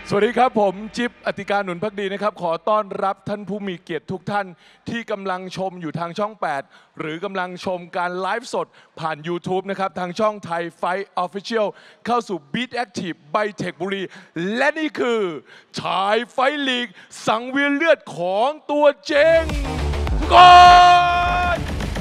สวัสดีครับผมจิ๊บอติการหนุนภักดีนะครับขอต้อนรับท่านผู้มีเกียรติทุกท่านที่กำลังชมอยู่ทางช่อง 8 หรือกำลังชมการไลฟ์สดผ่าน YouTube นะครับทางช่องไทยไฟท์ Official เข้าสู่ Beat Active ไบเทคบุรีและนี่คือชายไฟท์ลีกสังเวียนเลือดของตัวเจงก่อน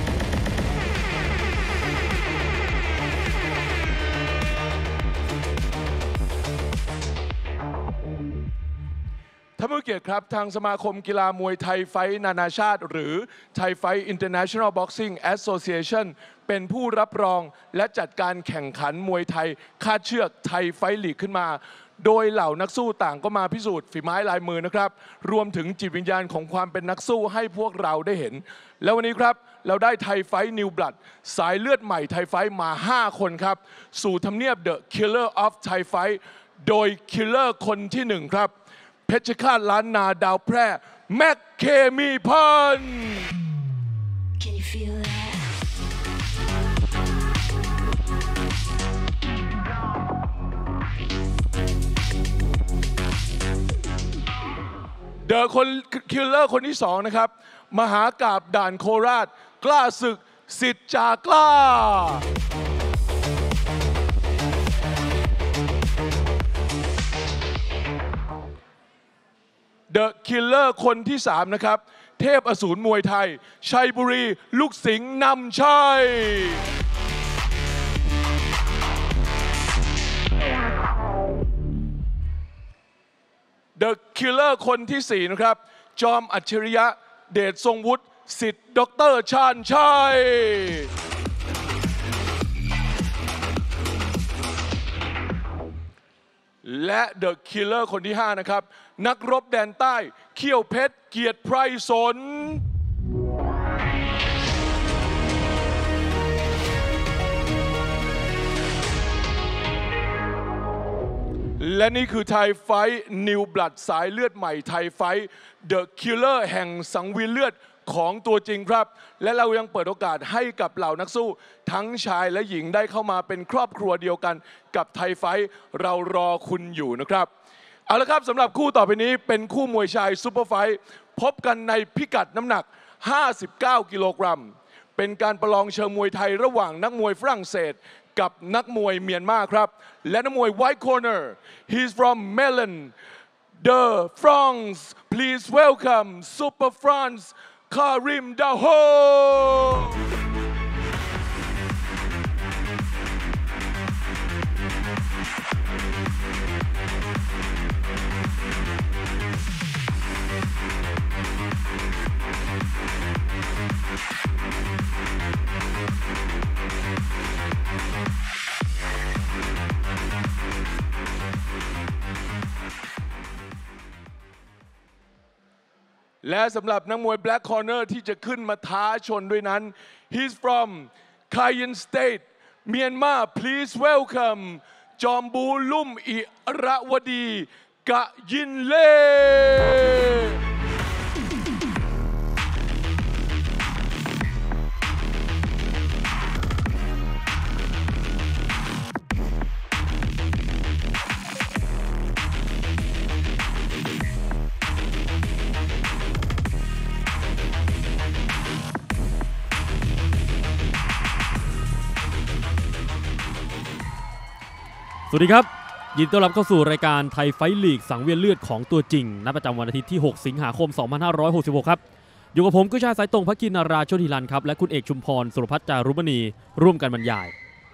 ท่านผู้เกียรติครับทางสมาคมกีฬามวยไทยไฟท์นานาชาติหรือไทยไฟท์ International Boxing Association เป็นผู้รับรองและจัดการแข่งขันมวยไทยคาดเชือกไทยไฟท์ลีกขึ้นมาโดยเหล่านักสู้ต่างก็มาพิสูจน์ฝีไม้ลายมือนะครับรวมถึงจิตวิญญาณของความเป็นนักสู้ให้พวกเราได้เห็นแล้ววันนี้ครับเราได้ไทยไฟท์นิวบลัดสายเลือดใหม่ไทยไฟท์มา5คนครับสู่ทำเนียบ The Killer of Thai Fight โดย Killer คนที่1ครับเพชรฆาตล้านนาดาวแพร่แม็กเคมีพันธ์เดอะคนคิลเลอร์คนที่2นะครับมหากาพย์ด่านโคราชกล้าศึกสิทธิ์จากล้าเดอะคิลเลอร์คนที่3นะครับเทพอสูรมวยไทยชัยบุรีลูกสิงห์นำชัยเดอะคิลเลอร์คนที่4นะครับจอมอัจฉริยะเดชทรงวุฒิสิทธิ์ดร.ชาญชัยและเดอะคิลเลอร์คนที่5นะครับนักรบแดนใต้เขี้ยวเพชรเกียรติไพรสนและนี่คือไทยไฟท์นิวบลัดสายเลือดใหม่ไทยไฟท์เดอะคิลเลอร์แห่งสังเวียนเลือดของตัวจริงครับและเรายังเปิดโอกาสให้กับเหล่านักสู้ทั้งชายและหญิงได้เข้ามาเป็นครอบครัวเดียวกันกับไทยไฟท์เรารอคุณอยู่นะครับเอาละครับสำหรับคู่ต่อไปนี้เป็นคู่มวยชายซูเปอร์ไฟท์พบกันในพิกัดน้ำหนัก59กิโลกรัมเป็นการประลองเชิงมวยไทยระหว่างนักมวยฝรั่งเศสกับนักมวยเมียนมาครับและนักมวย White Corner he's from Melon the France please welcome Super France Karim Dahoและสำหรับนักมวย Black Corner ที่จะขึ้นมาท้าชนด้วยนั้น he's from Kayin State Myanmar please welcome จอมบูลุ่มอิระวดีกะยินเล่สวัสดีครับยินดีต้อนรับเข้าสู่รายการไทยไฟท์ลีกสังเวียนเลือดของตัวจริงณประจำวันอาทิตย์ที่6สิงหาคม2566ครับอยู่กับผมกุชาสายตรงพักกินนาราโชติรันครับและคุณเอกชุมพรสุรพัฒน์จารุมณีร่วมกันบรรยาย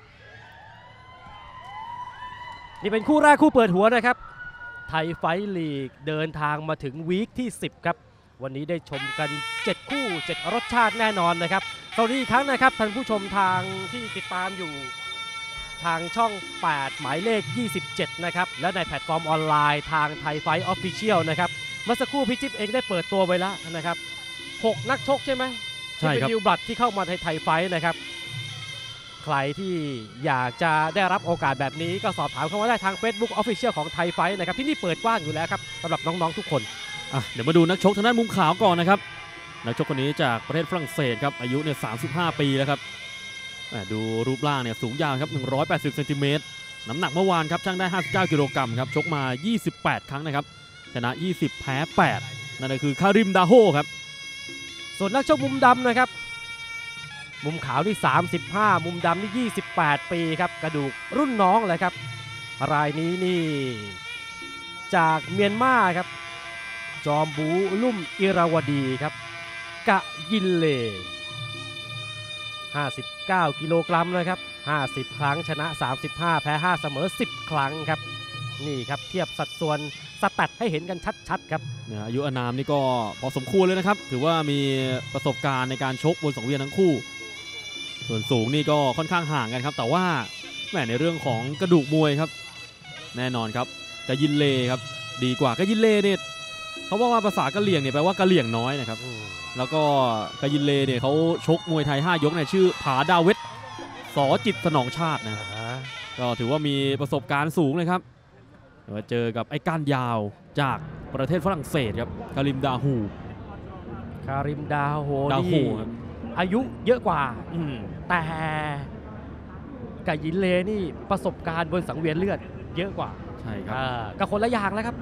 นี่เป็นคู่แรกคู่เปิดหัวนะครับไทยไฟท์ลีกเดินทางมาถึงวีคที่10ครับวันนี้ได้ชมกัน7คู่7รสชาติแน่นอนนะครับสวัสดีอีกครั้งนะครับท่านผู้ชมทางที่ติดตามอยู่ทางช่อง8หมายเลข27นะครับและในแพลตฟอร์มออนไลน์ทางไทยไฟท์ออฟฟิเชียลนะครับเมื่อสักครู่พี่จิ๊บเองได้เปิดตัวไปแล้วนะครับ6นักชกใช่ไหมใช่ครับที่เป็นนิวบลัดที่เข้ามาไทยไฟท์นะครับใครที่อยากจะได้รับโอกาสแบบนี้ก็สอบถามเข้ามาได้ทาง Facebook Official ของไทยไฟท์นะครับที่นี่เปิดกว้างอยู่แล้วครับสำหรับน้องๆทุกคนเดี๋ยวมาดูนักชกทางด้านมุมขาวก่อนนะครับนักชกคนนี้จากประเทศฝรั่งเศสครับอายุเนี่ย35 ปีแล้วครับดูรูปร่างเนี่ยสูงยาวครับ180 เซนติเมตรน้ำหนักเมื่อวานครับช่างได้59กิโลกรัมครับชกมา28ครั้งนะครับชนะ20แพ้8นั่นก็คือคาริมดาโฮครับส่วนนักชกมุมดำนะครับมุมขาวนี่35มุมดำนี่28 ปีครับกระดูกรุ่นน้องเลยครับรายนี้นี่จากเมียนมาครับจอมบูลุ่มอิราวดีครับกะยินเล59กิโลกรัมนะครับ50ครั้งชนะ35แพ้5เสมอ10ครั้งครับนี่ครับเทียบสัดส่วนสแตทให้เห็นกันชัดๆครับอายุอานามนี่ก็พอสมควรเลยนะครับถือว่ามีประสบการณ์ในการชกบนสังเวียนทั้งคู่ส่วนสูงนี่ก็ค่อนข้างห่างกันครับแต่ว่าแหมในเรื่องของกระดูกมวยครับแน่นอนครับกะยินเลครับดีกว่ากะยินเลเนี่ยเขาว่าภาษากะเหรี่ยงเนี่ยแปลว่ากะเหรี่ยงน้อยนะครับแล้วก็กะยินเลเนี่ยเขาชกมวยไทย5ยกเนี่ยชื่อผาดาเวทสอจิตสนองชาตินะก็ถือว่ามีประสบการณ์สูงเลยครับมาเจอกับไอ้ก้านยาวจากประเทศฝรั่งเศสครับคาริมดาฮูนี่อายุเยอะกว่าแต่กะยินเลนี่ประสบการณ์บนสังเวียนเลือดเยอะกว่าใช่ครับก็คนละอย่างแล้วครับ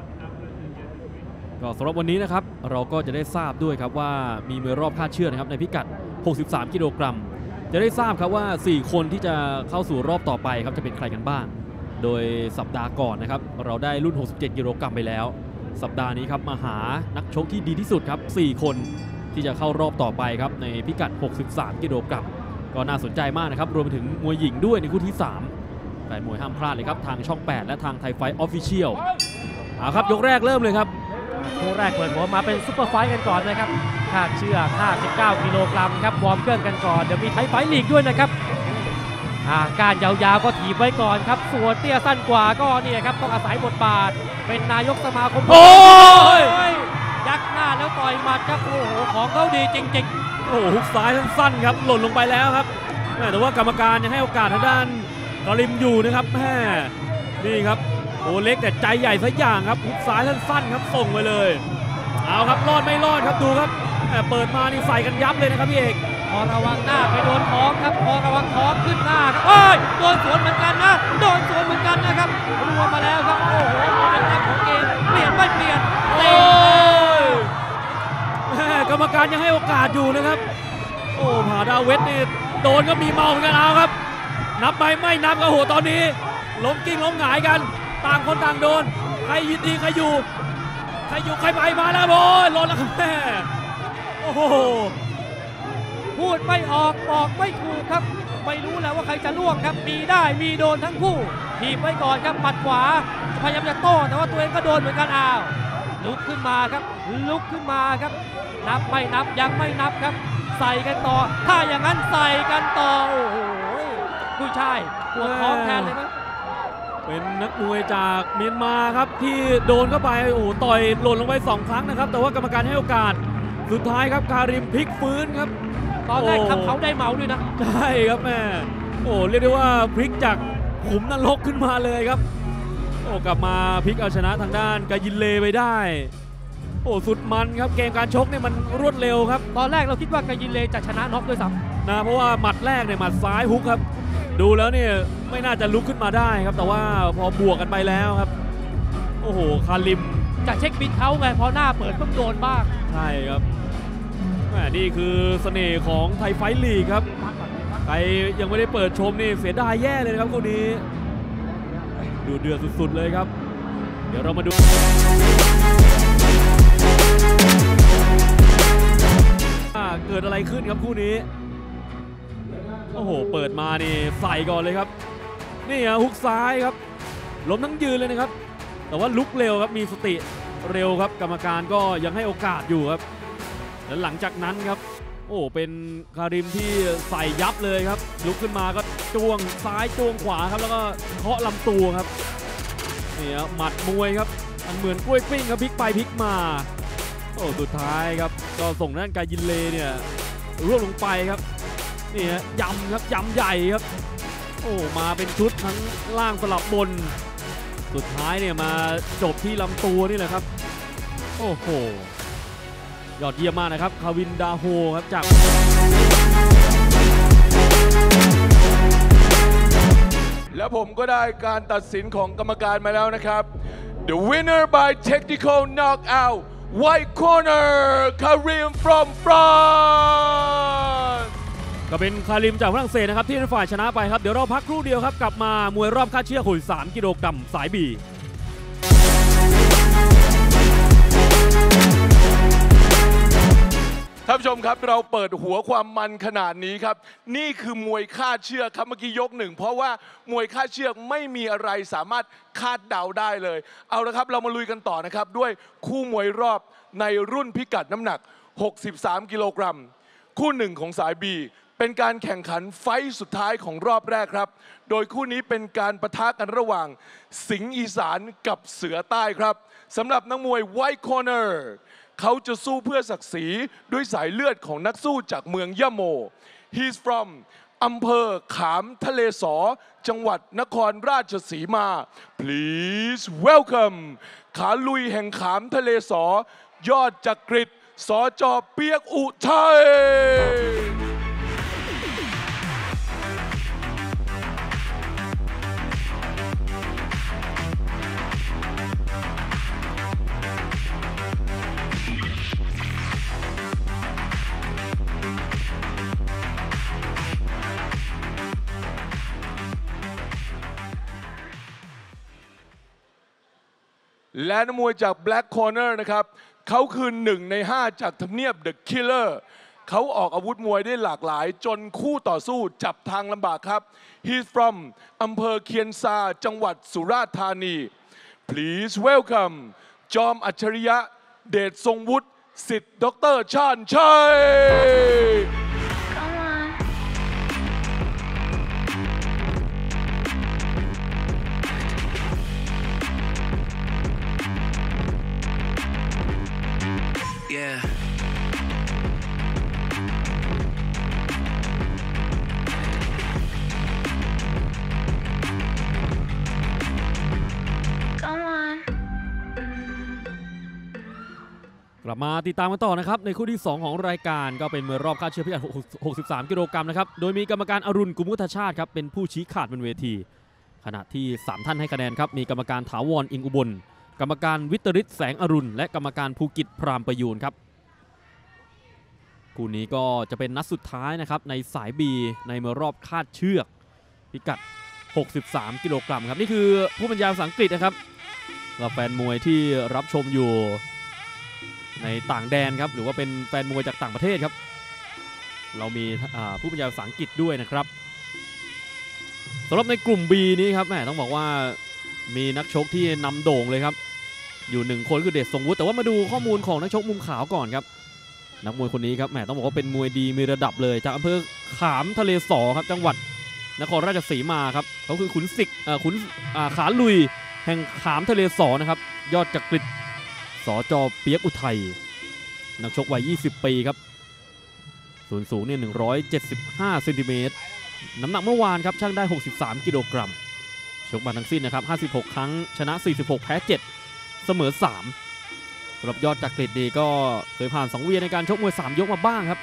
ก็สำหรับวันนี้นะครับเราก็จะได้ทราบด้วยครับว่ามีมวยรอบคาดเชือกนะครับในพิกัด63กิโลกรัมจะได้ทราบครับว่า4คนที่จะเข้าสู่รอบต่อไปครับจะเป็นใครกันบ้างโดยสัปดาห์ก่อนนะครับเราได้รุ่น67กิโลกรัมไปแล้วสัปดาห์นี้ครับมาหานักชกที่ดีที่สุดครับ4คนที่จะเข้ารอบต่อไปครับในพิกัด63กิโลกรัมก็น่าสนใจมากนะครับรวมไปถึงมวยหญิงด้วยในคู่ที่3แฟนมวยห้ามพลาดเลยครับทางช่อง8และทางไทยไฟท์ออฟฟิเชียลครับยกแรกเริ่มเลยครับคู่แรกเปิดหัวมาเป็นซุปเปอร์ไฟท์กันก่อนนะครับคาดเชือก59กิโลกรัมครับวอร์มเครื่องกันก่อนเดี๋ยวมีไทยไฟท์ลีกด้วยนะครับการยาวๆก็ถีบไว้ก่อนครับส่วนเตี้ยสั้นกว่าก็เนี่ยครับต้องอาศัยบทบาทเป็นนายกสมาคมโอ้ยยักหน้าแล้วต่อยหมัดครับโอ้โหของเขาดีจริงๆโอ้ฮุกซ้ายสั้นๆครับหล่นลงไปแล้วครับแต่ว่ากรรมการยังให้โอกาสทางด้านกอริมอยู่นะครับแม่นี่ครับโอ้เล็กแต่ใจใหญ่ซะอย่างครับฮุกซ้ายสั้นๆครับส่งไปเลยเอาครับรอดไม่รอดครับดูครับเปิดมานี่ใส่กันยับเลยนะครับพี่เอกพอระวังหน้าไปโดนท้องครับพอระวังท้องขึ้นหน้าครับโอ้ยโดนสวนเหมือนกันนะโดนสวนเหมือนกันนะครับรวมมาแล้วครับโอ้โหเป็นแนวของเกมเปลี่ยนไม่เปลี่ยนโอ้ยกรรมการยังให้โอกาสอยู่นะครับโอ้ผาดาเวทนี่โดนก็มีเมาเหมือนกันเอาครับนับไปไม่นับก็โหตอนนี้ล้มกิ้งล้มหงายกันต่างคนต่างโดนใครยินดีใครอยู่ใครไปมาแล้วโอ้ยล้นแล้วครับแม่โอ้โหพูดไม่ออกบอกไม่ถูกครับไม่รู้แล้วว่าใครจะล่วงครับมีได้มีโดนทั้งคู่ถีบไว้ก่อนครับหมัดขวาพยายามจะโต้แต่ว่าตัวเองก็โดนเหมือนกันอ้าวลุกขึ้นมาครับลุกขึ้นมาครับนับไม่นับยังไม่นับครับใส่กันต่อถ้าอย่างนั้นใส่กันต่อโอ้โหผู้ชายปวดท้องแทนเลยมั้งเป็นนักมวยจากเมียนมาครับที่โดนเข้าไปโอ้โหต่อยหล่นลงไป2ครั้งนะครับแต่ว่ากรรมการให้โอกาสสุดท้ายครับคาริมพลิกฟื้นครับตอนแรกทำเขาได้เมาด้วยนะใช่ครับแม่โอ้เรียกได้ว่าพลิกจากขุมนรกขึ้นมาเลยครับโอ้กลับมาพลิกเอาชนะทางด้านกายินเลไปได้โอ้สุดมันครับเกมการชกเนี่ยมันรวดเร็วครับตอนแรกเราคิดว่ากายินเลจะชนะน็อกด้วยซ้ำนะเพราะว่าหมัดแรกเนี่ยหมัดซ้ายฮุกครับดูแล้วเนี่ยไม่น่าจะลุกขึ้นมาได้ครับแต่ว่าพอบวกกันไปแล้วครับโอ้โหคาริมจะเช็คบิดเขาไงพอหน้าเปิดต้องโดนบ้างใช่ครับนี่คือเสน่ห์ของไทยไฟท์ลีกครับใครยังไม่ได้เปิดชมนี่เสียดายแย่เลยครับคู่นี้ดูเดือดสุดๆเลยครับเดี๋ยวเรามาดูเกิดอะไรขึ้นครับคู่นี้โอ้โหเปิดมานี่ใส่ก่อนเลยครับนี่ฮะฮุกซ้ายครับล้มทั้งยืนเลยนะครับแต่ว่าลุกเร็วครับมีสติเร็วครับกรรมการก็ยังให้โอกาสอยู่ครับแล้วหลังจากนั้นครับโอ้เป็นคาริมที่ใส่ยับเลยครับลุกขึ้นมาก็จ้วงซ้ายจ้วงขวาครับแล้วก็เคาะลำตัวครับนี่ครับหมัดมวยครับมันเหมือนกล้วยปิ้งครับพลิกไปพลิกมาโอ้สุดท้ายครับก็ส่งด้านกายินเลเนี่ยร่วงลงไปครับนี่ฮะยำครับยำใหญ่ครับโอ้มาเป็นชุดทั้งล่างสลับบนสุดท้ายเนี่ยมาจบที่ลำตัวนี่แหละครับโอ้โหยอดเยี่ยมมากนะครับคาวินดาโฮครับจากแล้วผมก็ได้การตัดสินของกรรมการมาแล้วนะครับ The winner by technical knockout white corner Karim from France ก็เป็นคาริมจากฝรั่งเศสนะครับที่เป็นฝ่ายชนะไปครับเดี๋ยวเราพักครู่เดียวครับกลับมามวยรอบคาดเชือก63 กิโลกรัมสายบีท่านผู้ชมครับเราเปิดหัวความมันขนาดนี้ครับนี่คือมวยคาดเชือกครับเมื่อกี้ยกหนึ่งเพราะว่ามวยคาดเชือกไม่มีอะไรสามารถคาดเดาได้เลยเอาละครับเรามาลุยกันต่อนะครับด้วยคู่มวยรอบในรุ่นพิกัดน้ำหนัก63 กิโลกรัมคู่หนึ่งของสายบีเป็นการแข่งขันไฟท์สุดท้ายของรอบแรกครับโดยคู่นี้เป็นการปะทะกันระหว่างสิงห์อีสานกับเสือใต้ครับสำหรับนักมวย White Cornerเขาจะสู้เพื่อศักดิ์ศรีด้วยสายเลือดของนักสู้จากเมืองยะโม He's from อำเภอขามทะเลสอจังหวัดนครราชสีมา Please welcome ขาลุยแห่งขามทะเลสอยอดจักริดสจ.เปียกอุทัยและนักมวยจาก Black Corner นะครับเขาคือ1 ใน 5จากทำเนียบ The Killer เขาออกอาวุธมวยได้หลากหลายจนคู่ต่อสู้จับทางลำบากครับ He's from อำเภอเคียนซาจังหวัดสุราษฎร์ธานี Please welcome จอมอัจฉริยะเดชทรงวุฒิศิษย์ดร.ชาญชัยกลับมาติดตามกันต่อนะครับในคู่ที่ 2 ของรายการก็เป็นมวยรอบคาดเชือกพิกัด63 กิโลกรัมนะครับโดยมีกรรมการอรุณกุมุทชาติครับเป็นผู้ชี้ขาดบนเวทีขณะที่3ท่านให้คะแนนครับมีกรรมการถาวรอิงอุบลกรรมการวิตริศแสงอรุณและกรรมการภูกิจพรามประยูนครับคู่นี้ก็จะเป็นนัดสุดท้ายนะครับในสายบีในมวยรอบคาดเชือกพิกัด63 กิโลกรัมครับนี่คือผู้บรรยายภาษาอังกฤษนะครับและแฟนมวยที่รับชมอยู่ในต่างแดนครับหรือว่าเป็นแฟนมวยจากต่างประเทศครับเรามีผู้บรรยายภาษาอังกฤษด้วยนะครับสำหรับในกลุ่ม B นี้ครับแหมต้องบอกว่ามีนักชกที่นำโด่งเลยครับอยู่1คนคือเดชทรงวุฒิแต่ว่ามาดูข้อมูลของนักชกมุมขาวก่อนครับนักมวยคนนี้ครับแหมต้องบอกว่าเป็นมวยดีมีระดับเลยจากอำเภอขามทะเลสอครับจังหวัดนครราชสีมาครับเขาคือขุนขาลุยแห่งขามทะเลสอนะครับยอดจักริดสจ.เปียกอุทัยนักชกวัย20 ปีครับส่วนสูงเนี่ย175 เซนติเมตรน้ำหนักเมื่อวานครับช่างได้63 กิโลกรัมชกมาทั้งสิ้นนะครับ56 ครั้งชนะ46แพ้7เสมอ3สำหรับยอดจักริดดีก็เคยผ่าน2 เวียนในการชกมวย3 ยกมาบ้างครับ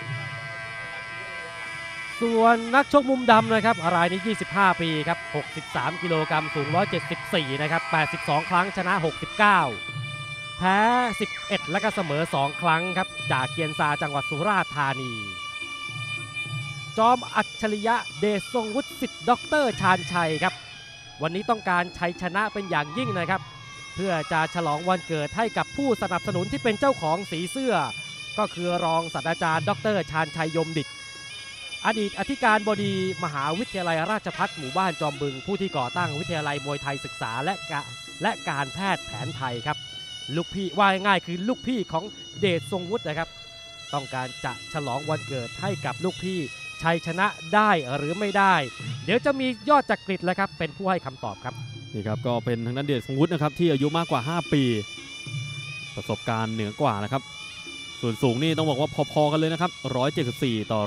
ส่วนนักชกมุมดำนะครับรายนี้25 ปีครับ63 กิโลกรัมสูง174นะครับ82 ครั้งชนะ69แพ้11และก็เสมอ2 ครั้งครับจากเคียนซาจังหวัดสุราษฎร์ธานีจอมอัจฉริยะเดชทรงวุฒิศิษย์ดร.ชาญชัยครับวันนี้ต้องการชัยชนะเป็นอย่างยิ่งนะครับเพื่อจะฉลองวันเกิดให้กับผู้สนับสนุนที่เป็นเจ้าของสีเสื้อก็คือรองศาสตราจารย์ดร.ชาญชัยยมดิษฐ์อดีตอธิการบดีมหาวิทยาลัยราชภัฏหมู่บ้านจอมบึงผู้ที่ก่อตั้งวิทยาลัยมวยไทยศึกษาและการแพทย์แผนไทยครับลูกพี่ว่าง่ายคือลูกพี่ของเดชทรงวุฒินะครับต้องการจะฉลองวันเกิดให้กับลูกพี่ชัยชนะได้หรือไม่ได้เดี๋ยวจะมียอดจักริดแล้วครับเป็นผู้ให้คำตอบครับนี่ครับก็เป็นทางด้านเดชทรงวุฒินะครับที่อายุมากกว่า5 ปีประสบการณ์เหนือกว่านะครับส่วนสูงนี่ต้องบอกว่าพอๆกันเลยนะครับ174ต่อ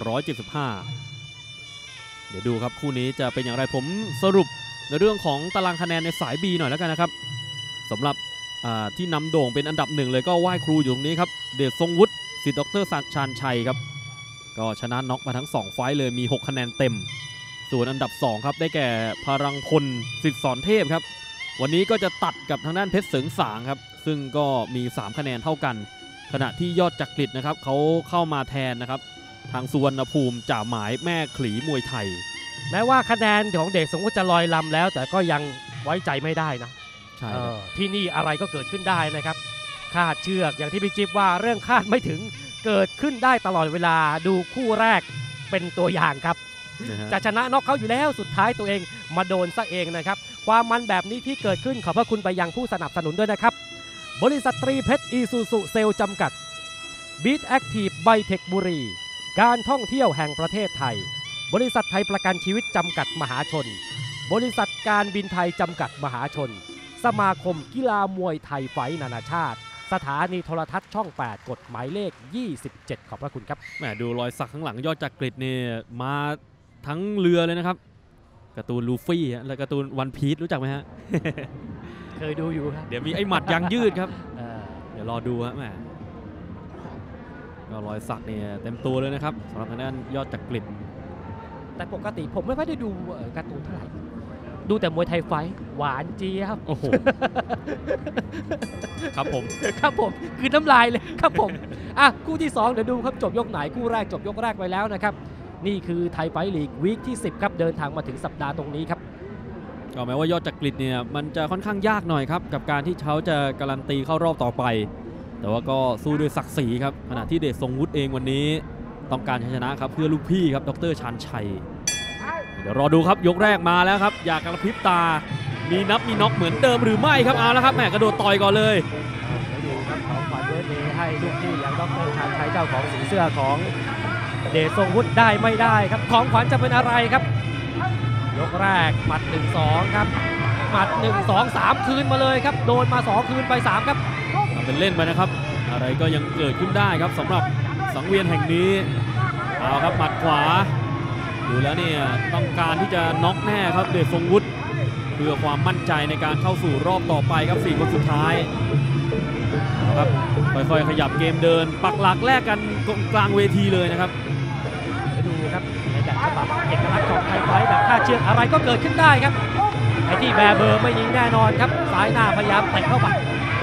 175เดี๋ยวดูครับคู่นี้จะเป็นอย่างไรผมสรุปในเรื่องของตารางคะแนนในสาย B หน่อยแล้วกันนะครับสำหรับที่นำโด่งเป็นอันดับ1เลยก็ไหว้ครูอยู่ตรงนี้ครับเดชทรงวุฒิศิษย์ดร.ชาญชัยครับก็ชนะน็อกมาทั้ง2 ไฟต์เลยมี6 คะแนนเต็มส่วนอันดับ2ครับได้แก่พลังพลสิทธิ์สอนเทพครับวันนี้ก็จะตัดกับทางด้านเพชรเสริงสางครับซึ่งก็มี3คะแนนเท่ากันขณะที่ยอดจักริดนะครับเขาเข้ามาแทนนะครับทางสุวรรณภูมิจ่าหมายแม่ขลีมวยไทยแม้ว่าคะแนนของเดชสมมุติจะลอยลำแล้วแต่ก็ยังไว้ใจไม่ได้นะใช่ที่นี่อะไรก็เกิดขึ้นได้นะครับคาดเชือกอย่างที่พี่จิ๊บว่าเรื่องคาดไม่ถึงเกิดขึ้นได้ตลอดเวลาดูคู่แรกเป็นตัวอย่างครับจะชนะน็อกเขาอยู่แล้วสุดท้ายตัวเองมาโดนซะเองนะครับความมันแบบนี้ที่เกิดขึ้นขอบพระคุณไปยังผู้สนับสนุนด้วยนะครับบริษัทตรีเพชรอีซูซุเซลจำกัดบีทแอคทีฟไบเทคบุรีการท่องเที่ยวแห่งประเทศไทยบริษัทไทยประกันชีวิตจำกัดมหาชนบริษัทการบินไทยจำกัดมหาชนสมาคมกีฬามวยไทยไฟท์นานาชาติสถานีโทรทัศน์ช่อง 8 กฎหมายเลข 27 ขอบพระคุณครับแหมดูรอยสักข้างหลังยอดจักริดเนี่ยมาทั้งเรือเลยนะครับการ์ตูนลูฟี่และการ์ตูนวันพีซรู้จักไหมฮะเคยดูอยู่ครับเดี๋ยวมีไอ้หมัดยางยืดครับ เดี๋ยวรอดูฮะแหมก็รอยสักเนี่ยเต็มตัวเลยนะครับสำหรับทางด้านยอดจักริดแต่ปกติผมไม่ค่อยได้ดูการ์ตูนเท่าไหร่ดูแต่มวยไทยไฟหวานเจี๊ยบโอ้โหครับผมครับผมคือน้ำลายเลยครับผมคู่ที่2เดี๋ยวดูครับจบยกไหนคู่แรกจบยกแรกไปแล้วนะครับนี่คือไทยไฟท์ลีกวีคที่10ครับเดินทางมาถึงสัปดาห์ตรงนี้ครับก็แม้ว่ายอดจักริดเนี่ยมันจะค่อนข้างยากหน่อยครับกับการที่เขาจะการันตีเข้ารอบต่อไปแต่ว่าก็สู้ด้วยศักดิ์ศรีครับขณะที่เดชทรงวุฒิเองวันนี้ต้องการชัยชนะครับเพื่อลูกพี่ครับดร.ชาญชัยเดี๋ยวรอดูครับยกแรกมาแล้วครับอยากกระพริบตามีนับมีน็อกเหมือนเดิมหรือไม่ครับเอาแล้วครับแหมกระโดดต่อยก่อนเลยดูครับของขวัญเบิร์ธเดย์ให้ลูกพี่อย่างดร.ชาญชัยเจ้าของสีเสื้อของเดชทรงวุฒิได้ไม่ได้ครับของขวัญจะเป็นอะไรครับยกแรกหมัด 1-2 ครับหมัด 1-2-3 คืนมาเลยครับโดนมา2คืนไป3ครับทำเป็นเล่นไปนะครับอะไรก็ยังเกิดขึ้นได้ครับสำหรับสังเวียนแห่งนี้เอาครับหมัดขวาดูแล้วเนี่ยต้องการที่จะน็อกแน่ครับเดชทรงวุฒิเพื่อความมั่นใจในการเข้าสู่รอบต่อไปครับ4คนสุดท้ายเอาครับค่อยๆขยับเกมเดินปักหลักแลกกันกลางเวทีเลยนะครับดูครับในแบบฉบับเอกลักษณ์ของไทยไฟท์แบบคาดเชือกอะไรก็เกิดขึ้นได้ครับไอ้ที่แบเบอร์ไม่ยิงแน่นอนครับซ้ายหน้าพยายามเตะเข้าไป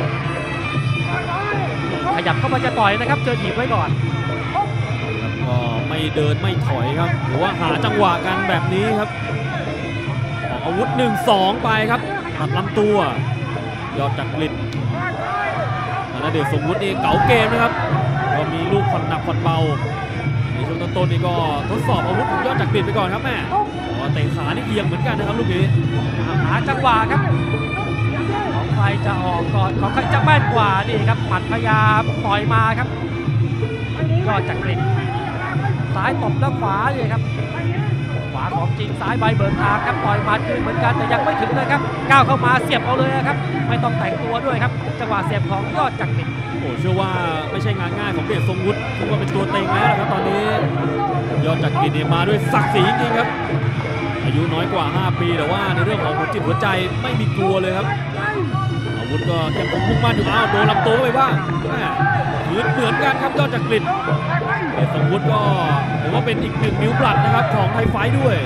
ขยับเข้ามาจะต่อยนะครับเจอถีบไว้ก่อนก็ไม่เดินไม่ถอยครับหรือว่าหาจังหวะกันแบบนี้ครับออกอาวุธ 1-2 ไปครับตัดลำตัวยอดจักริดและเดชทรงวุฒินี่เก๋าเกมนะครับก็มีลูกผ่อนหนักผ่อนเบาในช่วงต้นนี่ก็ทดสอบอาวุธของยอดจักริดไปก่อนครับแม่เตะขานี่เอียงเหมือนกันนะครับลูกนี้หาจังหวะครับของใครจะออกก่อนของใครจะแม่นกว่านี่ครับหมัดพยายามต่อยมาครับยอดจักริดซ้ายตบแล้วขวาเลยครับขวาของจริงซ้ายใบเบิร์นทางครับต่อยมาคืนเหมือนกันแต่ยังไม่ถึงนะครับก้าวเข้ามาเสียบเอาเลยครับไม่ต้องแต่งตัวด้วยครับจังหวะเสียบของยอดจักริดโอ้เชื่อว่าไม่ใช่งานง่ายของเดชทรงวุฒิที่ว่าเป็นตัวเต็งแล้วนะครับตอนนี้ยอดจักริดเนี่ยมาด้วยศักดิ์ศรีจริงครับอายุน้อยกว่า5ปีแต่ว่าในเรื่องของหัวจิตหัวใจไม่มีกลัวเลยครับอาวุธก็ยังคงมุ่งมั่นอยู่อ้าวโดนลำตัวไปบ้างถือเหมือนกันครับยอดจักริดเดชทรงวุฒิก็ถือว่าเป็นอีก1นิ้วบลัดนะครับของไทยไฟท์ด้วย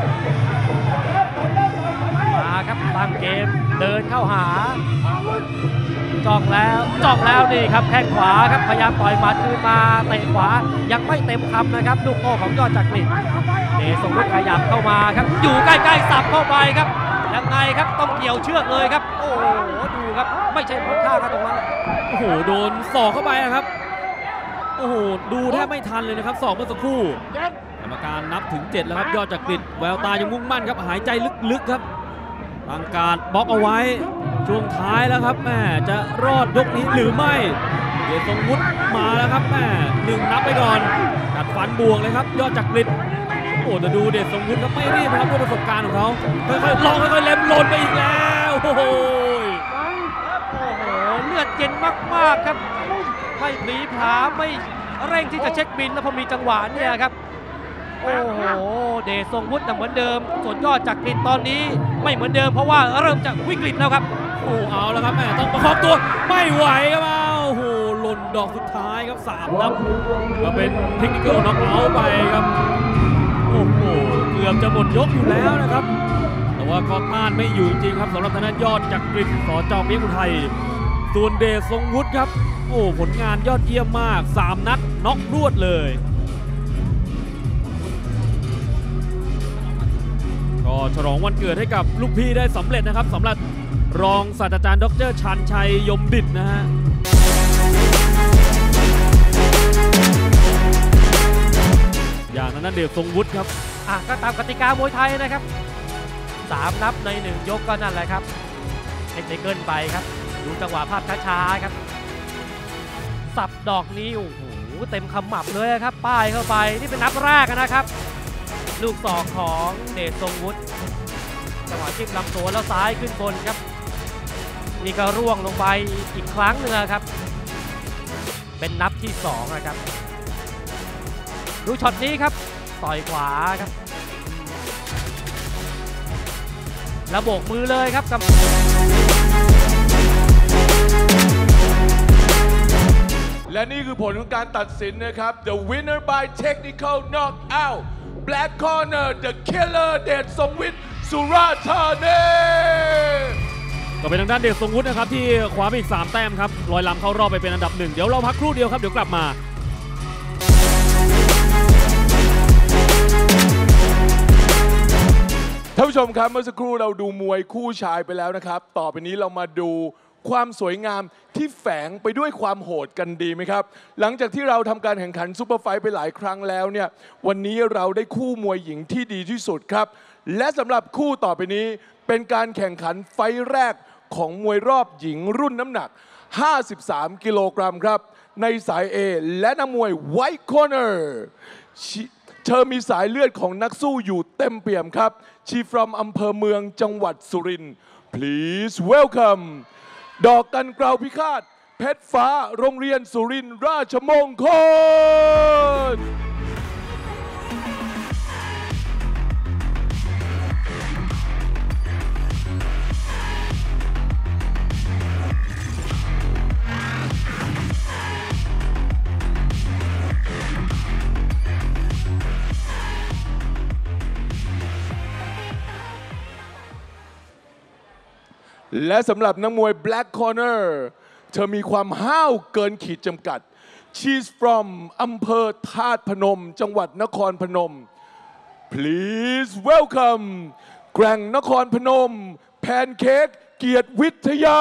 มาครับตั้งเกมเดินเข้าหาจ้องแล้วนี่ครับแข้งขวาครับพยายามต่อยหมัดคืนมาเตะขวายังไม่เต็มคำนะครับลูกโต้ของยอดจักริดเดชทรงวุฒิขยับเข้ามาครับอยู่ใกล้ๆสับเข้าไปครับยังไงครับต้องเกี่ยวเชือกเลยครับโอ้โหดูครับไม่ใช่พลาดท่าครับตรงนั้นโอ้โหโดนศอกเข้าไปครับโอ้โหดูแทบไม่ทันเลยนะครับศอกเมื่อสักครู่กรรมการนับถึง7แล้วครับยอดจักริดแววตายังมุ่งมั่นครับหายใจลึกๆครับตั้งการบล็อกเอาไว้ช่วงท้ายแล้วครับแม่จะรอดยกนี้หรือไม่เดชทรงวุฒิมาแล้วครับแม่1นับไปก่อนกัดฟันบวกเลยครับยอดจักริดโอ้แต่ดูเดชทรงวุฒิครับไม่รีบนะครับด้วยประสบการณ์ของเขาค่อยๆลองค่อยๆเล็มลนไปอีกแล้วโอ้โหเลือดเย็นมากๆครับไม่หนีผาไม่เร่งที่จะเช็คบินแล้วพอมีจังหวะเนี่ยครับโอ้โหเดชทรงวุฒิเหมือนเดิมส่วนยอดจักริดตอนนี้ไม่เหมือนเดิมเพราะว่าเริ่มจะวิกฤตแล้วครับโอ้เอาแล้วครับแม่ต้องประคองตัวไม่ไหวครับโอ้โหหล่นดอกสุดท้ายครับ3นับก็เป็นเทคนิคน็อกเอาท์ไปครับโอ้โหเกือบอบจะหมดยกอยู่แล้วนะครับ แต่ว่าก็ต้านไม่อยู่จริงครับสำหรับทางด้านยอดจักรินทร์ สจ.เปี๊ยกอุทัยส่วนเดชทรงวุฒิครับโอ้ผลงานยอดเยี่ยมมาก3นัดน็อกรวดเลยก็ฉลองวันเกิดให้กับลูกพี่ได้สำเร็จนะครับสำหรับรองศาสตราจารย์ดร.ชันชัยยมดิษฐ์นะฮะอย่างนั้นเดชทรงวุฒิครับก็ตามกติกามวยไทยนะครับ3นับใน1ยกก็นั่นแหละครับเทคนิคเกินไปครับดูจังหวะภาพช้าๆครับสับดอกนี้โอ้โหเต็มขมับเลยครับป้ายเข้าไปนี่เป็นนับแรกนะครับลูกศอกของเดชทรงวุฒิจังหวะจิ้มลำตัวแล้วซ้ายขึ้นบนครับนี่ก็ร่วงลงไปอีกครั้งนึงครับเป็นนับที่2นะครับดูช็อตนี้ครับต่อยขวาครับแล้วโบกมือเลยครับและนี่คือผลของการตัดสินนะครับ The winner by technical knockout Black corner the killer เดชทรงวิทย์สุราษฎร์ธานีก็เป็นทางด้านเดชทรงวุฒินะครับที่คว้าไปอีก3แต้มครับลอยลำเข้ารอบไปเป็นอันดับ1เดี๋ยวเราพักครู่เดียวครับเดี๋ยวกลับมาท่านผู้ชมครับเมื่อสักครู่เราดูมวยคู่ชายไปแล้วนะครับต่อไปนี้เรามาดูความสวยงามที่แฝงไปด้วยความโหดกันดีไหมครับหลังจากที่เราทำการแข่งขันซุปเปอร์ไฟท์ไปหลายครั้งแล้วเนี่ยวันนี้เราได้คู่มวยหญิงที่ดีที่สุดครับและสำหรับคู่ต่อไปนี้เป็นการแข่งขันไฟท์แรกของมวยรอบหญิงรุ่นน้ำหนัก53 กิโลกรัมครับในสาย A และนักมวย White Corner เธอมีสายเลือดของนักสู้อยู่เต็มเปี่ยมครับ She from อำเภอเมืองจังหวัดสุรินทร์ Please welcome ดอกกันเกลาพิฆาตเพชรฟ้าโรงเรียนสุรินทร์ราชมงคลและสำหรับนักมวย Black Corner เธอมีความห้าวเกินขีดจำกัด She's from อำเภอธาตุพนมจังหวัดนครพนม Please welcome แกร่งนครพนมแพนเค้กเกียรติวิทยา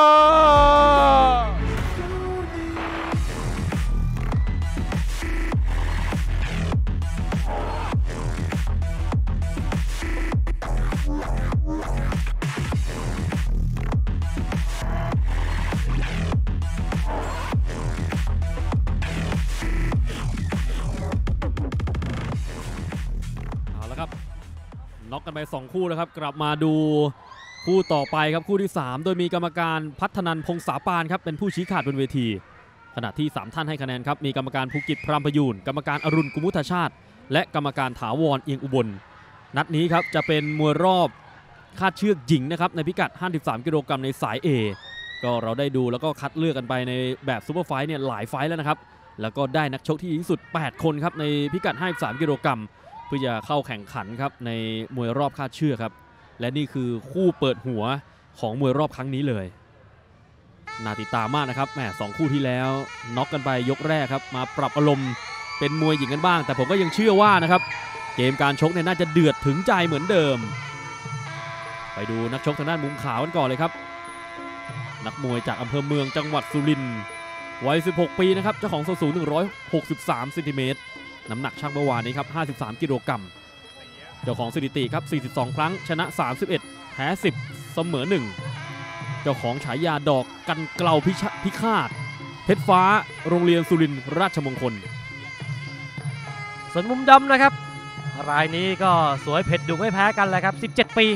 น็อกกันไป2คู่นะครับกลับมาดูคู่ต่อไปครับคู่ที่3โดยมีกรรมการพัฒนันพงษาปานครับเป็นผู้ชี้ขาดบนเวทีขณะที่3ท่านให้คะแนนครับมีกรรมการภูกิจพรามพยูนกรรมการอรุณกุมุทชาติและกรรมการถาวรเอียงอุบลนัดนี้ครับจะเป็นมวยรอบคาดเชือกหญิงนะครับในพิกัด53 กิโลกรัมในสาย A ก็เราได้ดูแล้วก็คัดเลือกกันไปในแบบซูเปอร์ไฟท์เนี่ยหลายไฟท์แล้วนะครับแล้วก็ได้นักชกที่ดีที่สุด8คนครับในพิกัด53 กิโลกรัมเพื่อจะเข้าแข่งขันครับในมวยรอบคาดเชือกครับและนี่คือคู่เปิดหัวของมวยรอบครั้งนี้เลยน่าติดตามมากนะครับแหม2คู่ที่แล้วน็อกกันไปยกแรกครับมาปรับอารมณ์เป็นมวยหญิงกันบ้างแต่ผมก็ยังเชื่อว่านะครับเกมการชกเนี่ยน่าจะเดือดถึงใจเหมือนเดิมไปดูนักชกทางด้านมุมขาวกันก่อนเลยครับนักมวยจากอำเภอเมืองจังหวัดสุรินทร์วัย16 ปีนะครับเจ้าของส่วนสูง163 เซนติเมตรน้ำหนักช่างเมื่อวานนี้ครับ53 กิโลกรัมเจ้าของสถิติครับ42 ครั้งชนะ31แพ้10เสมอ1เจ้าของฉายาดอกกันเกลาพิฆาตเพชรฟ้าโรงเรียนสุรินทร์ราชมงคลส่วนมุมดำนะครับรายนี้ก็สวยเผ็ดดุไม่แพ้กันแหละครับ17 ปี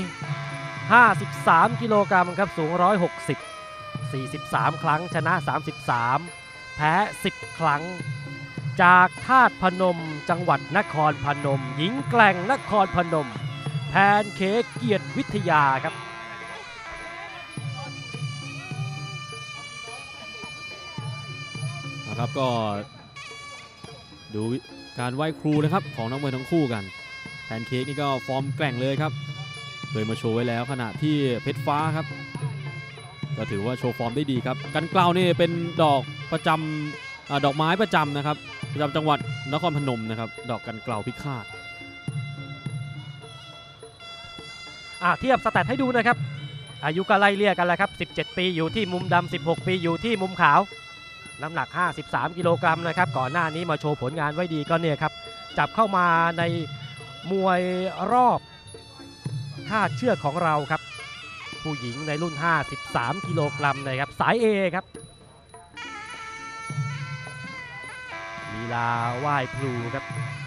53 กิโลกรัมครับสูง160 43 ครั้งชนะ33แพ้10 ครั้งจากธาตุพนมจังหวัดนครพนมหญิงแกร่งนครพนมแพนเค้กเกียรติวิทยาครับนะครับก็ดูการไหว้ครูนะครับของนักมวยทั้งคู่กันแพนเค้กนี่ก็ฟอร์มแกร่งเลยครับเคยมาโชว์ไว้แล้วขณะที่เพชรฟ้าครับก็ถือว่าโชว์ฟอร์มได้ดีครับกันเกลานี่เป็นดอกประจำดอกไม้ประจำนะครับประจำจังหวัดนครพนมนะครับดอกกันเกลาพิฆาตเทียบสแตทให้ดูนะครับอายุก็ไล่เลี่ยกันแล้วครับ17 ปีอยู่ที่มุมดำ16 ปีอยู่ที่มุมขาวน้ำหนัก53 กิโลกรัมนะครับก่อนหน้านี้มาโชว์ผลงานไว้ดีก็เนี่ยครับจับเข้ามาในมวยรอบคาดเชือกของเราครับผู้หญิงในรุ่น53 กิโลกรัมนะครับสาย A ครับลีลาไหว้ครูครับ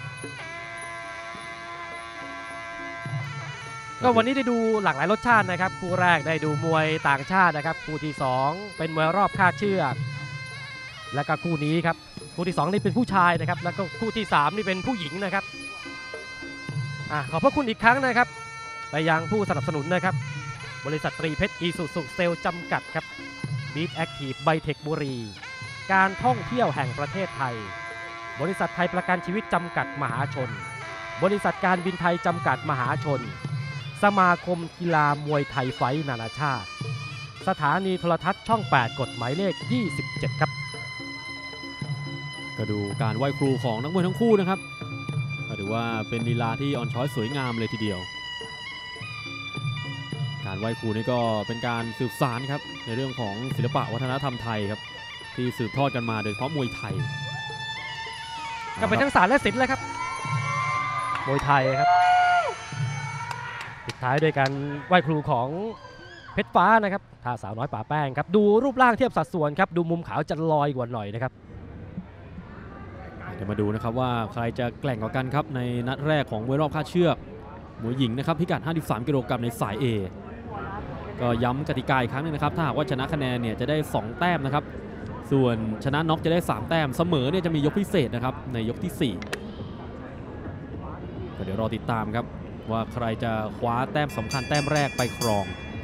ก็วันนี้ได้ดูหลากหลายรสชาตินะครับคู่แรกได้ดูมวยต่างชาตินะครับคู่ที่2เป็นมวยรอบคาดเชือกแล้วก็คู่นี้ครับคู่ที่2นี่เป็นผู้ชายนะครับแล้วก็คู่ที่3นี่เป็นผู้หญิงนะครับขอบพระคุณอีกครั้งนะครับไปยังผู้สนับสนุนนะครับบริษัทตรีเพชรอีซูซูเซลจำกัดครับบีทแอคทีฟไบเทคบุรีการท่องเที่ยวแห่งประเทศไทยบริษัทไทยประกันชีวิตจำกัดมหาชนบริษัทการบินไทยจำกัดมหาชนสมาคมกีฬามวยไทยไฟท์นานาชาติสถานีโทรทัศน์ช่อง 8 กฎหมายเลข 27 ครับก็ดูการไหว้ครูของนักมวยทั้งคู่นะครับก็ถือว่าเป็นลีลาที่อ่อนช้อยสวยงามเลยทีเดียวการไหว้ครูนี่ก็เป็นการสืบสานครับในเรื่องของศิลปะวัฒนธรรมไทยครับที่สืบทอดกันมาโดยเฉพาะมวยไทยก็เป็นทั้งศาสตร์และศิลป์เลยครับมวยไทยครับปิดท้ายด้วยการไหว้ครูของเพชรฟ้านะครับท่าสาวน้อยป่าแป้งครับดูรูปร่างเทียบสัดส่วนครับดูมุมขาวจะลอยกว่าหน่อยนะครับเดี๋ยวมาดูนะครับว่าใครจะแกร่งกว่ากันครับในนัดแรกของมวยรอบคาดเชือกมวยหญิงนะครับพิกัด53 กิโลกรัมในสาย A ก็ย้ำกติกาอีกครั้งนึงนะครับถ้าหากว่าชนะคะแนนเนี่ยจะได้2แต้มนะครับส่วนชนะน็อกจะได้3แต้มเสมอเนี่ยจะมียกพิเศษนะครับในยกที่4ก็เดี๋ยวรอติดตามครับว่าใครจะคว้าแต้มสำคัญแต้มแรกไปครอง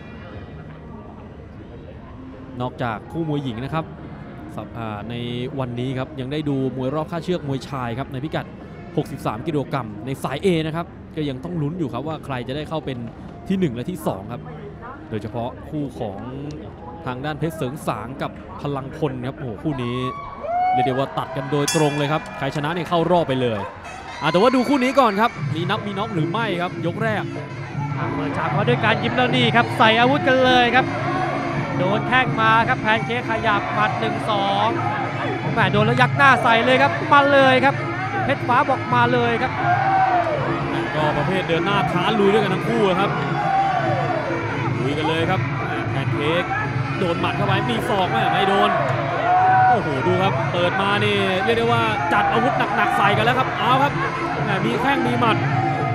นอกจากคู่มวยหญิงนะครับในวันนี้ครับยังได้ดูมวยรอบคาดเชือกมวยชายครับในพิกัด63 กิโลกรัมในสาย A นะครับก็ยังต้องลุ้นอยู่ครับว่าใครจะได้เข้าเป็นที่1และที่2ครับโดยเฉพาะคู่ของทางด้านเพชรเสริงสางกับพลังพลครับโอ้โหคู่นี้เรียกได้ว่าตัดกันโดยตรงเลยครับใครชนะเนี่ยเข้ารอบไปเลยแต่ว่าดูคู่นี้ก่อนครับมีนับมีน็อกหรือไม่ครับยกแรกเปิดฉากมาด้วยการยิ้มแล้วนี่ครับใส่อาวุธกันเลยครับโดนแข้งมาครับแพนเค้กขยับหมัด 1-2 แหมโดนแล้วยักหน้าใส่เลยครับมาเลยครับเพชรฟ้าบอกมาเลยครับก็ประเภทเดินหน้าท้าลุยด้วยกันทั้งคู่ครับลุยกันเลยครับแพนเค้กโดนหมัดเข้าไปมีศอกไม่โดนโอ้โหดูครับเปิดมานี่เรียกได้ว่าจัดอาวุธหนักๆใส่กันแล้วครับเอาครับมีแข้งมีหมัด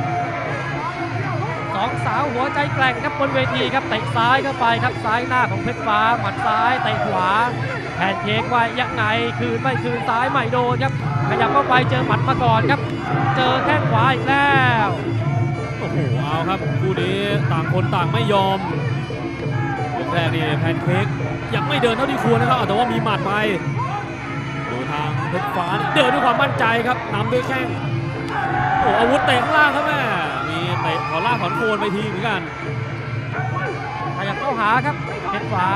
2 สาวหัวใจแกร่งครับบนเวทีครับเตะซ้ายเข้าไปครับซ้ายหน้าของเพชรฟ้าหมัดซ้ายเตะขวาแพนเค้กว่ายังไงคืนไม่คืนซ้ายไม่โดนครับขยับเข้าไปเจอหมัดมาก่อนครับเจอแข้งขวาอีกแล้วโอ้โหเอาครับคู่นี้ต่างคนต่างไม่ยอมยกแรกนี่แพนเค้กยังไม่เดินเท่าที่ควรนะครับแต่ว่ามีหมัดไปดูทางเพชรฟ้าเดินด้วยความมั่นใจครับนำด้วยแข้งโอ้อาวุธเตะข้างล่างครับแม่มีเตะขอล่าถอนโคนไปทีเหมือนกันขยับเข้าหาครับเพชรฟ้า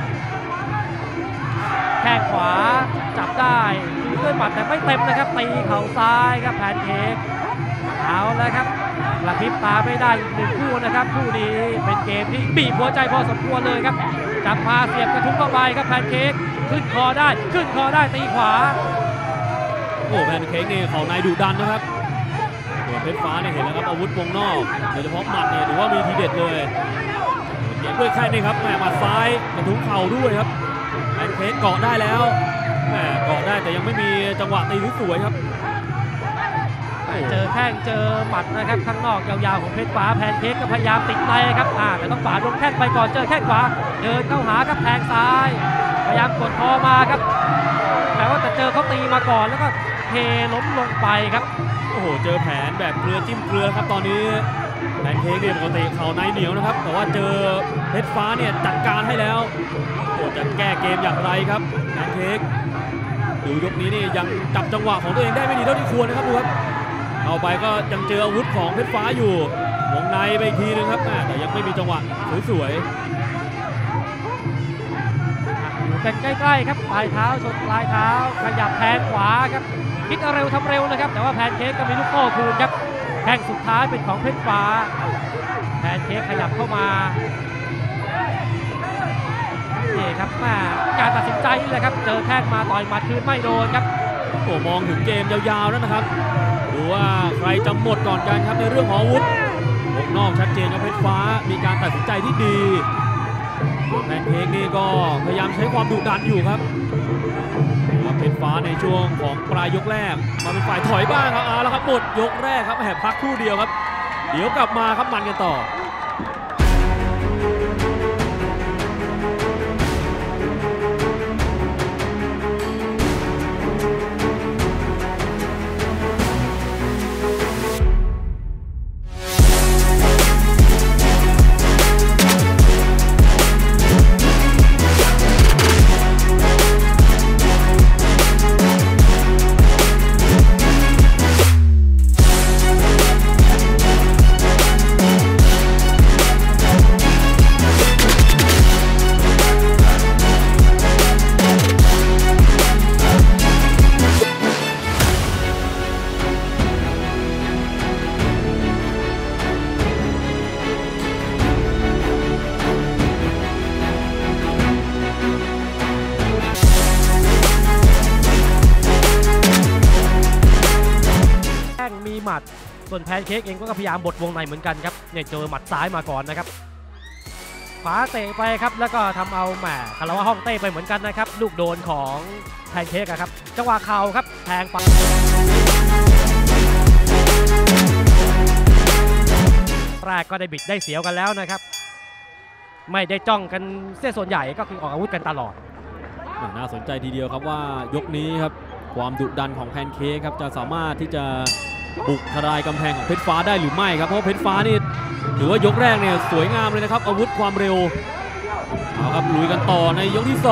แข้งขวาจับได้ด้วยหมัดแต่ไม่เต็มนะครับตีเข่าซ้ายครับแพนเค้กเอาแล้วครับกระพริบตาไม่ได้อีก1คู่นะครับคู่นี้เป็นเกมที่บีบหัวใจพอสมควรเลยครับจับมาเสียบกระทุ้งเข้าไปครับแพนเค้กขึ้นคอได้ตีขวาโอ้แพนเค้กนี่เขาในดุดันนะครับตัวเพชรฟ้าเนี่ยเห็นแล้วครับอาวุธวงนอกโดยเฉพาะหมัดเนี่ยถือว่ามีทีเด็ดเลยเก็บด้วยแข้งนี่ครับแม่หมัดซ้ายกระทุ้งเข่าด้วยครับแพนเค้กเกาะได้แล้วแม่เกาะได้แต่ยังไม่มีจังหวะตีที่สวยครับเจอแข้งเจอหมัดนะครับข้างนอกยาวๆของเพชรฟ้าแพนเค้กก็พยายามติดในครับแต่ต้องฝ่าลงแข้งไปก่อนเจอแข้งขวาเดินเข้าหาครับแทงซ้ายพยายามกดคอมาครับแต่ว่าเจอเขาตีมาก่อนแล้วก็เทล้มลงไปครับโอ้โหเจอแผนแบบเกลือจิ้มเกลือครับตอนนี้แพนเค้กเนี่ยปกติเข่าในเหนียวนะครับแต่ว่าเจอเพชรฟ้าเนี่ยจัดการให้แล้วโอ้จะแก้เกมอย่างไรครับแพนเค้กดูยกนี้นี่ยังจับจังหวะของตัวเองได้ไม่ดีเท่าที่ควรนะครับดูครับเข้าไปก็ยังเจออาวุธของเพชรฟ้าอยู่วงในไปอีกทีนึงครับแต่ยังไม่มีจังหวะสวยอยู่กันใกล้ๆครับปลายเท้าชนปลายเท้าขยับแทงขวาครับคิดเร็วทำเร็วนะครับแต่ว่าแพนเค้กก็มีลูกโต้คืนครับแข้งสุดท้ายเป็นของเพชรฟ้าแพนเค้กขยับเข้ามานี่ครับการตัดสินใจนี่แหละครับเจอแข้งมาต่อยหมัดคืนไม่โดนครับโอ้มองถึงเกมยาวๆแล้วนะครับดูว่าใครจะหมดก่อนกันครับในเรื่องของอาวุธวงนอกชัดเจนครับเพชรฟ้ามีการตัดสินใจที่ดีแพนเค้กนี่ก็พยายามใช้ความดุดันอยู่ครับเพชรฟ้าในช่วงของปลายยกแรกมาเป็นฝ่ายถอยบ้างครับแล้วครับหมดยกแรกครับแหบพักครู่เดียวครับเดี๋ยวกลับมาครับมันกันต่อส่วนแพนเค้กเองก็พยายามบดวงในเหมือนกันครับเนี่ยเจอหมัดซ้ายมาก่อนนะครับขวาเตะไปครับแล้วก็ทำเอาแหมคาราวะห้องเต้ไปเหมือนกันนะครับลูกโดนของแพนเค้กครับจังหวะเข่าครับแทงไปแรกก็ได้บิดได้เสียวกันแล้วนะครับไม่ได้จ้องกันเสียส่วนใหญ่ก็คือออกอาวุธกันตลอดน่าสนใจทีเดียวครับว่ายกนี้ครับความดุดันของแพนเค้กครับจะสามารถที่จะบุกทลายกำแพงของเพชรฟ้าได้หรือไม่ครับเพราะเพชรฟ้านี่ถือว่ายกแรกเนี่ยสวยงามเลยนะครับอาวุธความเร็วเอาครับลุยกันต่อในยกที่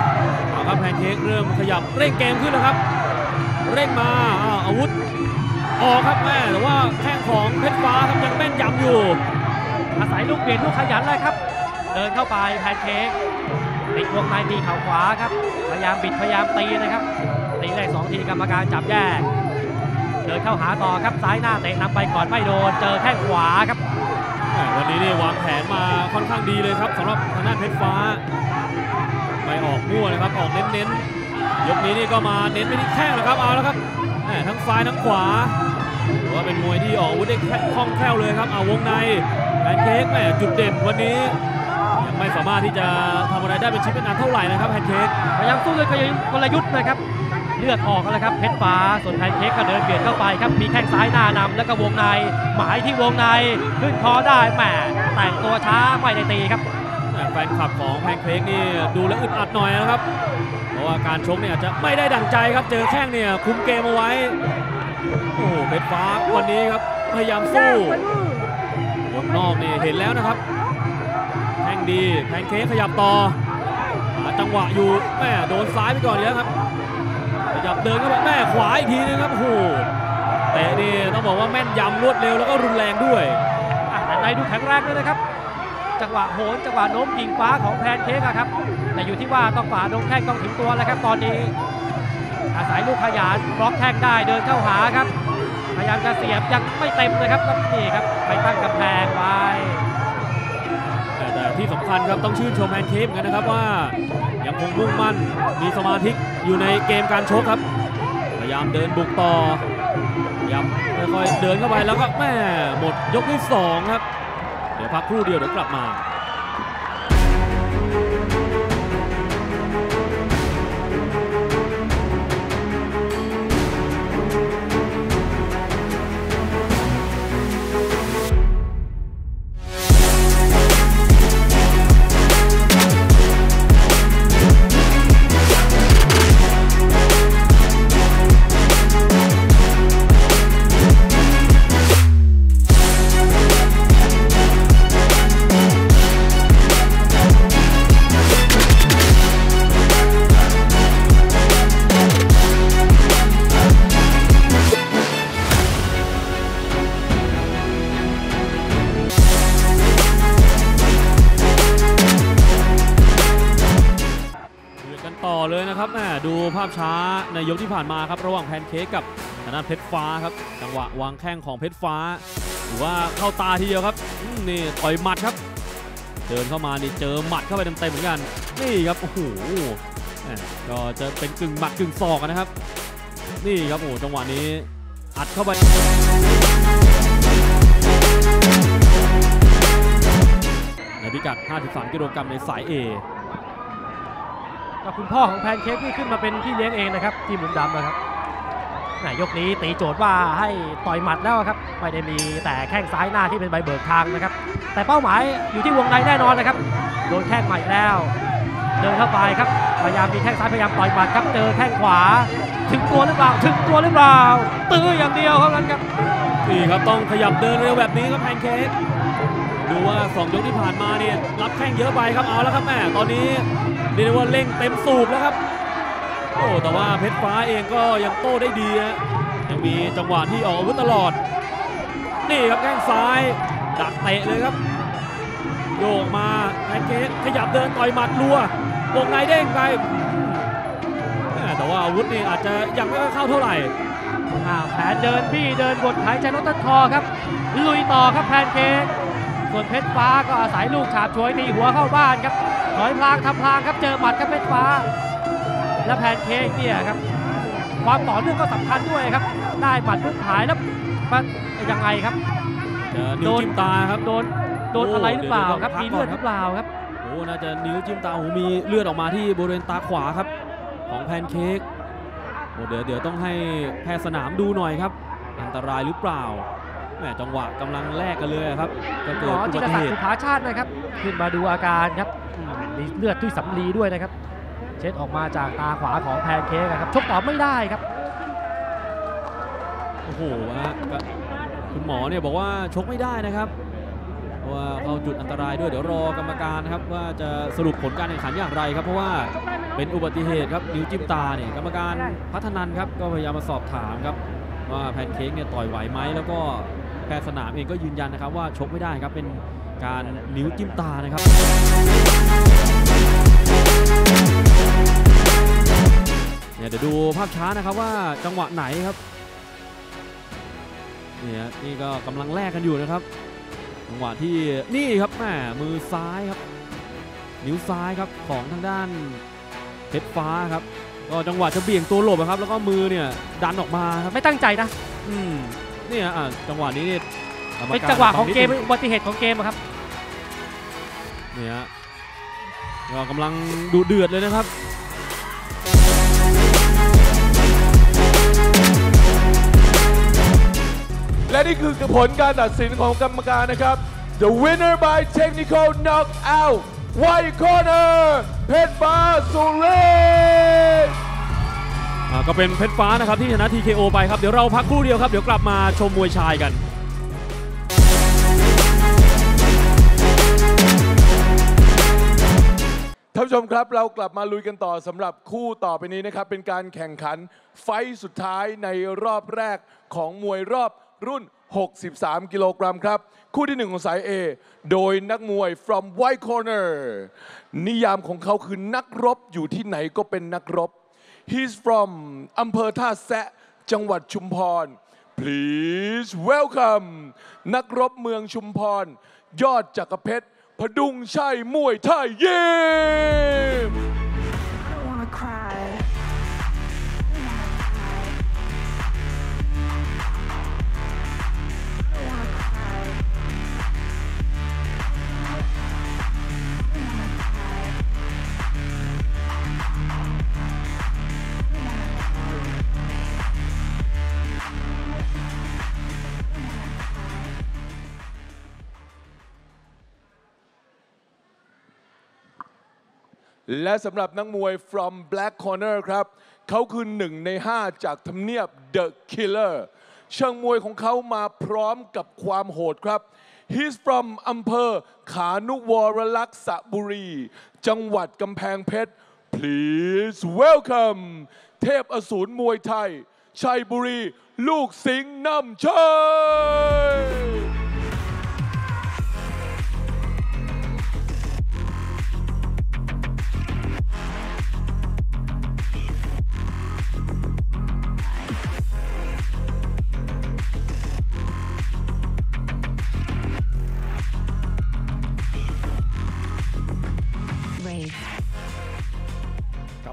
2เอาครับแพนเค้กเริ่มขยับเร่งเกมขึ้นแล้วครับเร่งมาอาวุธออกครับแต่ว่าแข้งของเพชรฟ้าครับยังแม่นยำอยู่อาศัยลูกเปลี่ยนลูกขยันเลยครับเดินเข้าไปแพนเค้กติดวงในตีเข่าขวาครับพยายามบิดพยายามตีนะครับตีได้2 ทีกรรมการจับแยกเดินเข้าหาต่อครับซ้ายหน้าเตะนำไปก่อนไม่โดนเจอแข้งขวาครับวันนี้นี่วางแผนมาค่อนข้างดีเลยครับสำหรับทางด้านเพชรฟ้าไม่ออกมั่วนะครับออกเน้นๆยกนี้นี่ก็มาเน้นไปที่แข้งนะครับเอาแล้วครับทั้งซ้ายทั้งขวาถือว่าเป็นมวยที่ออกอาวุธได้คล่องแคล่วเลยครับวงในแพนเค้กจุดเด่นวันนี้ยังไม่สามารถที่จะทำอะไรได้เป็นชิ้นเป็นอันเท่าไหร่นะครับแพนเค้กพยายามสู้ด้วยกลยุทธ์นะครับเลือดออกแล้วครับเพชรฟ้าส่วนแพนเค้กก็เดินเบียดเข้าไปครับมีแข้งซ้ายหน้านำแล้วก็วงในหมายที่วงในขึ้นคอได้แหมแต่งตัวช้าไม่ได้ตีครับแฟนคลับของแพนเค้กนี่ดูแล้วอึดอัดหน่อยนะครับเพราะว่าการชกเนี่ยจะไม่ได้ดั่งใจครับเจอแข้งเนี่ยคุมเกมเอาไว้โอ้โหเพชรฟ้าวันนี้ครับพยายามสู้วงนอกนี่เห็นแล้วนะครับแข้งดีแพนเค้กขยับต่อจังหวะอยู่โดนซ้ายไปก่อนเยอะครับขยับเดินเข้าไปขวาอีกทีนึงครับโอ้โหแต่นี่ต้องบอกว่าแม่นยำรวดเร็วแล้วก็รุนแรงด้วยแต่ในดูแข็งแรงเลยนะครับจังหวะโหนจังหวะโน้มกิ่งฟ้าของแพนเค้กครับแต่อยู่ที่ว่าต้องฝ่าดงแข้งต้องถึงตัวแล้วครับตอนนี้อาศัยลูกขยันบล็อกแข้งได้เดินเข้าหาครับพยายามจะเสียบยังไม่เต็มเลยครับนี่ครับไปตั้งกำแพงไว้แต่ที่สำคัญครับต้องชื่นชมแพนเค้กกันนะครับว่ายังคงมุ่งมั่นมีสมาธิอยู่ในเกมการชกครับพยายามเดินบุกต่อพยายามค่อยๆเดินเข้าไปแล้วก็หมดยกที่2ครับเดี๋ยวพักครู่เดียวเดี๋ยวกลับมาอเลยนะครับดูภาพช้าในยกที่ผ่านมาครับระหว่างแพนเค้กกับทางด้านเพชรฟ้าครับจังหวะวางแข้งของเพชรฟ้าหรือว่าเข้าตาทีเดียวครับนี่ต่อยหมัดครับเดินเข้ามานี่เจอหมัดเข้าไปเต็มๆเหมือนกันนี่ครับโอ้โหก็จะเป็นกึ่งหมัดกึ่งศอกนะครับนี่ครับโอ้จังหวะนี้อัดเข้าไปในพิกัด 53 กิโลกรัมในสาย A ก็คุณพ่อของแพนเค้กที่ขึ้นมาเป็นพี่เลี้ยงเองนะครับที่มุมดำนะครับยกนี้ตีโจทย์ว่าให้ต่อยหมัดแล้วครับไม่ได้มีแต่แข้งซ้ายหน้าที่เป็นใบเบิกทางนะครับแต่เป้าหมายอยู่ที่วงในแน่นอนนะครับโดนแข้งใหม่แล้วเดินเข้าไปครับพยายามมีแข้งซ้ายพยายามต่อยหมัดครับเจอแข้งขวาถึงตัวหรือเปล่าถึงตัวหรือเปล่าตื้ออย่างเดียวเท่านั้นครับนี่ครับต้องขยับเดินเร็วแบบนี้ครับแพนเค้กดูว่า2 ยกที่ผ่านมาเนี่ยรับแข้งเยอะไปครับเอาแล้วครับตอนนี้เรียกว่าเร่งเต็มสูบแล้วครับโอ้แต่ว่าเพชรฟ้าเองก็ยังโต้ได้ดีนะยังมีจังหวะที่ออกอาวุธตลอดนี่ครับแข้งซ้ายดักเตะเลยครับโยกมาแพนเค้กขยับเดินต่อยหมัดรัววงในเด้งไปแต่ว่าอาวุธนี่อาจจะยังไม่เข้าเท่าไหร่แผนเดินบี้เดินบดหายใจลดต้นคอครับลุยต่อครับแพนเค้กส่วนเพชรฟ้าก็อาศัยลูกฉาบฉวยตีหัวเข้าบ้านครับถอยพลางทำพลางครับเจอหมัดครับเพชรฟ้าและแพนเค้กเนี่ยครับความต่อเนื่องก็สำคัญด้วยครับได้หมัดปุ๊บหายแล้วมันยังไงครับโดนจิ้มตาครับโดนอะไรหรือเปล่าครับมีเลือดหรือเปล่าครับโอ้น่าจะนิ้วจิ้มตาโอ้มีเลือดออกมาที่บริเวณตาขวาครับของแพนเค้กโอ้เดี๋ยวต้องให้แพทย์สนามดูหน่อยครับอันตรายหรือเปล่าจังหวะกำลังแลกกันเลยครับก็เกิดอุบัติเหตุจิรศักดิ์ สุภาชาตินะครับขึ้นมาดูอาการครับมีเลือดที่สำลีด้วยนะครับเช็ดออกมาจากตาขวาของแพนเค้กครับชกต่อไม่ได้ครับโอ้โหคุณหมอเนี่ยบอกว่าชกไม่ได้นะครับเพราะว่าเข้าจุดอันตรายด้วยเดี๋ยวรอกรรมการนะครับว่าจะสรุปผลการแข่งขันอย่างไรครับเพราะว่าเป็นอุบัติเหตุครับนิ้วจิ้มตาเนี่ยกรรมการพัฒนันครับก็พยายามมาสอบถามครับว่าแพนเค้กเนี่ยต่อยไหวไหมแล้วก็แพทย์สนามเองก็ยืนยันนะครับว่าชกไม่ได้ครับเป็นการนิ้วจิ้มตานะครับเนี่ยเดี๋ยวดูภาพช้านะครับว่าจังหวะไหนครับเนี่ยนี่ก็กำลังแลกกันอยู่นะครับจังหวะที่นี่ครับมือซ้ายครับนิ้วซ้ายครับของทางด้านเพชรฟ้าครับก็จังหวะจะเบี่ยงตัวหลบครับแล้วก็มือเนี่ยดันออกมาครับไม่ตั้งใจนะนี่จังหวะนี้เนี่ยเป็นจังหวะของเกมอุบัติเหตุของเกมครับเนี่ยเรากำลังดุเดือดเลยนะครับและนี่คือผลการตัดสินของกรรมการนะครับ The winner by technical knockout White Corner เพชรฟ้าสุรินทร์ก็เป็นเพชรฟ้านะครับที่ชนะ TKO ไปครับเดี๋ยวเราพักครู่เดียวครับเดี๋ยวกลับมาชมมวยชายกันท่านผู้ชมครับเรากลับมาลุยกันต่อสำหรับคู่ต่อไปนี้นะครับเป็นการแข่งขันไฟท์สุดท้ายในรอบแรกของมวยรอบรุ่น 63 กิโลกรัมครับคู่ที่1ของสาย A โดยนักมวย from White Corner นิยามของเขาคือนักรบอยู่ที่ไหนก็เป็นนักรบ He's from อำเภอท่าแซะจังหวัดชุมพร Please welcome นักรบเมืองชุมพรยอดจักรเพชรพดุงชัยมวยไทยยิมและสำหรับนักมวย from Black Corner ครับเขาคือ1 ใน 5จากทำเนียบ The Killer เชิงมวยของเขามาพร้อมกับความโหดครับ He's from อำเภอขานุวรลักษบุรีจังหวัดกำแพงเพชร Please welcome เทพอสูรมวยไทยชัยบุรีลูกสิงห์นำชัย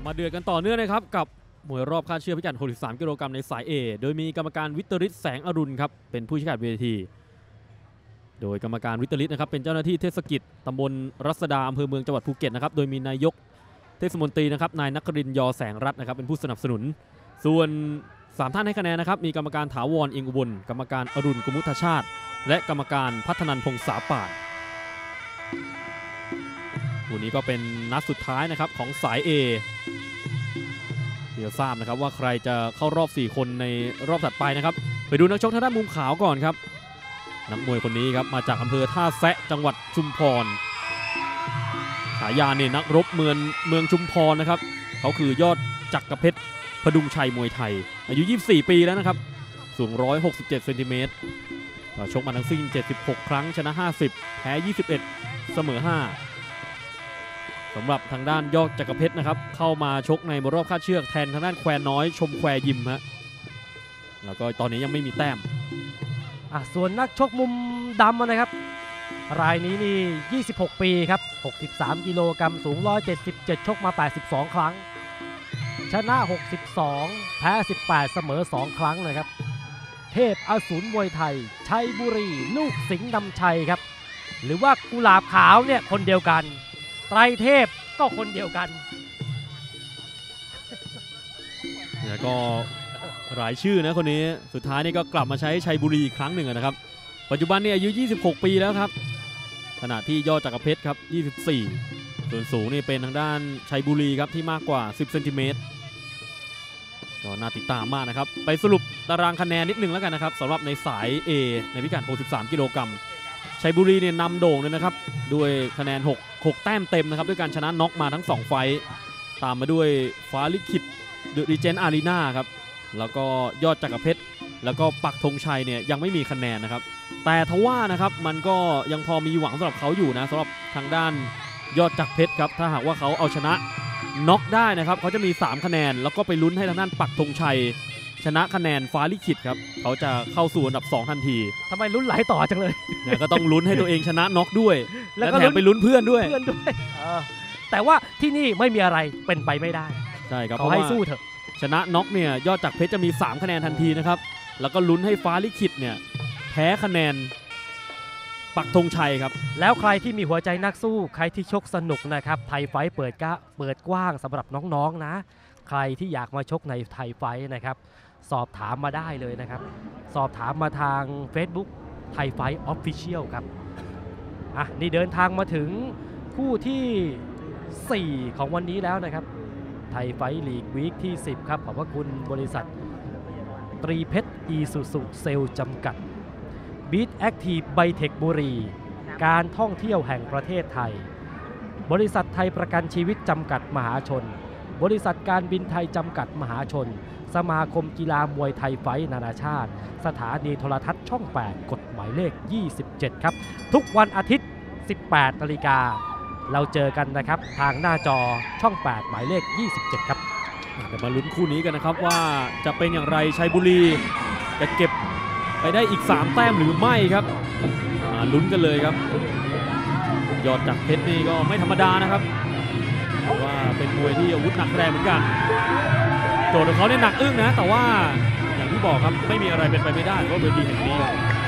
มาเดือดกันต่อเนื่องนะครับกับมวยรอบคาดเชือกพิกัด63 กิโลกรัมในสาย A โดยมีกรรมการวิตริศแสงอรุณครับเป็นผู้ชี้ขาดเวทีโดยกรรมการวิตริศนะครับเป็นเจ้าหน้าที่เทศกิจตำบลรัศดาอำเภอเมืองจังหวัดภูเก็ตนะครับโดยมีนายกเทศมนตรีนะครับนายนครินทร์ยอแสงรัตน์นะครับเป็นผู้สนับสนุนส่วน3ท่านให้คะแนนนะครับมีกรรมการถาวรเอียงอุบลกรรมการอรุณกุมุทชาติและกรรมการพัฒนันพงษาป่านวันนี้ก็เป็นนัดสุดท้ายนะครับของสาย A เดี๋ยวทราบนะครับว่าใครจะเข้ารอบ4คนในรอบถัดไปนะครับไปดูนักชกทางด้านมุมขาวก่อนครับนักมวยคนนี้ครับมาจากอำเภอท่าแซะจังหวัดชุมพรฉายาเนี่ยนักรบเมืองชุมพรนะครับเขาคือยอดจักรเพชรพดุงชัยมวยไทยอายุ24 ปีแล้วนะครับสูง167 เซนติเมตรชกมาทั้งสิ้น76 ครั้งชนะ50แพ้21เสมอ5สำหรับทางด้านยอดจักรเพชรนะครับเข้ามาชกในรอบคาดเชือกแทนทางด้านแควน้อยชมแควยิมฮะแล้วก็ตอนนี้ยังไม่มีแต้มส่วนนักชกมุมดำนะครับรายนี้นี่26 ปีครับ63 กิโลกรัมสูง177ชกมา82 ครั้งชนะ62แพ้18เสมอ2 ครั้งนะครับเทพอสูรมวยไทยชัยบุรีลูกสิงห์นำชัยครับหรือว่ากุหลาบขาวเนี่ยคนเดียวกันไตรเทพก็คนเดียวกันแล้วก็หลายชื่อนะคนนี้สุดท้ายนี่ก็กลับมาใช้ชัยบุรีอีกครั้งหนึ่งนะครับปัจจุบันนี่อายุ26 ปีแล้วครับขณะที่ยอดจักรเพชรครับ24ส่วนสูงนี่เป็นทางด้านชัยบุรีครับที่มากกว่า10 เซนติเมตรก็น่าติดตามมากนะครับไปสรุปตารางคะแนนนิดนึงแล้วกันนะครับสำหรับในสาย A ในพิกัด63 กิโลกรัมชัยบุรีเนี่ยนำโด่งเลยนะครับด้วยคะแนน6แต้มเต็มนะครับด้วยการชนะน็อกมาทั้ง2ไฟต์ตามมาด้วยฟ้าลิขิตเดอะรีเจนต์อารีนาครับแล้วก็ยอดจักรเพชรแล้วก็ปักธงชัยเนี่ยยังไม่มีคะแนนนะครับแต่ทว่านะครับมันก็ยังพอมีหวังสำหรับเขาอยู่นะสำหรับทางด้านยอดจักรเพชรครับถ้าหากว่าเขาเอาชนะน็อกได้นะครับเขาจะมี3คะแนนแล้วก็ไปลุ้นให้ทางด้านปักธงชัยชนะคะแนนฟ้าลิขิตครับเขาจะเข้าสู่อันดับ2ทันทีทำไมลุ้นหลายต่อจังเลยเนี่ยก็ต้องลุ้นให้ตัวเองชนะน็อกด้วยแล้วก็แถมไปลุ้นเพื่อนด้วยแต่ว่าที่นี่ไม่มีอะไรเป็นไปไม่ได้ใช่ครับเขาให้สู้เถอะชนะน็อกเนี่ยยอดจักรเพชรจะมี3คะแนนทันทีนะครับแล้วก็ลุ้นให้ฟ้าลิขิตเนี่ยแพ้คะแนนปักธงชัยครับแล้วใครที่มีหัวใจนักสู้ใครที่ชกสนุกนะครับไทยไฟท์เปิดกว้างสำหรับน้องๆนะใครที่อยากมาชกในไทยไฟท์นะครับสอบถามมาได้เลยนะครับสอบถามมาทาง Facebook ไทยไฟท์ออฟฟิเชียลครับนี่เดินทางมาถึงคู่ที่ 4 ของวันนี้แล้วนะครับไทยไฟท์ลีกวีคที่ 10ครับขอบพระคุณบริษัทตรีเพชรอีซูซูเซลจำกัดบีทแอคทีฟไบเทคบุรีการท่องเที่ยวแห่งประเทศไทยบริษัทไทยประกันชีวิตจำกัดมหาชนบริษัทการบินไทยจำกัดมหาชนสมาคมกีฬามวยไทยไฟท์นานาชาติสถานีโทรทัศน์ช่อง 8 กฎหมายเลข 27 ครับทุกวันอาทิตย์ 18 นาฬิกาเราเจอกันนะครับทางหน้าจอช่อง 8 หมายเลข 27 ครับเดี๋ยวมาลุ้นคู่นี้กันนะครับว่าจะเป็นอย่างไรชัยบุรีจะเก็บไปได้อีก3แต้มหรือไม่ครับลุ้นกันเลยครับยอดจักรเพชรนี่ก็ไม่ธรรมดานะครับเพราะว่าเป็นมวยที่อาวุธหนักแรงเหมือนกันโจทย์ของเขาเนี่ยหนักอึ้งนะแต่ว่าอย่างที่บอกครับไม่มีอะไรเป็นไปไม่ได้เพราะเวทีแห่งนี้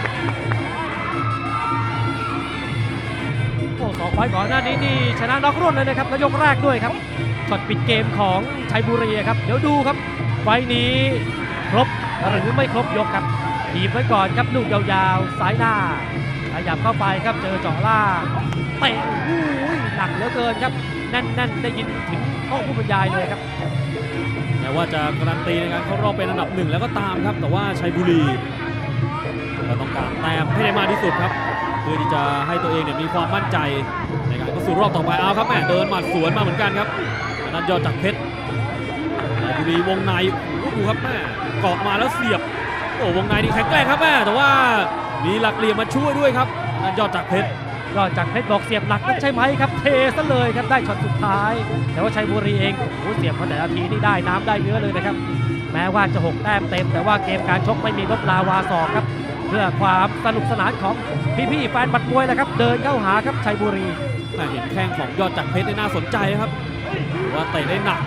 สองไฟก่อนหน้านี้นี่ชนะน็อกรวดเลยนะครับแล้วยกแรกด้วยครับช็อตปิดเกมของชัยบุรีครับเดี๋ยวดูครับไฟนี้ครบหรือไม่ครบยกครับถีบไว้ก่อนครับลูกยาวๆซ้ายหน้าขยับเข้าไปครับเจอเจาะล่างเตะหนักเหลือเกินครับแน่นๆได้ยินถึงห้องผู้บรรยายเลยครับแม้ว่าจะการันตีในการเข้ารอบเป็นอันดับ1แล้วก็ตามครับแต่ว่าชัยบุรีก็ต้องการแต้มให้ได้มากที่สุดครับเพื่อที่จะให้ตัวเองเนี่ยมีความมั่นใจในการเข้าสู่รอบต่อไปเอาครับแม่เดินหมัดสวนมาเหมือนกันครับนันยอดจักรเพชรชัยบุรีวงในดูครับแม่เกาะมาแล้วเสียบวงในนี่แข็งแกร่งครับแม่แต่ว่ามีหลักเหลี่ยมมาช่วยด้วยครับนันยอดจักรเพชรบอกเสียบหนักใช่ไหมครับเทซะเลยครับได้ช็อตสุดท้ายแต่ว่าชัยบุรีเองเสียบมาแต่ละทีนี่ได้น้ำได้เนื้อเลยนะครับแม้ว่าจะ6แต้มเต็มแต่ว่าเกมการชกไม่มีลดลาวาศอกครับเพื่อความสนุกสนานของพี่ๆแฟนบัดมวยนะครับเดินเข้าหาครับชัยบุรีเห็นแข้งของยอดจักรเพชรน่าสนใจครับว่าเตะได้หนัก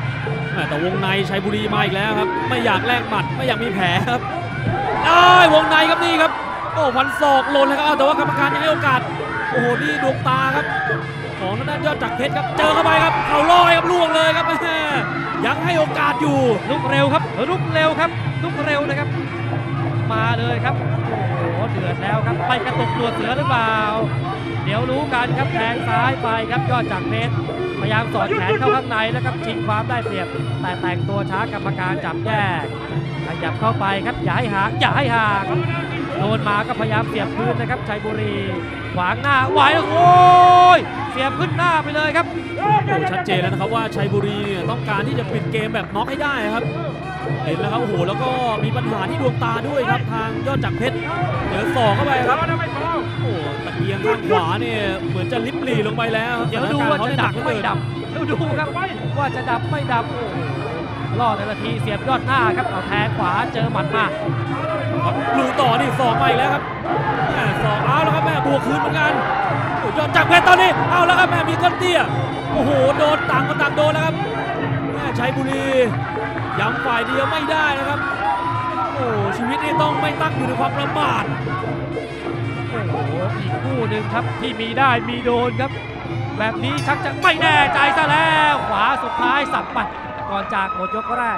แต่วงในชัยบุรีมาอีกแล้วครับไม่อยากแลกหมัดไม่อยากมีแผลครับวงในครับนี่ครับโอ้พันศอกหล่นเลยครับแต่ว่ากรรมการยังให้โอกาสโอ้โหนี่ดวงตาครับของทางด้านยอดจักรเพชรครับเจอเข้าไปครับเข่าลอยครับล่วงเลยครับยังให้โอกาสอยู่ลุกเร็วครับลุกเร็วครับลุกเร็วนะครับมาเลยครับโอ้โหเดือดแล้วครับไปกระตุกตัวเสือหรือเปล่าเดี๋ยวรู้กันครับแทงซ้ายไปครับยอดจักรเพชรพยายามสอดแขนเข้าข้างในแล้วครับชิงความได้เปรียบแต่แต่งตัวช้ากรรมการจับแยกขยับเข้าไปครับอย่าให้ห่างอย่าให้ห่างโดนมาก็พยายามเสียบคืนนะครับชัยบุรีขวางหน้าไหวแล้วโอ้ยเสียบขึ้นหน้าไปเลยครับโอ้ชัดเจนแล้วนะครับว่าชัยบุรีเนี่ยต้องการที่จะปิดเกมแบบน็อกให้ได้ครับเห็นแล้วครับโอ้โหแล้วก็มีปัญหาที่ดวงตาด้วยครับทางยอดจักรเพชรเจอศอกเข้าไปครับโอ้ตะเกียงข้างขวาเนี่ยเหมือนจะลิบหลีลงไปแล้วเดี๋ยวดูว่าจะดับไม่ดับดูครับว่าจะดับไม่ดับล่อแต่ละทีเสียบยอดหน้าครับเอาแทงขวาเจอหมัดมาครับลูต่อนี่ศอกไปแล้วครับศอกเอาแล้วครับแม่บวกคืนเหมือนกันยอดจักรเพชรตอนนี้เอาแล้วครับแม่มีก้อนเตี้ยโอ้โหโดนต่างคนต่างโดนแล้วครับแม่ชัยบุรีย้ำฝ่ายเดียวไม่ได้นะครับโอ้ชีวิตนี่ต้องไม่ตั้งอยู่ในความประมาทโอ้โหอีกคู่หนึ่งครับที่มีได้มีโดนครับแบบนี้ชักจะไม่แน่ใจซะแล้วขวาสุดท้ายสับไปก่อนจากหมดยกแรก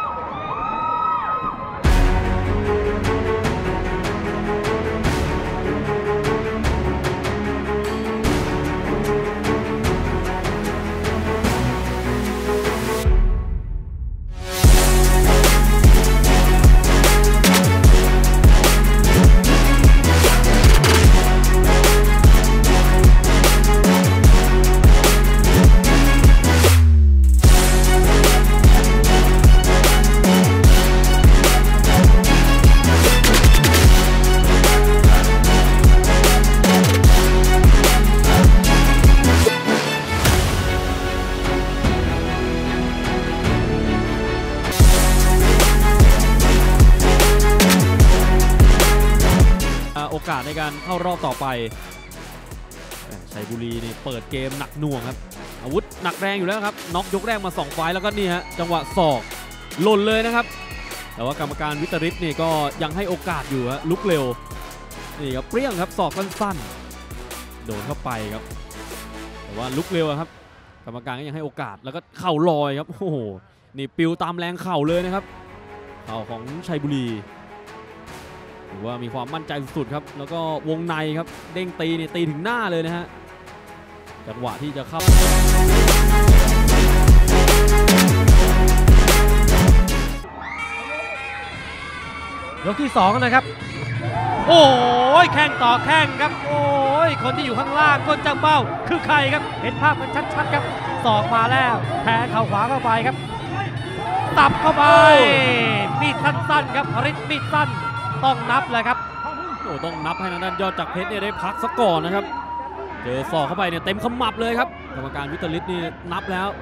โอกาสในการเข้ารอบต่อไปชัยบุรีนี่เปิดเกมหนักหน่วงครับอาวุธหนักแรงอยู่แล้วครับน็อกยกแรกมา2 ไฟล์แล้วก็นี่ฮะจังหวะศอกหล่นเลยนะครับแต่ว่ากรรมการวิตริศนี่ก็ยังให้โอกาสอยู่ฮะลุกเร็วนี่ครับเปรี้ยงครับศอกสั้นๆโดนเข้าไปครับแต่ว่าลุกเร็วครับกรรมการก็ยังให้โอกาสแล้วก็เข่าลอยครับโอ้โหนี่ปิวตามแรงเข่าเลยนะครับเข่าของชัยบุรีถือว่ามีความมั่นใจสุดๆครับแล้วก็วงในครับเด้งตีนี่ตีถึงหน้าเลยนะฮะจังหวะที่จะเข้ายกที่2นะครับโอ้ยแข้งต่อแข้งครับโอ้ยคนที่อยู่ข้างล่างก้นจังเบ้าคือใครครับเห็นภาพกันชัดๆครับศอกมาแล้วแทงเข่าขวาเข้าไปครับตับเข้าไปมีดสั้นๆครับฤทธิ์มีดสั้นต้องนับเลยครับโอ้ต้องนับให้ทางด้านยอดจักรเพชรเนี่ยได้พักซะก่อนนะครับเจอศอกเข้าไปเนี่ยเต็มขมับเลยครับกรรมการวิตริศนี่นับแล้ว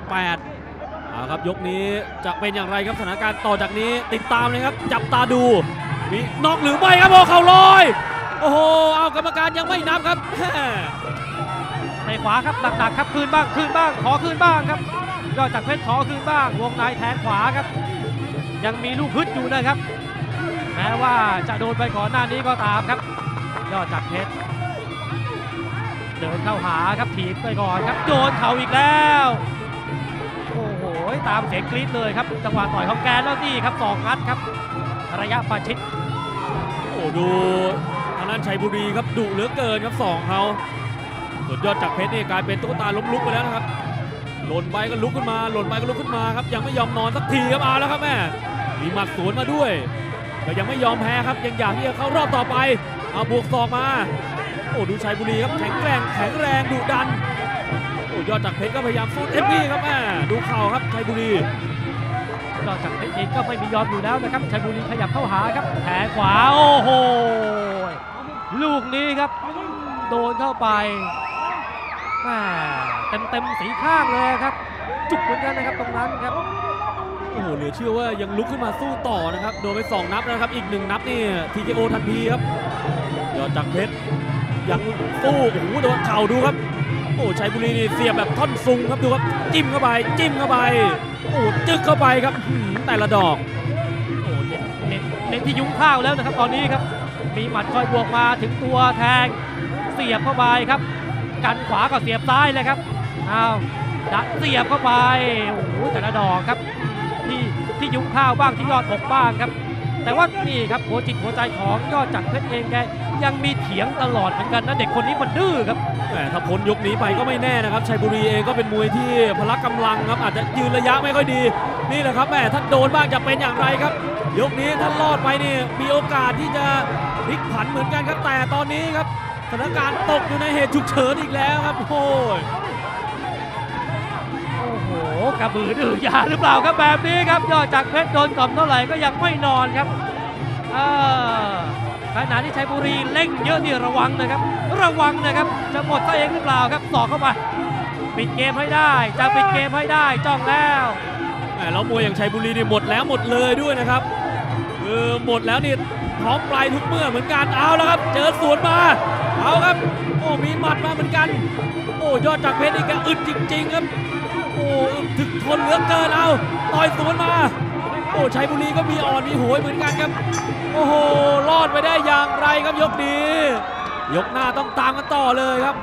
8เอาครับยกนี้จะเป็นอย่างไรครับสถานการณ์ต่อจากนี้ติดตามเลยครับจับตาดูมีน็อกหรือไม่ครับโอ้เข่าลอยโอ้โหเอากรรมการยังไม่นับครับในขวาครับหนักๆครับคืนบ้างขอคืนบ้างครับยอดจักรเพชรขอคืนบ้างวงในแทงขวาครับยังมีลูกฮึดอยู่นะครับแม้ว่าจะโดนไปก่อนหน้านี้ก็ตามครับยอดจักรเพชรเดินเข้าหาครับถีบไปก่อนครับโยนเข่าอีกแล้วโอ้โหตามเสียงกรี๊ดเลยครับจังหวะต่อยของแกแล้วนี่ครับศอกงัดครับระยะประชิดโอ้ดูทางด้านชัยบุรีครับดุเหลือเกินครับศอกเขาส่วนยอดจักรเพชรนี่กลายเป็นตุ๊กตาล้มลุกไปแล้วนะครับหล่นไปก็ลุกขึ้นมาหล่นไปก็ลุกขึ้นมาครับยังไม่ยอมนอนสักทีครับเอาแล้วครับแม่มีหมัดสวนมาด้วยก็ยังไม่ยอมแพ้ครับยังอยากที่จะเข้ารอบต่อไปเอาบวกศอกมาโอ้ดูชัยบุรีครับแข็งแรงดุดันโอ้ยอดจักรเพชรก็พยายามสู้เต็มที่ครับแม่ดูเข่าครับชัยบุรียอดจักรเพชรเองก็ไม่มียอมอยู่แล้วนะครับชัยบุรีขยับเข้าหาครับแผลขวาโอ้โหลูกนี้ครับโดนเข้าไปเต็มสีข้างเลยครับจุกเหมือนกันนะครับตรงนั้นครับโอ้โหเหลือเชื่อว่ายังลุกขึ้นมาสู้ต่อนะครับโดนไป2 นับนะครับอีก1 นับนี่ TKO ทันทีครับยอดจักรเพชรยังสู้โอ้โหโดนเข่าดูครับโอ้ชัยบุรีนี่เสียบแบบท่อนซุงครับดูครับจิ้มเข้าไปโอ้จึกเข้าไปครับแต่ละดอกโอ้เน้นที่ยุ้งข้าวแล้วนะครับตอนนี้ครับมีหมัดคอยบวกมาถึงตัวแทงเสียบเข้าไปครับกันขวาก็เสียบซ้ายเลยครับอ้าวดักเสียบเข้าไปโอ้โหแต่ละดอกครับที่ยุ้งข้าวบ้างที่ยอดอกบ้างครับแต่ว่านี่ครับหัวจิตหัวใจของยอดจักรเพชรเองแกยังมีเถียงตลอดเหมือนกันนะเด็กคนนี้มันดื้อครับถ้าพ้นยกนี้ไปก็ไม่แน่นะครับชัยบุรีเองก็เป็นมวยที่พละกำลังครับอาจจะยืนระยะไม่ค่อยดีนี่แหละครับถ้าโดนบ้างจะเป็นอย่างไรครับยกนี้ถ้ารอดไปนี่มีโอกาสที่จะพลิกผันเหมือนกันครับแต่ตอนนี้ครับสถานการณ์ตกอยู่ในเหตุฉุกเฉินอีกแล้วครับโอ้โหกระบือดื้อยาหรือเปล่าครับแบบนี้ครับยอดจักรเพชรโดนกล่อมเท่าไหร่ก็ยังไม่นอนครับขณะที่ชัยบุรีเล่งเยอะนี่ระวังนะครับจะหมดตัวเองหรือเปล่าครับสอกเข้ามาปิดเกมให้ได้จะปิดเกมให้ได้จ้องแล้วแล้วมวยอย่างชัยบุรีนี่หมดแล้วหมดเลยด้วยนะครับหมดแล้วนี่พร้อมปลายทุกเมื่อเหมือนกันเอาแล้วครับเจอสวนมาเอาครับโอ้มีหมัดมาเหมือนกันโอ้ยอดจักรเพชรนี่แกอึดจริงๆครับโอ้ถึกทนเหลือเกินเอาต่อยสวนมาโอ้ชัยบุรีก็มีอ่อนมีโหยเหมือนกันครับโอ้โหรอดไปได้อย่างไรครับยกนี้ยกหน้าต้องตามกันต่อเลยครับ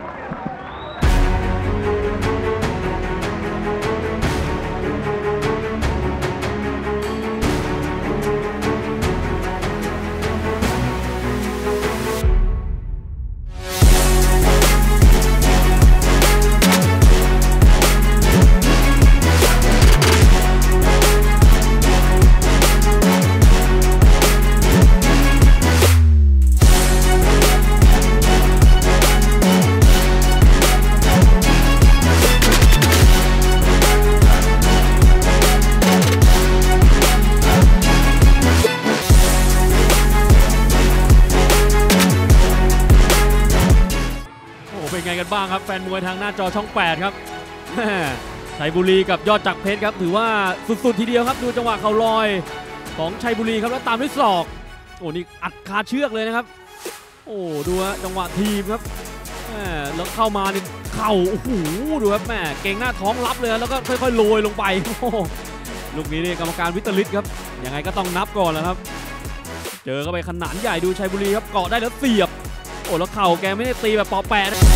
เป็นไงกันบ้างครับแฟนมวยทางหน้าจอช่อง8ครับชัยบุรีกับยอดจักรเพชรครับถือว่าสุดๆทีเดียวครับดูจังหวะเข่าลอยของชัยบุรีครับแล้วตามด้วยศอกโอ้นี่อัดคาเชือกเลยนะครับโอ้ดูฮะจังหวะทีมครับแล้วเข้ามานี่เข่าโอ้โหดูครับเก่งหน้าท้องรับเลยแล้วก็ค่อยๆโรยลงไปลูกนี้นี่กรรมการวิตลิตครับยังไงก็ต้องนับก่อนแล้วครับเจอเข้าไปขนาดใหญ่ดูชัยบุรีครับเกาะได้แล้วเสียบโอ้แล้วเข่าแกไม่ได้ตีแบบปอแปะนะ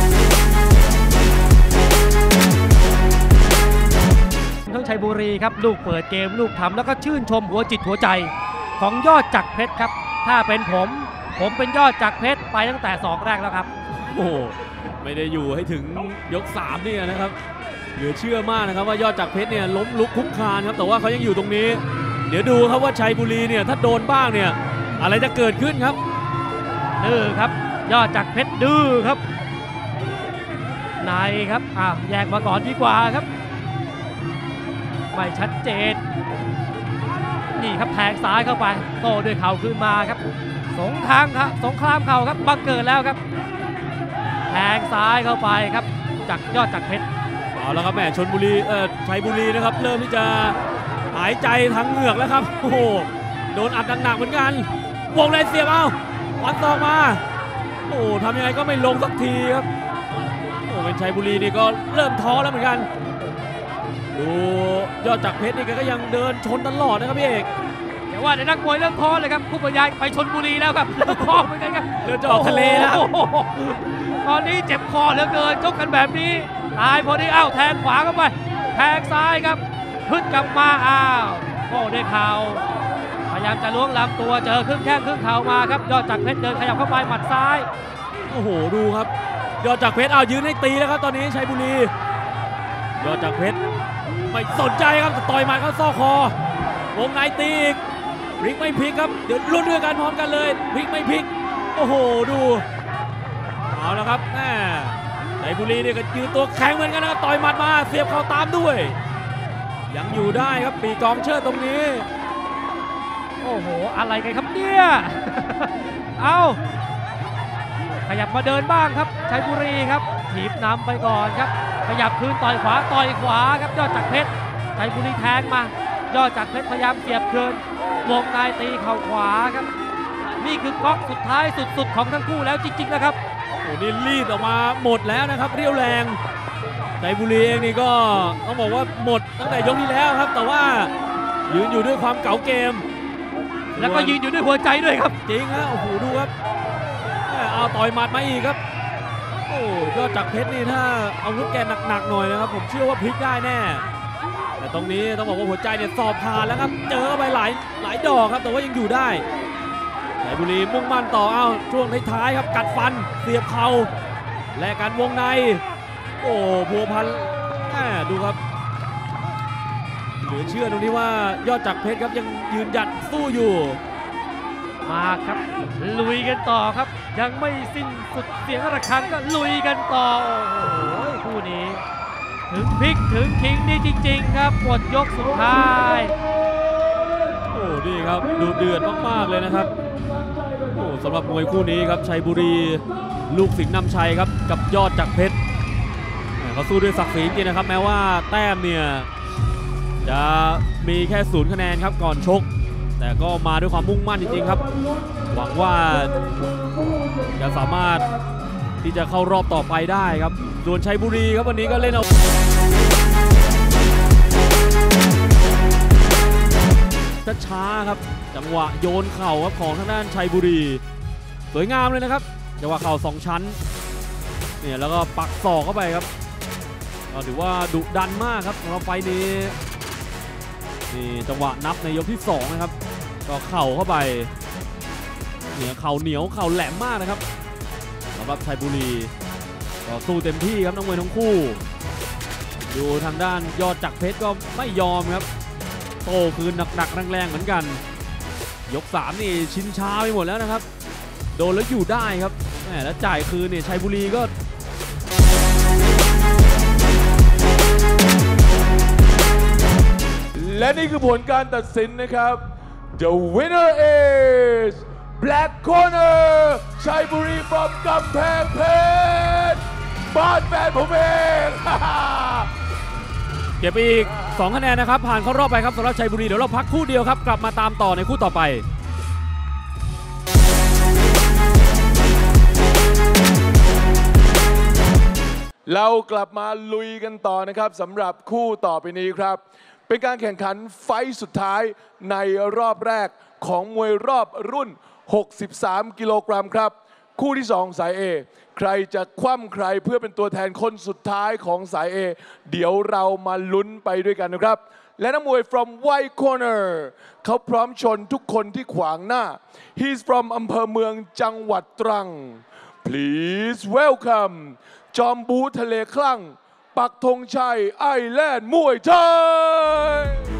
ทั้งชัยบุรีครับลูกเปิดเกมลูกทำแล้วก็ชื่นชมหัวจิตหัวใจของยอดจักรเพชรครับถ้าเป็นผมเป็นยอดจักรเพชรไปตั้งแต่ศอกแรกแล้วครับโอ้ไม่ได้อยู่ให้ถึงยก3นี่นะครับเหลือเชื่อมากนะครับว่ายอดจักรเพชรเนี่ยล้มลุกคุกคานครับแต่ว่าเขายังอยู่ตรงนี้เดี๋ยวดูครับว่าชัยบุรีเนี่ยถ้าโดนบ้างเนี่ยอะไรจะเกิดขึ้นครับดื้อครับยอดจักรเพชรดื้อครับในครับแยกมาก่อนดีกว่าครับไม่ชัดเจนนี่ครับแทงซ้ายเข้าไปโต้ด้วยเข่าขึ้นมาครับสงครามเข่าครับบังเกิดแล้วครับแทงซ้ายเข้าไปครับจากยอดจักรเพชรเอาแล้วครับชลบุรีชัยบุรีนะครับเริ่มที่จะหายใจทางเหงือกแล้วครับโอ้โหโดนอัดหนักๆเหมือนกันวงในเสียบเอาวัดต่อมาโอ้ทำยังไงก็ไม่ลงสักทีครับโอ้เป็นชัยบุรีนี่ก็เริ่มท้อแล้วเหมือนกันดูยอดจักรเพชรนี่ก็ยังเดินชนตลอดนะครับพี่เอกเดี๋ยวว่าในนักมวยเริ่มท้อเลยครับผู้บรรยายไปชลบุรีแล้วครับเริ่มท้อเหมือนกันครับเริ่มจะออกทะเลแล้วตอนนี้เจ็บคอเหลือเกินชกกันแบบนี้ตายพอดีแทงขวาเข้าไปแทงซ้ายครับพึ่งกลับมาโอ้ได้เข่าพยายามจะล้วงลำตัวเจอครึ่งแข้งครึ่งเข่ามาครับยอดจักรเพชรเดินขยับเข้าไปหมัดซ้ายโอ้โหดูครับยอดจักรเพชรยืนให้ตีแล้วครับตอนนี้ชัยบุรียอดจักรเพชรไม่สนใจครับต่อยหมัดเข้าซ่อคอวงในตีอีกพลิกไม่พลิกครับเดี๋ยวลุ้นด้วยกันพร้อมกันเลยพลิกไม่พลิกโอ้โหดูเอาละครับชัยบุรีนี่ก็ยืนตัวแข็งเหมือนกันนะครับต่อยหมัดมาเสียบเข่าตามด้วยยังอยู่ได้ครับปีกองเชิดตรงนี้โอ้โหอะไรกันครับเนี่ยขยับมาเดินบ้างครับชัยบุรีครับถีบนำไปก่อนครับขยับคืนต่อยขวาครับยอดจักรเพชรชัยบุรีแทงมายอดจักรเพชรพยายามเสียบคืนวงในตีเข่าขวาครับนี่คือก๊อกสุดท้ายสุดๆของทั้งคู่แล้วจริงๆนะครับโอ้นี่รีดออกมาหมดแล้วนะครับเรี่ยวแรงชัยบุรีเองนี่ก็ต้องบอกว่าหมดตั้งแต่ยกที่แล้วครับแต่ว่ายืนอยู่ด้วยความเก๋าเกมแล้วก็ยืนอยู่ด้วยหัวใจด้วยครับจริงฮะโอ้โหดูครับเอาต่อยหมัดมาอีกครับโอ้ยอดจักรเพชรนี่ถ้าอาวุธแกหนักๆหน่อยนะครับผมเชื่อว่าพลิกได้แน่แต่ตรงนี้ต้องบอกว่าหัวใจเนี่ยสอบผ่านแล้วครับเจอเข้าไปหลายดอกครับแต่ว่ายังอยู่ได้ชัยบุรีมุ่งมั่นต่อช่วงท้ายๆครับกัดฟันเสียบเข่าแลกกันวงในโอ้พัวพันดูครับเหลือเชื่อตรงที่ว่ายอดจักรเพชรครับยังยืนหยัดสู้อยู่มาครับลุยกันต่อครับยังไม่สิ้นสุดเสียงระฆังก็ลุยกันต่อโอ้โหคู่นี้ถึงพลิกถึงคิงนี่จริงๆครับหมดยกสุดท้ายโอ้นี่ครับดูเดือดมากๆเลยนะครับโอ้สำหรับมวยคู่นี้ครับชัยบุรีลูกสิงห์นำชัยครับกับยอดจักรเพชรเขาสู้ด้วยศักดิ์ศรีจริงนะครับแม้ว่าแต้มเนี่ยจะมีแค่0คะแนนครับก่อนชกแต่ก็มาด้วยความมุ่งมั่นจริงๆครับหวังว่าจะสามารถที่จะเข้ารอบต่อไปได้ครับส่วนชัยบุรีครับวันนี้ก็เล่นเอาช้าครับจังหวะโยนเข่าครับของทางด้านชัยบุรีสวยงามเลยนะครับจังหวะเข่า2ชั้นเนี่ยแล้วก็ปักศอกเข้าไปครับก็ถือว่าดุดันมากครับสำหรับไฟนี้นี่จังหวะนับในยกที่2นะครับก็เข่าเข้าไปเนี่ยเข่าเหนียวเข่าแหลมมากนะครับสำหรับชัยบุรีก็สู้เต็มที่ครับนักมวยทั้งคู่ดูทางด้านยอดจักรเพชรก็ไม่ยอมครับโต้คืนหนักๆแรงๆเหมือนกันยก3นี่ชินช้าไปหมดแล้วนะครับโดนแล้วอยู่ได้ครับแล้วจ่ายคืนเนี่ยชัยบุรีก็และนี่คือผลการตัดสินนะครับ The winner is Black Corner ชัยบุรี from กำแพงเพชรบ้านแฟนผมเองเก็บไปอีก2คะแนนนะครับผ่านเข้ารอบไปครับสำหรับชัยบุรีเดี๋ยวเราพักคู่เดียวครับกลับมาตามต่อในคู่ต่อไปเรากลับมาลุยกันต่อนะครับสำหรับคู่ต่อไปนี้ครับเป็นการแข่งขันไฟท์สุดท้ายในรอบแรกของมวยรอบรุ่น63กิโลกรัมครับคู่ที่2สาย A ใครจะคว่ำใครเพื่อเป็นตัวแทนคนสุดท้ายของสาย A เดี๋ยวเรามาลุ้นไปด้วยกันนะครับและนักมวย from White Corner เขาพร้อมชนทุกคนที่ขวางหน้า He's from อำเภอเมืองจังหวัดตรัง Please welcome จอมบูทะเลคลั่งปักธงชัยไอแลนด์มวยไทย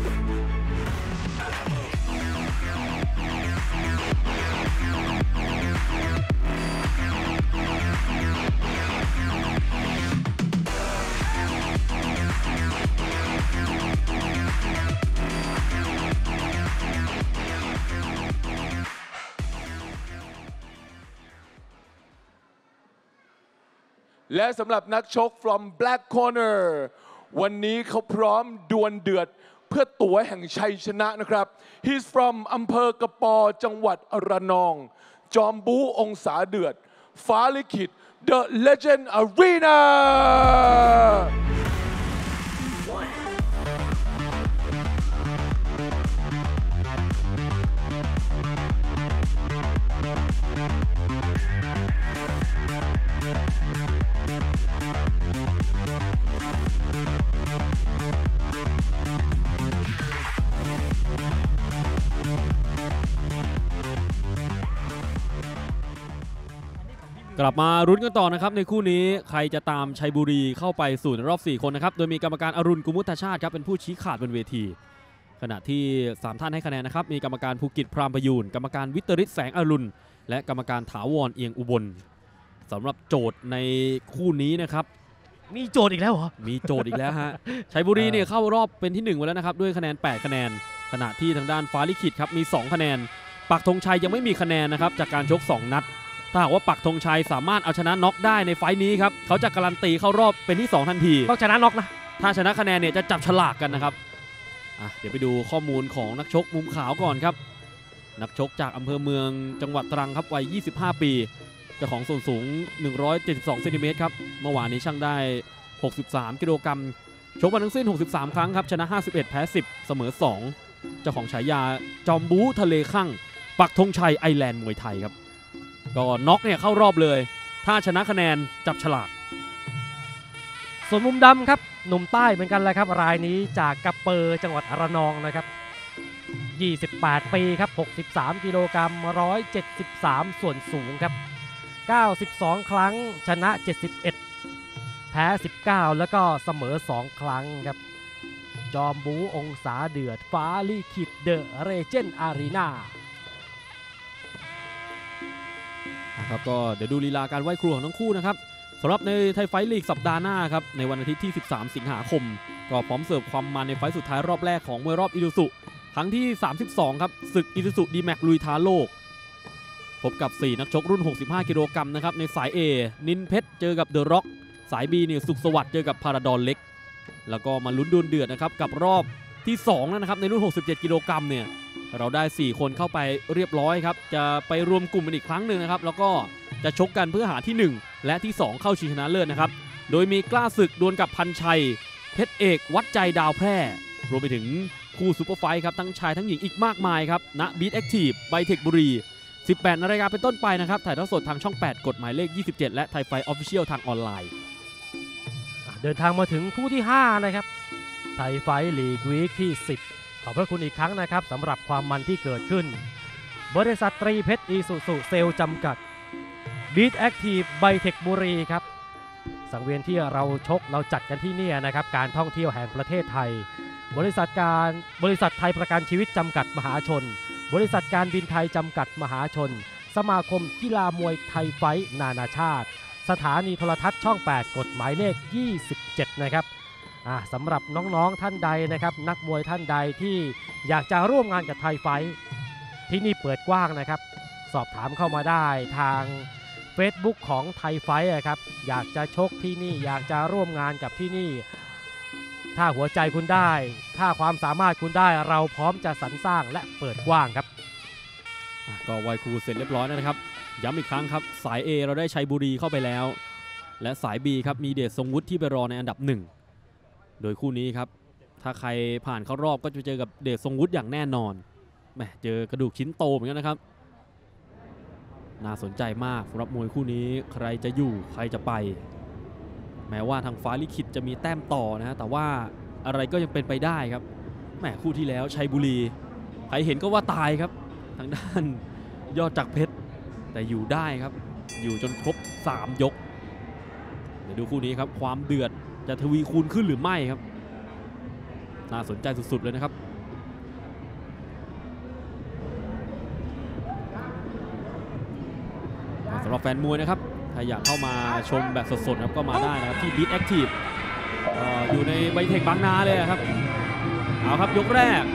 และสำหรับนักชก from Black Corner วันนี้เขาพร้อมดวลเดือดเพื่อตั๋วแห่งชัยชนะนะครับ He's from อำเภอกระปอจังหวัดระนองจอมบูองศาเดือดฟ้าลิขิต The Legend Arena กลับมารุ้นกันต่อนะครับในคู่นี้ใครจะตามชัยบุรีเข้าไปสู่ในรอบ4คนนะครับโดยมีกรรมการอรุณกุมุตชาติครับเป็นผู้ชี้ขาดบนเวทีขณะที่3ท่านให้คะแนนนะครับมีกรรมการภูกิจพรามพยูนกรรมการวิตริศแสงอรุณและกรรมการถาวรเอียงอุบลสำหรับโจทย์ในคู่นี้นะครับมีโจทย์อีกแล้วเหรอมีโจทย์อีกแล้วฮะชัยบุรีเนี่ยเข้ารอบเป็นที่1มาแล้วนะครับด้วยคะแนน8คะแนนขณะที่ทางด้านฟ้าลิขิตครับมี2คะแนนปักธงชัยยังไม่มีคะแนนนะครับจากการชก2นัดถ้าหากว่าปักธงชัยสามารถเอาชนะน็อกได้ในไฟท์นี้ครับเขาจะการันตีเข้ารอบเป็นที่2ทันทีต้องชนะน็อกนะถ้าชนะคะแนนเนี่ยจะจับฉลากกันนะครับเดี๋ยวไปดูข้อมูลของนักชกมุมขาวก่อนครับนักชกจากอำเภอเมืองจังหวัดตรังครับวัย25 ปีเจ้าของส่วนสูง172เซนติเมตรครับเมื่อวานนี้ช่างได้ 63 กิโลกรัมชกมาทั้งสิ้น 63 ครั้งครับชนะ 51 แพ้ 10 เสมอ 2 เจ้าของฉายาจอมบู๊ทะเลคั่งปักธงชัยไอแลนด์มวยไทยครับก็น็อกเนี่ยเข้ารอบเลยถ้าชนะคะแนนจับฉลากส่วนมุมดำครับหนุ่มใต้เหมือนกันแหละครับรายนี้จากกระเปอร์จังหวัดระนองนะครับ28 ปีครับ63 กิโลกรัม173 ส่วนสูงครับ92 ครั้งชนะ 71 แพ้ 19 แล้วก็เสมอ 2 ครั้งครับจอมบูองศาเดือดฟ้าลิขิตเดอะเรเจนด์อารีนาครับก็เดี๋ยวดูลีลาการไหว้ครูของทั้งคู่นะครับสำหรับในไทยไฟท์ลีกสัปดาห์หน้าครับในวันอาทิตย์ที่ 13 สิงหาคมก็พร้อมเสิร์ฟความมันในไฟท์สุดท้ายรอบแรกของมวยรอบอิซูซุครั้งที่ 32 ครับศึกอิซูซุดีแม็กลุยท้าโลกพบกับ 4 นักชกรุ่น 65 กิโลกรัมนะครับในสาย A นินเพชรเจอกับเดอะร็อกสาย B เนี่ยสุขสวัสดิ์เจอกับพาราดอนเล็กแล้วก็มาลุ้นดวลเดือดนะครับกับรอบที่2นะครับในรุ่น 67 กิโลกรัมเนี่ยเราได้ 4 คนเข้าไปเรียบร้อยครับจะไปรวมกลุ่มกันอีกครั้งหนึ่งนะครับแล้วก็จะชกกันเพื่อหาที่ 1 และที่ 2 เข้าชิงชนะเลิศนะครับโดยมีกล้าศึกดวลกับพันชัยเพชรเอกวัดใจดาวแพร่รวมไปถึงคู่ซูเปอร์ไฟท์ครับทั้งชายทั้งหญิงอีกมากมายครับณบีทแอคทีฟไบเทคบุรี 18 นาฬิกาเป็นต้นไปนะครับถ่ายทอดสดทางช่อง 8 กฎหมายเลข 27 และไทยไฟท์ออฟฟิเชียลทางออนไลน์เดินทางมาถึงคู่ที่ 5 นะครับไทยไฟท์ลีกวีคที่ 10 ขอบพระคุณอีกครั้งนะครับสำหรับความมันที่เกิดขึ้นบริษัทตรีเพชรอีซูซุเซลจำกัดบีทแอคทีฟไบเทคบุรีครับสังเวียนที่เราชกเราจัดกันที่นี่นะครับการท่องเที่ยวแห่งประเทศไทยบริษัทไทยประกันชีวิตจำกัดมหาชนบริษัทการบินไทยจำกัดมหาชนสมาคมกีฬามวยไทยไฟท์นานาชาติสถานีโทรทัศน์ช่อง 8 กฎหมายเลข 27 นะครับสำหรับน้องๆท่านใดนะครับนักมวยท่านใดที่อยากจะร่วมงานกับไทยไฟท์ที่นี่เปิดกว้างนะครับสอบถามเข้ามาได้ทาง Facebook ของไทยไฟท์ครับอยากจะชกที่นี่อยากจะร่วมงานกับที่นี่ถ้าหัวใจคุณได้ถ้าความสามารถคุณได้เราพร้อมจะสรรสร้างและเปิดกว้างครับก็ไหว้ครูเสร็จเรียบร้อยแล้วนะครับย้ำอีกครั้งครับสาย A เราได้ชัยบุรีเข้าไปแล้วและสาย B ครับมีเดชทรงวุฒิที่ไปรอในอันดับ 1โดยคู่นี้ครับถ้าใครผ่านเข้ารอบก็จะเจอกับเดชทรงวุฒิอย่างแน่นอนแหมเจอกระดูกชิ้นโตเหมือนกันนะครับน่าสนใจมากสำหรับมวยคู่นี้ใครจะอยู่ใครจะไปแม้ว่าทางฟ้าลิขิตจะมีแต้มต่อนะแต่ว่าอะไรก็ยังเป็นไปได้ครับแหมคู่ที่แล้วชัยบุรีใครเห็นก็ว่าตายครับทางด้านยอดจักรเพชรแต่อยู่ได้ครับอยู่จนครบ3 ยกเดี๋ยวดูคู่นี้ครับความเดือดจะทวีคูณขึ้นหรือไม่ครับน่าสนใจสุดๆเลยนะครับสำหรับแฟนมวยนะครับถ้าอยากเข้ามาชมแบบสดๆครับก็มาได้นะครับที่ Beat Active อยู่ในไบเทคบางนาเลยครับเอาครับยกแรก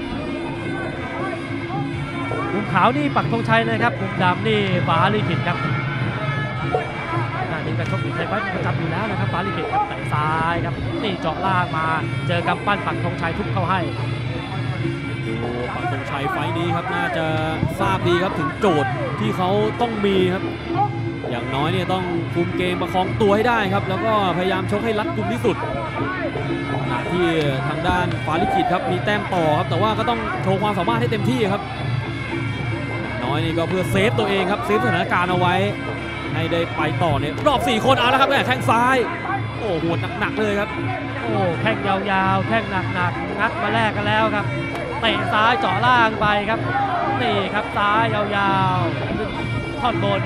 มุมขาวนี่ปักธงชัยนะครับมุมดำนี่ฟ้าลิขิตครับนี่กระชกอยู่ในไฟประจำอยู่แล้วนะครับฟ้าลิขิตครับแต่ซ้ายครับนี่เจาะล่างมาเจอกำปั้นปักธงชัยทุบเข้าให้ดูปักธงชัยไฟนี้ครับน่าจะทราบดีครับถึงโจทย์ที่เขาต้องมีครับอย่างน้อยเนี่ยต้องคุมเกมประคองตัวให้ได้ครับแล้วก็พยายามชกให้รัดกุมที่สุดขณะที่ทางด้านฟ้าลิขิตครับมีแต้มต่อครับแต่ว่าก็ต้องโชว์ความสามารถให้เต็มที่ครับน้อยนี่ก็เพื่อเซฟตัวเองครับเซฟสถานการณ์เอาไว้ให้ได้ไปต่อเนี่ยรอบ4 คนเอาแล้วครับแข้งซ้ายโอ้โหหนักๆเลยครับโอ้แข้งยาวๆแข้งหนักๆงัดมาแลกกันแล้วครับเตะซ้ายเจาะล่างไปครับนี่ครับซ้ายยาวๆท่อนบน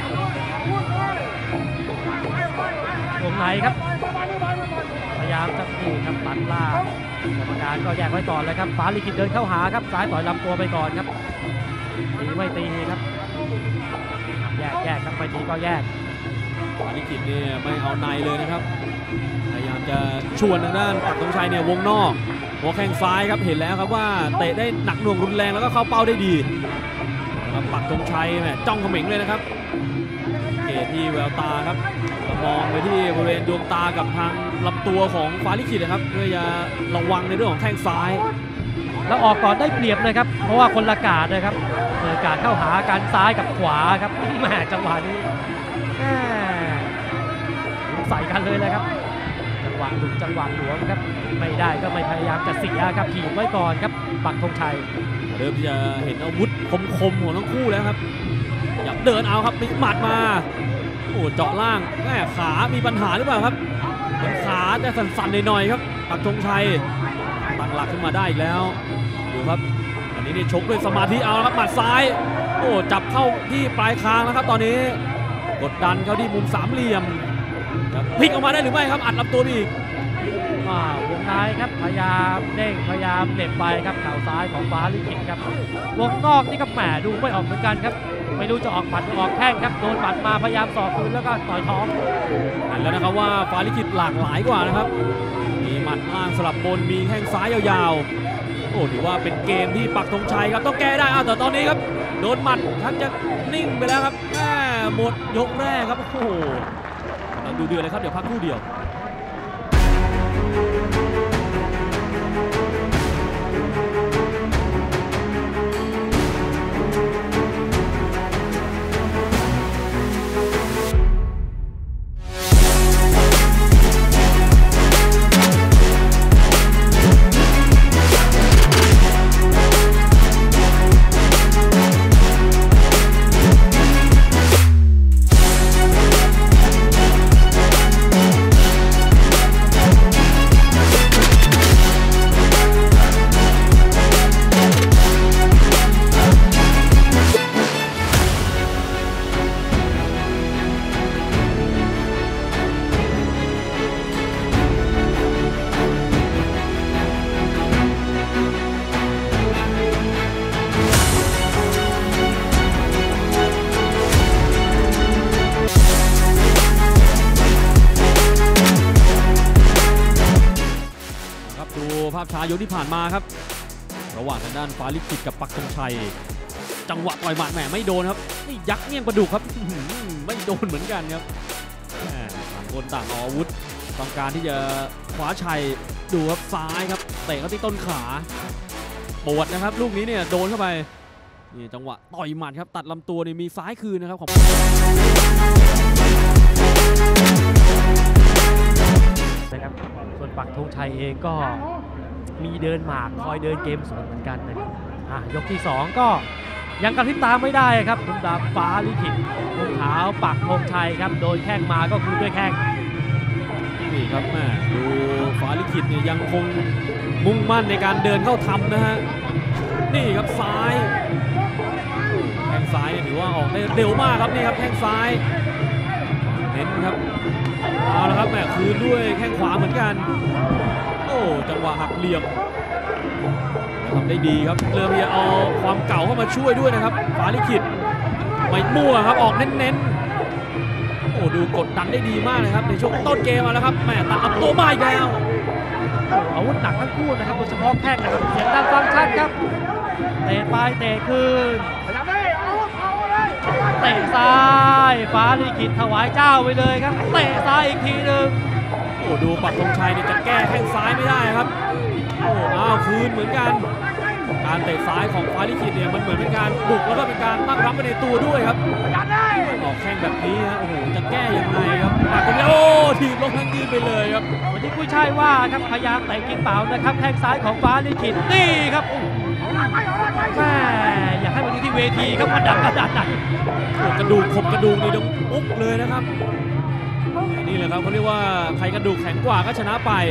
วงในครับพยายามจะนี่ครับตัดล่างกรรมการก็แยกไว้ก่อนเลยครับฟ้าลิขิตเดินเข้าหาครับซ้ายต่อยลำตัวไปก่อนครับตีไม่ตีครับแยกครับไม่ตีก็แยกฟ้าลิขิตเนี่ยไม่เอาในเลยนะครับพยายามจะชวนทางด้านปักธงชัยเนี่ยวงนอกหัวแข้งซ้ายครับเห็นแล้วครับว่าเตะได้หนักหน่วงรุนแรงแล้วก็เข้าเป้าได้ดีปักธงชัยแหมจ้องเขม็งเลยนะครับเกตที่แววตาครับมองไปที่บริเวณดวงตากับทางลำตัวของฟ้าลิขิตนะครับเพื่อจะระวังในเรื่องของแข้งซ้ายแล้วออกก่อนได้เปรียบนะครับเพราะว่าคนละกาดนะครับกาดเข้าหาการซ้ายกับขวาครับแม่จังหวะนี้ใส่กันเลยนะครับจังหหวะหลุดจังหวะหลวมครับไม่ได้ก็ไม่พยายามจะเสียครับถีบไว้ก่อนครับปักธงชัยเริ่มที่จะเห็นอาวุธคมๆของทั้งคู่แล้วครับอยากเดินเอาครับมีหมัดมาโอ้เจาะล่างแม่ขามีปัญหาหรือเปล่าครับขาจะสั่นๆหน่อยๆครับปักธงชัยตั้งหลักขึ้นมาได้อีกแล้วดูครับอันนี้นี่ชกด้วยสมาธิเอาครับหมัดซ้ายโอ้จับเข้าที่ปลายคางแล้วครับตอนนี้กดดันเข้าที่มุมสามเหลี่ยมจะพลิกออกมาได้หรือไม่ครับอัดลำตัวอีกวงในครับพยายามเด้งพยายามเหน็บไปครับเข่าซ้ายของฟ้าลิขิตครับวงนอกนี่ก็แหมดูไม่ออกเหมือนกันครับไม่รู้จะออกหมัดหรือออกแข้งครับโดนหมัดมาพยายามสอกคืนแล้วก็ต่อยท้องเห็นแล้วนะครับว่าฟ้าลิขิตหลากหลายกว่านะครับมีหมัดล่างสลับบนมีแข้งซ้ายยาวๆโอ้ถือว่าเป็นเกมที่ปักธงชัยครับต้องแก้ได้แต่ตอนนี้ครับโดนหมัดทักจะนิ่งไปแล้วครับหมดยกแรกครับโอ้โหเราดูเดือดเลยครับเดี๋ยวพักครู่เดียวภาพช้ายกที่ผ่านมาครับระหว่างทางด้านฟ้าลิขิตกับปักธงชัยจังหวะต่อยหมัดแหมไม่โดนครับนี่ยักษ์เงี้ยงประดุกครับไม่โดนเหมือนกันครับต่างคนต่างอาวุธต้องการที่จะคว้าชัยดูครับซ้ายครับเตะเข้าที่ต้นขาปวดนะครับลูกนี้เนี่ยโดนเข้าไปนี่จังหวะต่อยหมัดครับตัดลำตัวนี่มีซ้ายคืนนะครับของนะครับส่วนปักธงชัยเองก็มีเดินหมากคอยเดินเกมสวนเหมือนกันนะครับยกที่2ก็ยังกระพริบตาไม่ได้ครับคุณดาบฟ้าลิขิตมุมขาวปักธงชัยครับโดนแข้งมาก็คือด้วยแข้งนี่ครับแม่ดูฟ้าลิขิตเนี่ยยังคงมุ่งมั่นในการเดินเข้าทำนะฮะนี่ครับซ้ายแข้งซ้ายเนี่ยถือว่าออกได้เร็วมากครับนี่ครับแข้งซ้ายเห็นครับเอาละครับแม่คืนด้วยแข้งขวาเหมือนกันโอ้จังหวะหักเหลี่ยมทำได้ดีครับเริ่มจะเอาความเก่าเข้ามาช่วยด้วยนะครับฟ้าลิขิตไม่มั่วครับออกเน้นๆโอ้ดูกดดันได้ดีมากเลยครับในช่วงต้นเกมมาแล้วครับแม่ตัดตัวมาอีกแล้วอาวุธหนักทั้งคู่นะครับโดยเฉพาะแข้งนะครับเสียงดังฟังชัดครับเตะไปเตะคืนเตะซ้ายฟ้าลิขิตถวายเจ้าไปเลยครับเตะซ้ายอีกทีหนึ่งโอ้ดูปักธงชัยเนี่ยจะแก้แข้งซ้ายไม่ได้ครับโอ้คืนเหมือนกันการเตะซ้ายของฟ้าลิขิตเนี่ยมันเหมือนเป็นการบุกแล้วก็เป็นการตั้งรับไปในตัวด้วยครับออกแข้งแบบนี้ฮะโอ้โหจะแก้ยังไงครับโอ้ถีบลงทั้งยืนไปเลยครับวันนี้กุ้ยช่ายว่าครับพยายามเตะกินเปล่านะครับแข้งซ้ายของฟ้าลิขิตนี่ครับแม่อยากให้มาดูที่เวทีครับกระดักกระดูกขบกระดูกนี่ต้องอุ๊กเลยนะครับนี่แหละครับเขาเรียกว่าใครกระดูกแข็งกว่าก็ชนะไป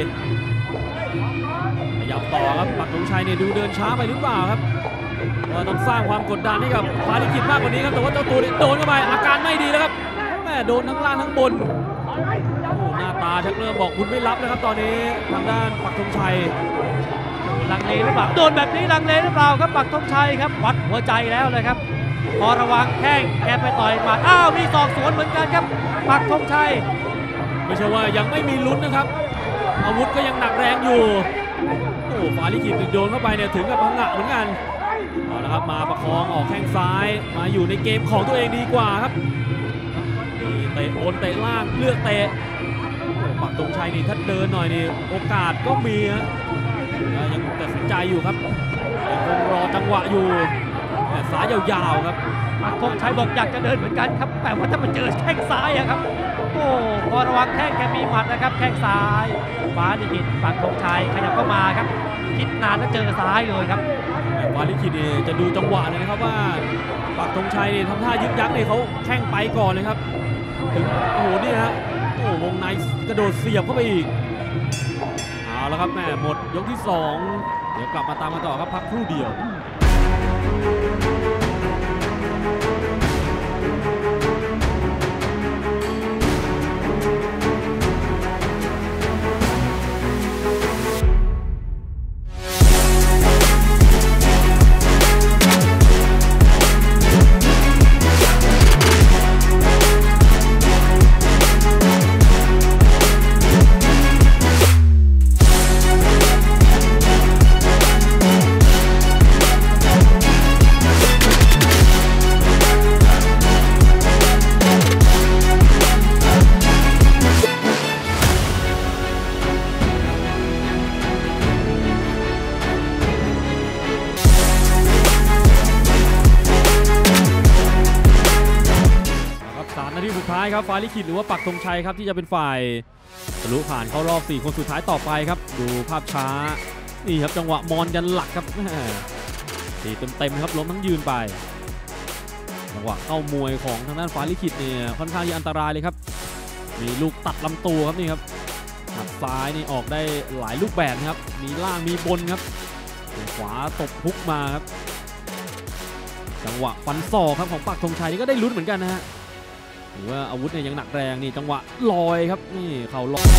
ขยับต่อครับปักธงชัยเนี่ยดูเดินช้าไปหรือเปล่าครับว่าต้องสร้างความกดดันให้กับฟ้าลิขิตมากกว่านี้ครับแต่ว่าเจ้าตัวโดนเข้าไปอาการไม่ดีแล้วครับแม่โดนทั้งล่างทั้งบนหน้าตาชักเริ่มบอกคุณไม่รับนะครับตอนนี้ทางด้านปักธงชัยลังเลหรือเปล่าโดนแบบนี้ลังเลหรือเปล่าครับปักธงชัยครับวัดหัวใจแล้วเลยครับพอระวังแข้งแกไปต่อยหมัดมีศอกสวนเหมือนกันครับปักธงชัยไม่ใช่ว่ายังไม่มีลุ้นนะครับอาวุธก็ยังหนักแรงอยู่โอ้ฟ้าลิขิตโดนเข้าไปเนี่ยถึงกับพังงะเหมือนกันเอาละครับมาประคองออกแข้งซ้ายมาอยู่ในเกมของตัวเองดีกว่าครับเตะบนเตะล่างเลือกเตะปักธงชัยนี่ถ้าเดินหน่อยนี่โอกาสก็มีฮะยังตัดสินใจอยู่ครับยังคงรอจังหวะอยู่ซ้ายยาวๆครับปักธงชัยบอกอยากจะเดินเหมือนกันครับแต่ว่าถ้ามันเจอแข้งซ้ายอะครับโอ้พอระวังแข้งแกมีหมัดนะครับแข้งซ้ายฟ้าลิขิตปักธงชัยขยับเข้ามาครับคิดนานแล้วเจอซ้ายเลยครับฟ้าลิขิตเนี่ยจะดูจังหวะเลยนะครับว่าปักธงชัยเนี่ยทำท่ายึกยักเนี่ยเขาแข้งไปก่อนเลยครับถึงโอ้โหนี่ฮะโอ้วงในกระโดดเสียบเข้าไปอีกเอาแล้วครับแม่หมดยกที่2เดี๋ยวกลับมาตามกันต่อครับพักครู่เดียวนาทีสุดท้ายครับฟ้าลิขิตหรือว่าปักธงชัยครับที่จะเป็นฝ่ายทะลุผ่านเข้ารอบ4คนสุดท้ายต่อไปครับดูภาพช้านี่ครับจังหวะมอนยันหลักครับตีเต็มๆครับล้มทั้งยืนไปจังหวะเข้ามวยของทางด้านฟ้าลิขิตเนี่ยค่อนข้างที่อันตรายเลยครับมีลูกตัดลำตัวครับนี่ครับหมัดซ้ายนี่ออกได้หลายรูปแบบครับมีล่างมีบนครับขวาตบฮุกมาครับจังหวะฟันศอกครับของปักธงชัยนี่ก็ได้ลุ้นเหมือนกันนะฮะหรือว่าอาวุธเนี่ยยังหนักแรงนี่จังหวะลอยครับนี่เข่าลอย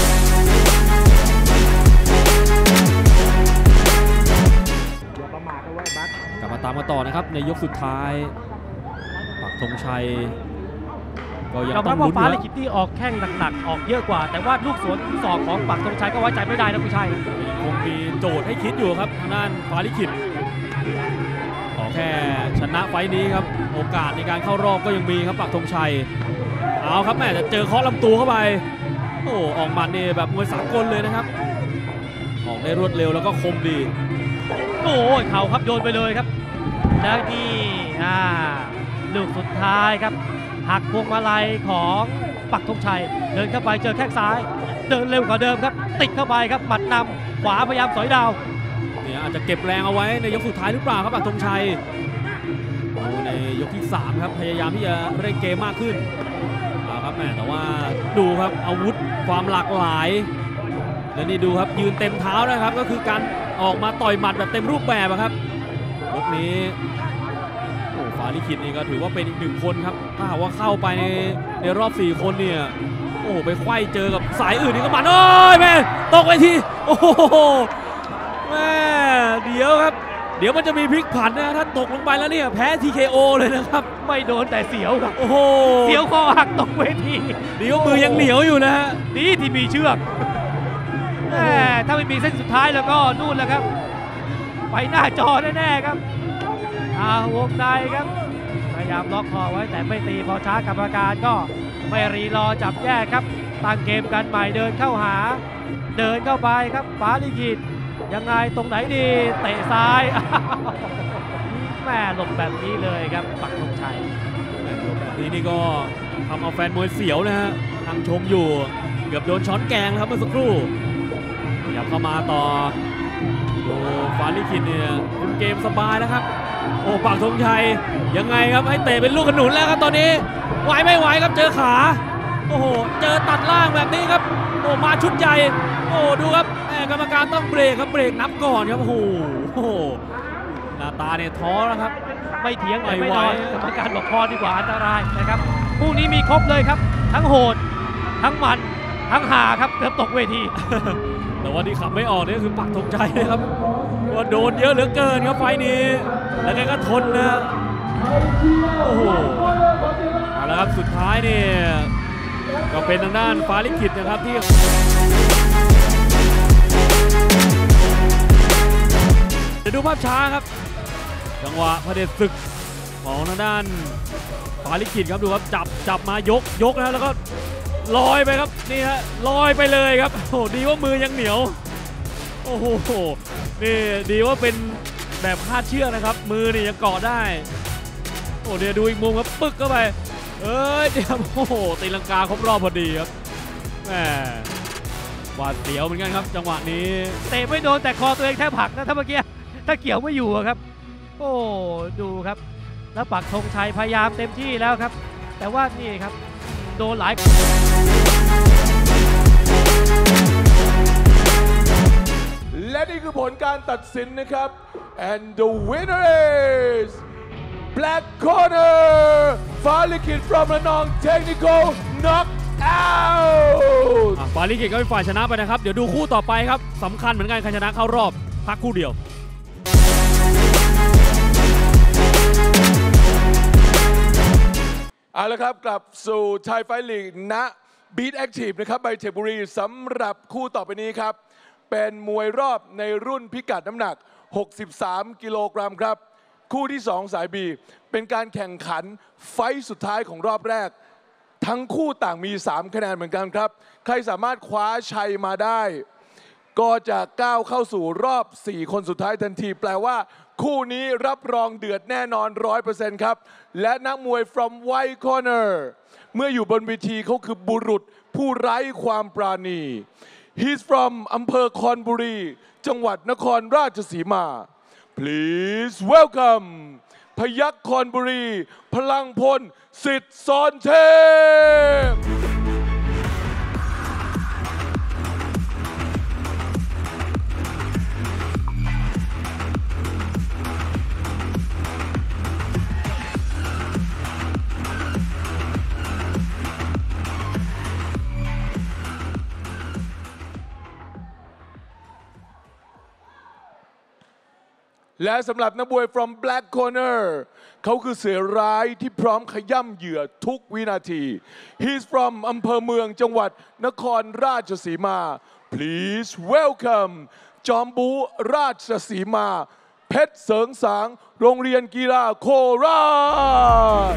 กลับมาตามกันต่อนะครับในยกสุดท้ายปักธงชัยก็ยังต้องลุ้นว่าฟ้าลิขิตที่ออกแข้งหนักๆออกเยอะกว่าแต่ว่าลูกสวนศอกของปักธงชัยก็ไว้ใจไม่ได้นะคุณชัยคงมีโจทย์ให้คิดอยู่ครับทางด้านฟ้าลิขิตขอแค่ชนะไฟนี้ครับโอกาสในการเข้ารอบก็ยังมีครับปักธงชัยเอาครับแม่จะเจอเคาะลำตัวเข้าไปโอ้ออกหมัดนี่แบบมวยสากลเลยนะครับออกได้รวดเร็วแล้วก็คมดีโอ้ยเข่าครับโยนไปเลยครับแล้วนี่ลูกสุดท้ายครับหักพวงมาลัยของปักธงชัยเดินเข้าไปเจอแข้งซ้ายเดินเร็วกว่าเดิมครับติดเข้าไปครับหมัดนำขวาพยายามสอยดาวเนี่ยอาจจะเก็บแรงเอาไว้ในยกสุดท้ายหรือเปล่าครับปักธงชัยในยกที่3ครับพยายามที่จะเร่งเกมมากขึ้นครับแม่แต่ว่าดูครับอาวุธความหลากหลายและนี่ดูครับยืนเต็มเท้านะครับก็คือการออกมาต่อยหมัดแบบเต็มรูปแบบครับยกนี้โอ้ฟ้าลิขิตนี่ก็ถือว่าเป็นอีก1คนครับถ้าหากว่าเข้าไปในรอบ4คนเนี่ยโอ้ไปไขว้เจอกับสายอื่นนี่ก็มันโอ้ยแม่ตกไปทีโอ้โหแม่เดี๋ยวครับเดี๋ยวมันจะมีพลิกผันนะถ้าตกลงไปแล้วเนี่ยแพ้ TKO เลยนะครับไม่โดนแต่เสียวครับโอ้โหเสียวคอหักตกเวทีเดี๋ยวมือยังเหนียวอยู่นะฮะดีที่มีเชือกถ้าไม่มีเส้นสุดท้ายแล้วก็นู่นแหละครับไปหน้าจอแน่ๆครับวงในครับพยายามล็อกคอไว้แต่ไม่ตีพอช้ากรรมการก็ไม่รีรอจับแยกครับตั้งเกมกันใหม่เดินเข้าหาเดินเข้าไปครับฟ้าลิขิตยังไงตรงไหนดีเตะซ้ายแม่หลบแบบนี้เลยครับปักธงชัยหลบแบบนี้นี่ก็ทำเอาแฟนมวยเสียวนะฮะนั่งชมอยู่เกือบโดนช้อนแกงครับเมื่อสักครู่ขยับเข้ามาต่อดูฟ้าลิขิตเนี่ยคุมเกมสบายแล้วครับโอ้ปักธงชัยยังไงครับให้เตะเป็นลูกขนุนแล้วครับตอนนี้ไหวไม่ไหวครับเจอขาโอ้โหเจอตัดล่างแบบนี้ครับโอ้มาชุดใหญ่โอ้ดูครับกรรมการต้องเบรกครับเบรกนับก่อนครับโอ้โหหน้าตาเนี่ยท้อแล้วครับไม่เถียงไม่นอนกรรมการบอกพอดีกว่าอันตรายนะครับคู่นี้มีครบเลยครับทั้งโหดทั้งมันทั้งหาครับเกือบตกเวทีแต่ว่าที่ขับไม่ออกนี่คือปักธงชัยนะครับว่าโดนเยอะเหลือเกินครับไฟนี้แล้วแกก็ทนนะโอ้โหเอาละครับสุดท้ายนี่ก็เป็นทางด้านฟ้าลิขิตนะครับที่จะดูภาพช้าครับจังหวะเผด็จศึกของทางด้านฟ้าลิขิตครับดูครับจับมายกนะแล้วก็ลอยไปครับนี่ฮะลอยไปเลยครับโอ้ดีว่ามือยังเหนียวโอ้โหนี่ดีว่าเป็นแบบคาดเชือกนะครับมือนี่ยังเกาะได้โอ้เดี๋ยวดูอีกมุมครับปึ๊กเข้าไปเดี๋ยวโอ้โหตีลังกาครบรอบพอดีครับแหมหวาดเสียวเหมือนกันครับจังหวะนี้เตะไม่โดนแต่คอตัวเองแทบหักนะถ้าเมื่อกี้ถ้าเกี่ยวไม่อยู่ครับโอ้ดูครับแล้วปักธงชัยพยายามเต็มที่แล้วครับแต่ว่านี่ครับโดนหลายและนี่คือผลการตัดสินนะครับ and the winner is Black Corner ฟ้าลิขิต from ระนอง Technical Knockout ฟาริกิก็เป็นฝ่ายชนะไปนะครับเดี๋ยวดูคู่ต่อไปครับสำคัญเหมือนกันใครชนะเข้ารอบพักคู่เดียวเอาละครับกลับสู่ไทยไฟท์ลีกณ Beat Active นะครับไบเทคบุรีสำหรับคู่ต่อไปนี้ครับเป็นมวยรอบในรุ่นพิกัดน้ำหนัก63กิโลกรัมครับคู่ที่2สาย B เป็นการแข่งขันไฟท์สุดท้ายของรอบแรกทั้งคู่ต่างมี3คะแนนเหมือนกันครับใครสามารถคว้าชัยมาได้ก็จะก้าวเข้าสู่รอบ4คนสุดท้ายทันทีแปลว่าคู่นี้รับรองเดือดแน่นอน 100% ครับและนักมวย from White Corner เมื่ออยู่บนเวทีเขาคือบุรุษผู้ไร้ความปราณี He's from อำเภอคอนบุรีจังหวัดนครราชสีมา Please welcome พยัคฆ์คอนบุรีพลังพลสิทธิ์สอนเทพและสำหรับนักมวย from Black Corner เขาคือเสือร้ายที่พร้อมขย่ำเหยื่อทุกวินาที He's from อำเภอเมืองจังหวัดนครราชสีมา Please welcome จอมบูราชสีมาเพชรเสริงสางโรงเรียนกีฬาโคราช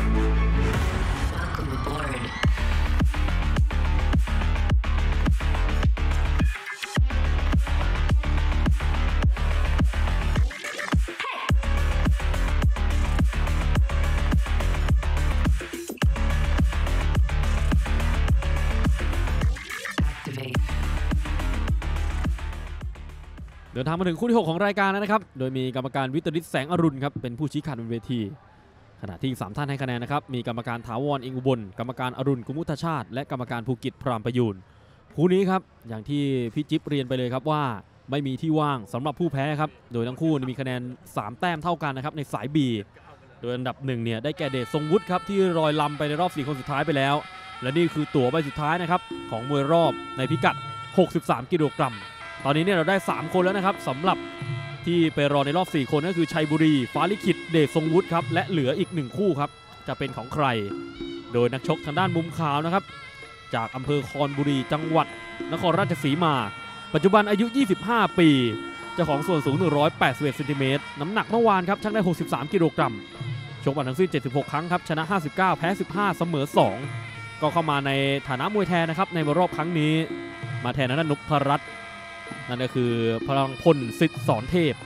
เดินทางมาถึงคู่ที่ 6 ของรายการแล้วนะครับโดยมีกรรมการวิตริศแสงอรุณครับเป็นผู้ชี้ขาดบนเวทีขณะที่3ท่านให้คะแนนนะครับมีกรรมการถาวรอิงอุบลกรรมการอรุณกุมุทชาติและกรรมการภูกิจพรามประยูนคู่นี้ครับอย่างที่พี่จิ๊บเรียนไปเลยครับว่าไม่มีที่ว่างสำหรับผู้แพ้ครับโดยทั้งคู่มีคะแนน3แต้มเท่ากันนะครับในสาย B โดยอันดับ1เนี่ยได้แก่เดชทรงวุฒิครับที่ลอยลำไปในรอบ4คนสุดท้ายไปแล้วและนี่คือตั๋วใบสุดท้ายนะครับของมวยรอบในพิกัด63กิโลกรัมตอนนี้เนี่ยเราได้3คนแล้วนะครับสำหรับที่ไปรอในรอบ4คนก็คือชัยบุรีฟ้าลิขิตเดชทรงวุฒิครับและเหลืออีก1คู่ครับจะเป็นของใครโดยนักชกทางด้านมุมขาวนะครับจากอำเภอคอนบุรีจังหวัดนครราชสีมาปัจจุบันอายุ25ปีเจ้าของส่วนสูง181เซนติเมตรน้ำหนักเมื่อวานครับชั่งได้63กิโลกรัมชกมาทั้งสิ้น76ครั้งครับชนะ59แพ้15เสมอ2ก็เข้ามาในฐานะมวยแทนนะครับในรอบครั้งนี้มาแทนนั้นนพรัตน์นั่นก็คือพลังพลสิทธิ์สอนเทพ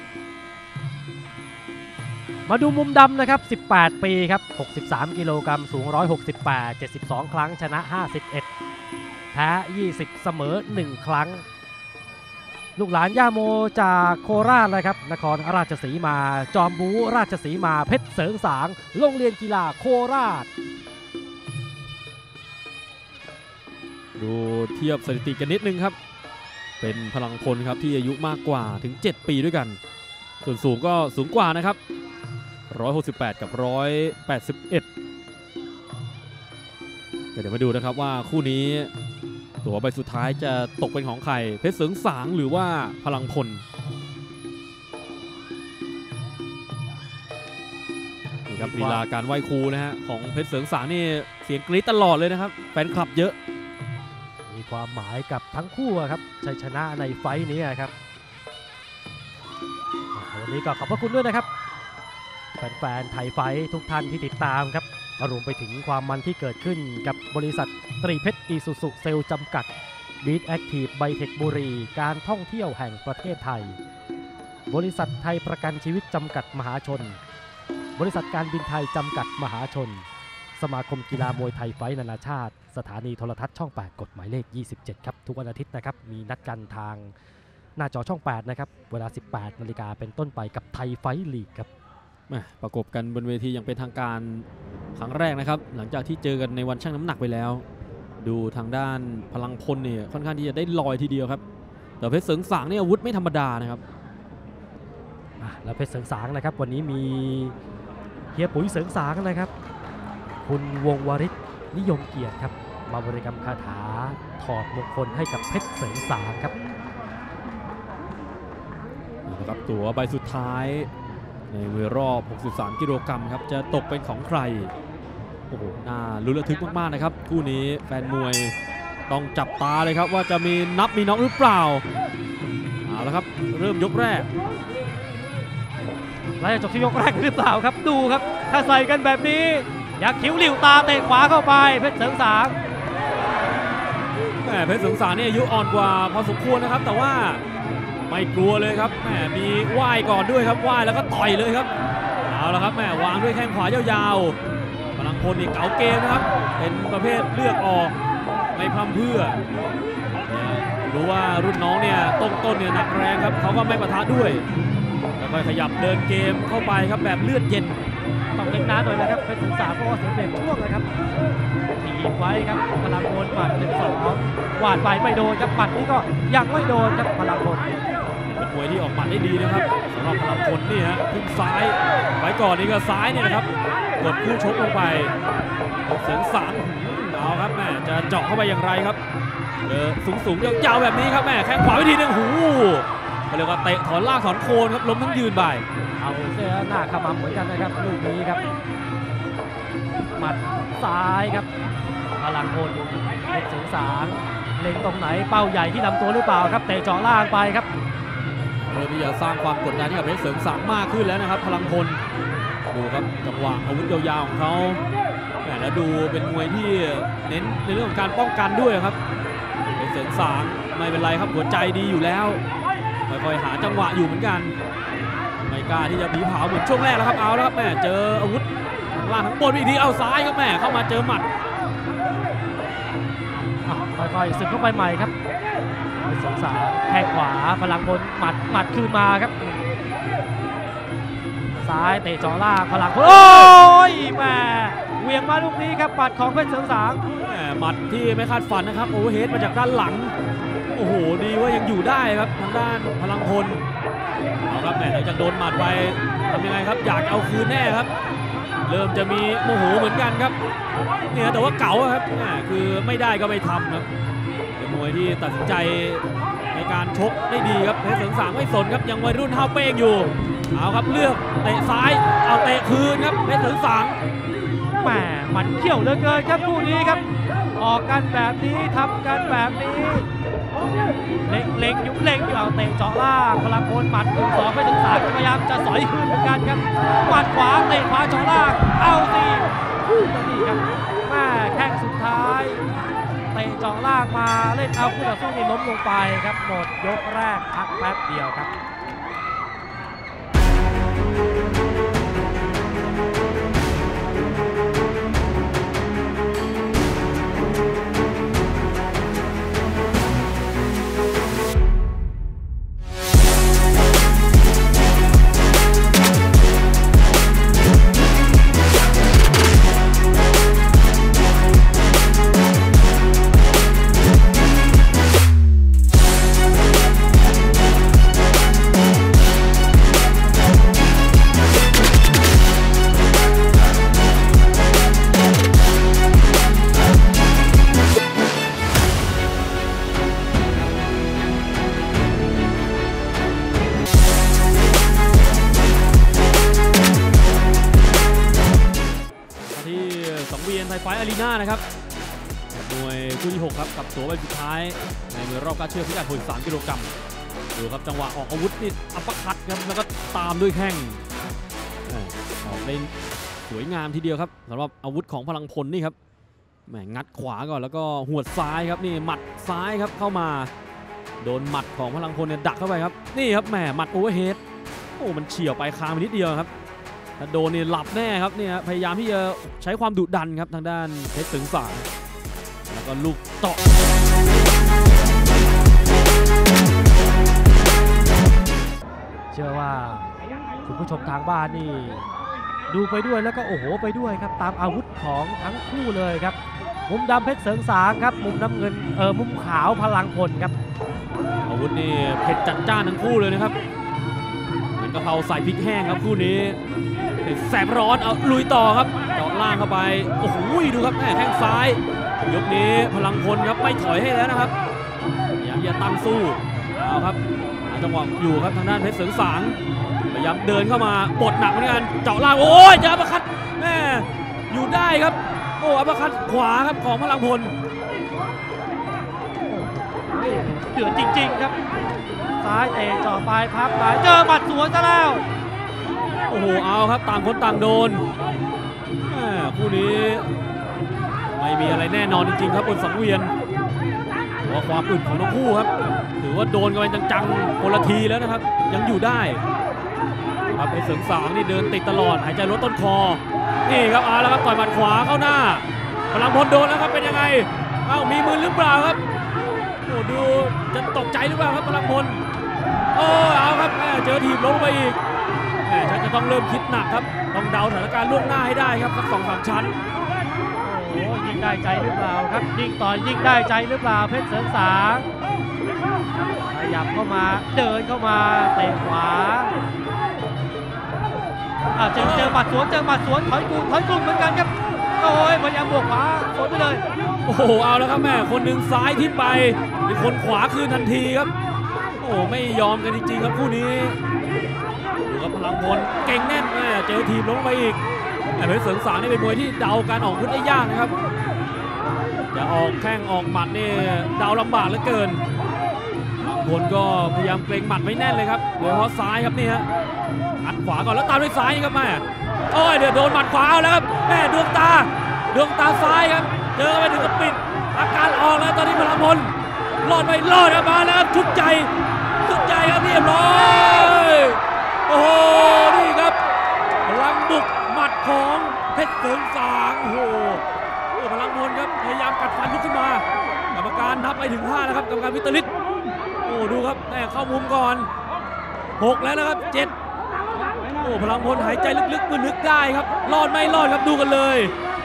มาดูมุมดำนะครับ18ปีครับ63กิโลกรัมสูง168 72ครั้งชนะ51แพ้20เสมอ1ครั้งลูกหลานย่าโมจากโคราชเลยครับนครราชสีมาจอมบูราชสีมาเพชรเสริงสางโรงเรียนกีฬาโคราชดูเทียบสถิติกันนิดนึงครับเป็นพลังพลครับที่อายุมากกว่าถึง7ปีด้วยกันส่วนสูงก็สูงกว่านะครับ168กับ181เดี๋ยวมาดูนะครับว่าคู่นี้ตัวใบสุดท้ายจะตกเป็นของใครเพชรเสริงสางหรือว่าพลังพลนี่ครับลีลาการไหว้ครูนะฮะของเพชรเสริงสางนี่เสียงกรี๊ดตลอดเลยนะครับแฟนคลับเยอะมีความหมายกับทั้งคู่ครับชัยชนะในไฟท์นี้ครับวันนี้ก็ขอบพระคุณด้วยนะครับแฟนๆไทยไฟท์ทุกท่านที่ติดตามครับรวมไปถึงความมันที่เกิดขึ้นกับบริษัทตรีเพชรอีซูซุเซลจำกัดบีทแอคทีฟไบเทคบุรีการท่องเที่ยวแห่งประเทศไทยบริษัทไทยประกันชีวิตจำกัดมหาชนบริษัทการบินไทยจำกัดมหาชนสมาคมกีฬามวยไทยไฟท์นานาชาติสถานีโทรทัศน์ช่อง 8 กฎหมายเลข 27 ครับทุกวันอาทิตย์นะครับมีนัดกันทางหน้าจอช่อง 8 นะครับเวลา 18 นาฬิกาเป็นต้นไปกับไทยไฟท์ลีกครับประกบกันบนเวทีอย่างเป็นทางการครั้งแรกนะครับหลังจากที่เจอกันในวันชั่งน้ำหนักไปแล้วดูทางด้านพลังพลเนี่ยค่อนข้างที่จะได้ลอยทีเดียวครับแต่เพชรเสริงสางนี่อาวุธไม่ธรรมดานะครับแล้วเพชรเสริงสางนะครับวันนี้มีเฮียปุ๋ยเสริงสางนะครับคุณวงวริศนิยมเกียรติครับมาบริกรรมคาถาถอดมงคลให้กับเพชรเสริงสางครับนะครับตั๋วใบสุดท้ายในมวยรอบ 63 กิโลกรัมครับจะตกเป็นของใครโอ้โหน่าลุ้นระทึกมากๆนะครับคู่นี้แฟนมวยต้องจับตาเลยครับว่าจะมีนับมีน็อกหรือเปล่าเอาละครับเริ่มยกแรกแล้วจะจบที่ยกแรกหรือเปล่าครับดูครับถ้าใส่กันแบบนี้อยากคิ้วหลิวตาเตะขวาเข้าไปเพชรเสริงสางเพชรเสริงสางนี่อายุอ่อนกว่าพอสมควรนะครับแต่ว่าไม่กลัวเลยครับมีว่ายก่อนด้วยครับว่ายแล้วก็ต่อยเลยครับเอาละครับวางด้วยแข้งขวายาวๆพลังพลนี่เก๋าเกมนะครับเป็นประเภทเลือกออกไม่พร่ำเพื่อรู้ว่ารุ่นน้องเนี่ยต้นเนี่ยหนักแรงครับเขาก็ไม่ปะทะด้วยค่อยขยับเดินเกมเข้าไปครับแบบเลือดเย็นต้องเล่นน้าหน่อยนะครับเป็นศึกษาเพราะว่าเสียเปรียบช่วงนะครับถีบไว้ครับพลังพลหมัด1-2วาดไปไม่โดนครับหมัดนี้ก็ยังไม่โดนครับพลังพลเป็นมวยที่ออกหมัดได้ดีนะครับสำหรับพลังพลนี่ฮะขึ้นซ้ายไว้ก่อนนี่ก็ซ้ายเนี่ยนะครับกดคู่ชกลงไปเสริงสางเอาครับจะเจาะเข้าไปอย่างไรครับสูงยาวๆแบบนี้ครับแข้งขวาวิธีหนึ่งหูเรียกว่าเตะถอนล่างถอนโคนครับล้มทั้งยืนบ่ายเอาเสื้อหน้าขมำเหมือนกันนะครับลูกนี้ครับหมัดซ้ายครับพลังพลเพชรเสริงสางเล็งตรงไหนเป้าใหญ่ที่ลำตัวหรือเปล่าครับเตะเจาะล่างไปครับเริ่มที่จะสร้างความกดดันให้กับเพชรเสริงสางมากขึ้นแล้วนะครับพลังพลดูครับจังหวะอาวุธยาวๆของเขาแล้วดูเป็นมวยที่เน้นในเรื่องของการป้องกันด้วยครับเพชรเสริงสางไม่เป็นไรครับหัวใจดีอยู่แล้วค่อยๆหาจังหวะอยู่เหมือนกันไม่กล้าที่จะผีเผาเหมือนช่วงแรกแล้วครับเอาแล้วครับเจออาวุธทั้งล่างทั้งบนอีกทีเอาซ้ายครับเข้ามาเจอหมัดค่อยๆสึกเข้าไปใหม่ครับสงสารแข้งขวาพลังพลหมัดคืนมาครับซ้ายเตะจ่อล่างพลังพลโอ้ยเวียงมาลูกนี้ครับหมัดของเพชรเสริงสางหมัดที่ไม่คาดฝันนะครับโอเวอร์เฮดมาจากด้านหลังโอ้โหดีว่ายังอยู่ได้ครับทางด้านพลังพลเอาครับหลังจากโดนหมัดไปทำยังไงครับอยากเอาคืนแน่ครับเริ่มจะมีโมโหเหมือนกันครับเนี่ยแต่ว่าเก๋าครับคือไม่ได้ก็ไม่ทำครับเป็นมวยที่ตัดสินใจในการชกได้ดีครับเพชรเสริงสางไม่สนครับยังวัยรุ่นเท้าเป้งอยู่เอาครับเลือกเตะซ้ายเอาเตะคืนครับเพชรเสริงสางมันเขี้ยวเหลือเกินครับคู่นี้ครับออกกันแบบนี้ทำกันแบบนี้เล็งอยู่เอาเตะเจาะล่างพลังพลหมัด1-2เพชรเสริงสางพยายามจะสอยคืนเหมือนกันครับหมัดขวาเตะขวาเจาะล่างเอาสินี่ครับแข้งสุดท้ายเตะเจาะล่างมาเล่นเอาคู่ต่อสู้นี่ล้มลงไปครับหมดยกแรกพักแป๊บเดียวครับไทยไฟท์อารีนานะครับมวยคู่ที่6ครับกับตั๋วใบสุดท้ายในมวยรอบการเชือกพิกัด63 กิโลกรัมดูครับจังหวะออกอาวุธนี่อัปเปอร์คัตครับแล้วก็ตามด้วยแข้งออกเล่นสวยงามทีเดียวครับสำหรับอาวุธของพลังพลนี่ครับงัดขวาก่อนแล้วก็หวดซ้ายครับนี่หมัดซ้ายครับเข้ามาโดนหมัดของพลังพลเนี่ยดักเข้าไปครับนี่ครับหมัดโอเวอร์เฮดโอ้มันเฉี่ยวไปคางไปนิดเดียวครับถ้าโดนนี่หลับแน่ครับเนี่ยพยายามที่จะใช้ความดุดันครับทางด้านเพชรเสริงสางแล้วก็ลูกเตาะเชื่อว่าคุณผู้ชมทางบ้านนี่ดูไปด้วยแล้วก็โอ้โหไปด้วยครับตามอาวุธของทั้งคู่เลยครับมุมดำเพชรเสริงสางครับมุมน้ำเงินมุมขาวพลังพลครับอาวุธนี่เผ็ดจัดจ้านทั้งคู่เลยนะครับเหมือนกะเพราใส่พริกแห้งครับคู่นี้แสบร้อนเอาลุยต่อครับเจาะล่างเข้าไปโอ้โหดูครับแม่แข้งซ้ายยกนี้พลังพลครับไม่ถอยให้แล้วนะครับอย่าตั้งสู้เอาครับจังหวะอยู่ครับทางด้านเพชรเสริงสางพยายามเดินเข้ามาปลดหนักเหมือนกันเจาะล่างโอ้ยจะอัปคัตแม่อยู่ได้ครับโอ้อัปคัตขวาครับของพลังพลเดือดจริงๆครับซ้ายเตะจ่อปลายพับไปเจอหมัดสวนซะแล้วโอ้โหเอาครับต่างคนต่างโดนคู่นี้ไม่มีอะไรแน่นอนจริงๆครับบนสังเวียนเพราะความอึดของทั้งคู่ครับถือว่าโดนกันไปจังๆคนละทีแล้วนะครับยังอยู่ได้ครับไปเสริงสางนี่เดินติดตลอดหายใจลดต้นคอนี่ครับเอาแล้วครับต่อยหมัดขวาเข้าหน้าพลังพลโดนแล้วครับเป็นยังไงเอ้ามีมือหรือเปล่าครับโอ้ดูจะตกใจหรือเปล่าครับพลังพลโอ้เอาครับเจอถีบลงไปอีกฉันจะต้องเริ่มคิดหนักครับต้องเดาสถานการณ์ล่วงหน้าให้ได้ครับสัก 2-3 ชั้นโอ้ยิงได้ใจหรือเปล่าครับยิงต่อยยิงได้ใจหรือเปล่าเพชรเสริงสางขยับเข้ามาเดินเข้ามาเตะขวาเจอหมัดสวนถอยกลุ่มเหมือนกันครับโอ้ยพยายามบวกขวาสวนไปเลยโอ้โหเอาแล้วครับแม่คนหนึ่งซ้ายทิศไปอีกคนขวาคืนทันทีครับโอ้ไม่ยอมกันจริงๆครับคู่นี้ดูครับพลังพลเก่งแน่นแม่เจอทีมลงไปอีกเพชรเสริงสางนี่เป็นมวยที่เดาการออกอาวุธได้ยากนะครับจะออกแข้งออกหมัดนี่เดาลำบากเหลือเกินพลังพลก็พยายามเกรงหมัดไว้แน่นเลยครับโดยเฉพาะซ้ายครับนี่ฮะอัดขวาก่อนแล้วตามด้วยซ้ายครับแม่โอ้ยเดี๋ยวโดนหมัดขวาแล้วครับแม่ดวงตาซ้ายครับเจอไปถึงกับปิดอาการออกแล้วตอนนี้พลังพลรอดไม่รอดครับมาแล้วครับชุดใจครับเรียบร้อยโอ้โหนี่ครับพลังบุกหมัดของเพชรเสริงสางโอ้โหพลังพลครับพยายามกัดฟันลุกขึ้นมากรรมการนับไปถึง5นะครับกรรมการวิตริศโอ้ดูครับแม่เข้ามุมก่อน6แล้วนะครับ7โอ้พลังพลหายใจลึกๆนึกได้ครับรอดไม่รอดครับดูกันเลย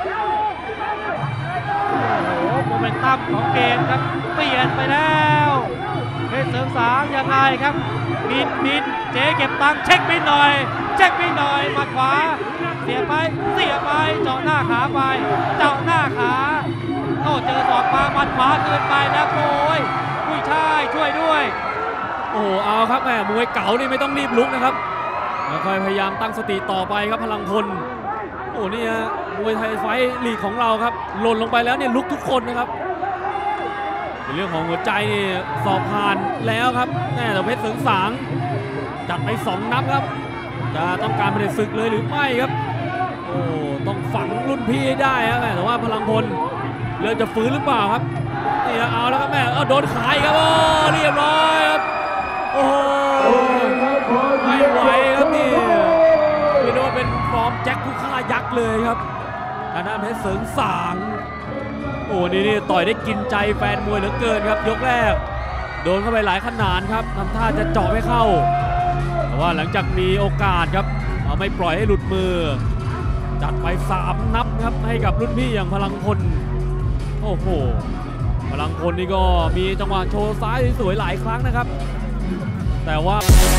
โอ้โหโมเมนตัมของเกมครับเปลี่ยนไปแล้วเพชรเสริงสางยังไงครับบินเจ๊เก็บตังค์เช็คบินหน่อยหมัดขวาเสียไปเจาะหน้าขาไปเจาะหน้าขาโอ้เจอศอกมาหมัดขวาเกินไปแล้วโอ้ยผู้ชายช่วยด้วยโอ้เอาครับแม่มวยเก๋านี่ไม่ต้องรีบลุกนะครับค่อยพยายามตั้งสติต่อไปครับพลังพลโอ้นี่ฮะมวยไทยไฟท์ลีกของเราครับหล่นลงไปแล้วเนี่ยลุกทุกคนนะครับในเรื่องของหัวใจนี่สอบผ่านแล้วครับแม่แต่เพชรเสริงสางจัดไป2 นับครับจะต้องการเป็นศึกเลยหรือไม่ครับโอ้ต้องฝังรุ่นพี่ได้ครับแต่ว่าพลังพลเริ่มจะฟื้นหรือเปล่าครับนี่เอาแล้วครับแม่โดนขายครับโอ้เรียบร้อยครับโอ้ไม่ไหวครับนี่พี่โดนเป็นฟอร์มแจ็คผู้ฆ่ายักษ์เลยครับทางด้านเพชรเสริงสางโอ้นี่ต่อยได้กินใจแฟนมวยเหลือเกินครับยกแรกโดนเข้าไปหลายขนาดครับทำท่าจะเจาะไม่เข้าแต่ว่าหลังจากมีโอกาสครับไม่ปล่อยให้หลุดมือจัดไป3 นับครับให้กับรุ่นพี่อย่างพลังพลโอ้โหพลังพลนี่ก็มีจังหวะโชว์ซ้ายสวยหลายครั้งนะครับแต่ว่า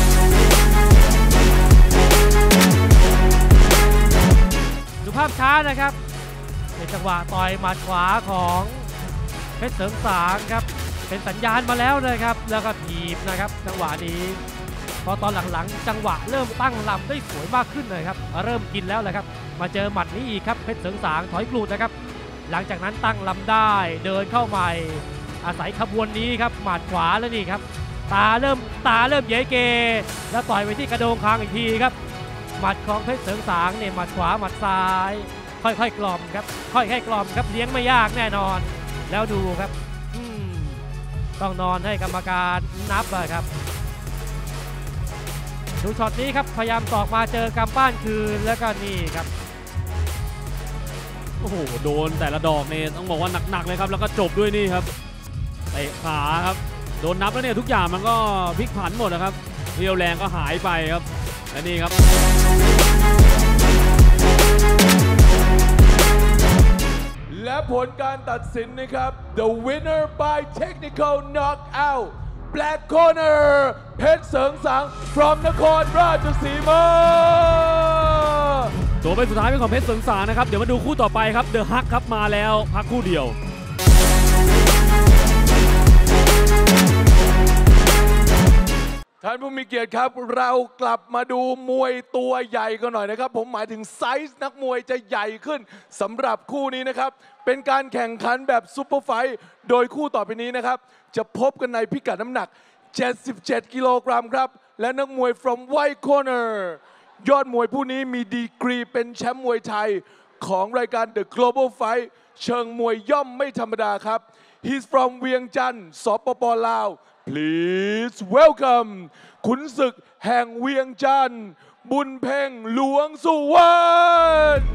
ดูภาพช้านะครับเป็นจังหวะต่อยหมัดขวาของเพชรเสริงสางครับเป็นสัญญาณมาแล้วนะครับแล้วก็ถีบนะครับจังหวะนี้พอตอนหลังๆจังหวะเริ่มตั้งลำได้สวยมากขึ้นเลยครับเริ่มกินแล้วเลยครับมาเจอหมัดนี้อีกครับเพชรเสริงสางถอยกลูดนะครับหลังจากนั้นตั้งลำได้เดินเข้าใหม่อาศัยขบวนนี้ครับหมัดขวาแล้วนี่ครับตาเริ่มเยเกแล้วต่อยไปที่กระโดงคางอีกทีครับหมัดของเพชรเสริงสางเนี่ยหมัดขวาหมัดซ้ายค่อยๆกล่อมครับค่อยๆกล่อมครับเลี้ยงไม่ยากแน่นอนแล้วดูครับต้องนอนให้กรรมการนับครับดูช็อตนี้ครับพยายามตอกมาเจอกำปั้นคืนแล้วก็นี่ครับโอ้โหโดนแต่ละดอกเนี่ยต้องบอกว่าหนักๆเลยครับแล้วก็จบด้วยนี่ครับเตะขาครับโดนนับแล้วเนี่ยทุกอย่างมันก็พลิกผันหมดนะครับเรี่ยวแรงก็หายไปครับและนี่ครับและผลการตัดสินนะครับ The winner by technical knockout Black Corner เพชรเสริงสัง from นครราชสีมาตัวเป็นสุดท้ายเป็นของเพชรเสริงสางนะครับเดี๋ยวมาดูคู่ต่อไปครับเดอะฮักครับมาแล้วพักคู่เดียวท่านผู้มีเกียรติครับเรากลับมาดูมวยตัวใหญ่กันหน่อยนะครับผมหมายถึงไซส์นักมวยจะใหญ่ขึ้นสำหรับคู่นี้นะครับเป็นการแข่งขันแบบซุปเปอร์ไฟท์โดยคู่ต่อไปนี้นะครับจะพบกันในพิกัดน้ำหนัก 77 กิโลกรัมครับและนักมวย from White Corner ยอดมวยผู้นี้มีดีกรีเป็นแชมป์มวยไทยของรายการ The Global Fight เชิงมวยย่อมไม่ธรรมดาครับ He's from เวียงจันทร์สปป.ลาว Please welcome ขุนศึกแห่งเวียงจันทร์บุญเพ่งหลวงสุวรรณ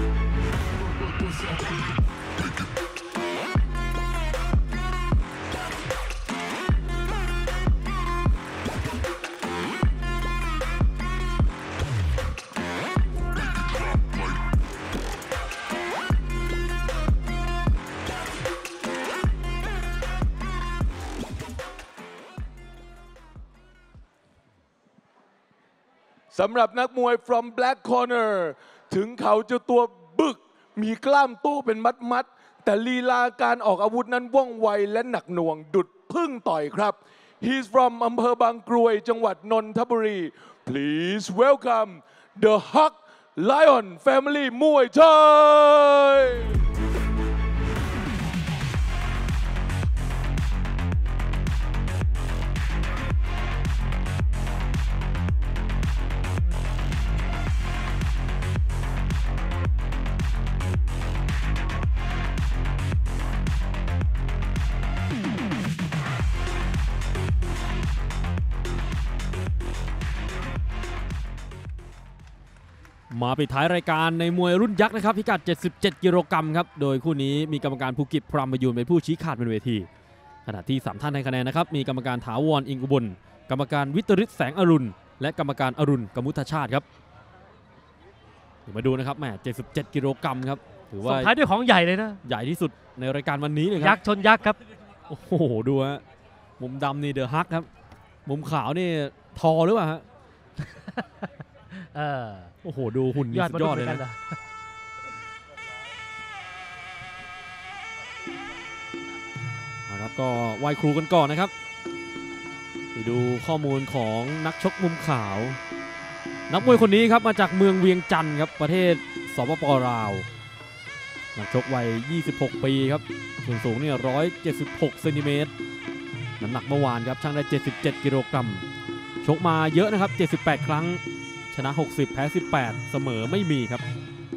สำหรับนักมวย from Black Corner ถึงเขาจะตัวบึกมีกล้ามโต้เป็นมัดๆแต่ลีลาการออกอาวุธนั้นว่องไวและหนักหน่วงดุดพึ่งต่อยครับ He's from อำเภอบางกรวยจังหวัดนนทบุรี Please welcome the Huck Lion Family มวยไทยมาปิดท้ายรายการในมวยรุ่นยักษ์นะครับพิกัด 77 กิโลกรัมครับโดยคู่นี้มีกรรมการภูกิจพรหมประยูรเป็นผู้ชี้ขาดบนเวทีขณะที่3ท่านให้คะแนนนะครับมีกรรมการถาวรอิงอุบลกรรมการวิตริศแสงอรุณและกรรมการอรุณกมุทชาติครับมาดูนะครับแหม77 กิโลกรัมครับถือว่าส่งท้ายด้วยของใหญ่เลยนะใหญ่ที่สุดในรายการวันนี้เลยครับยักษ์ชนยักษ์ครับโอ้โหดูฮะมุมดำนี่เดอะฮักครับมุมขาวนี่ทอหรือเปล่าฮะโอ้โหดูหุ่นนี่สุดยอดเลยนะครับก็ไหว้ครูกันก่อนนะครับไปดูข้อมูลของนักชกมุมขาวนักมวยคนนี้ครับมาจากเมืองเวียงจันทร์ครับประเทศสปป.ลาวนักชกวัย26 ปีครับส่วนสูงเนี่ย176 เซนติเมตรน้ำหนักเมื่อวานครับช่างได้77 กิโลกรัมชกมาเยอะนะครับ78 ครั้งชนะ60แพ้18เสมอไม่มีครับ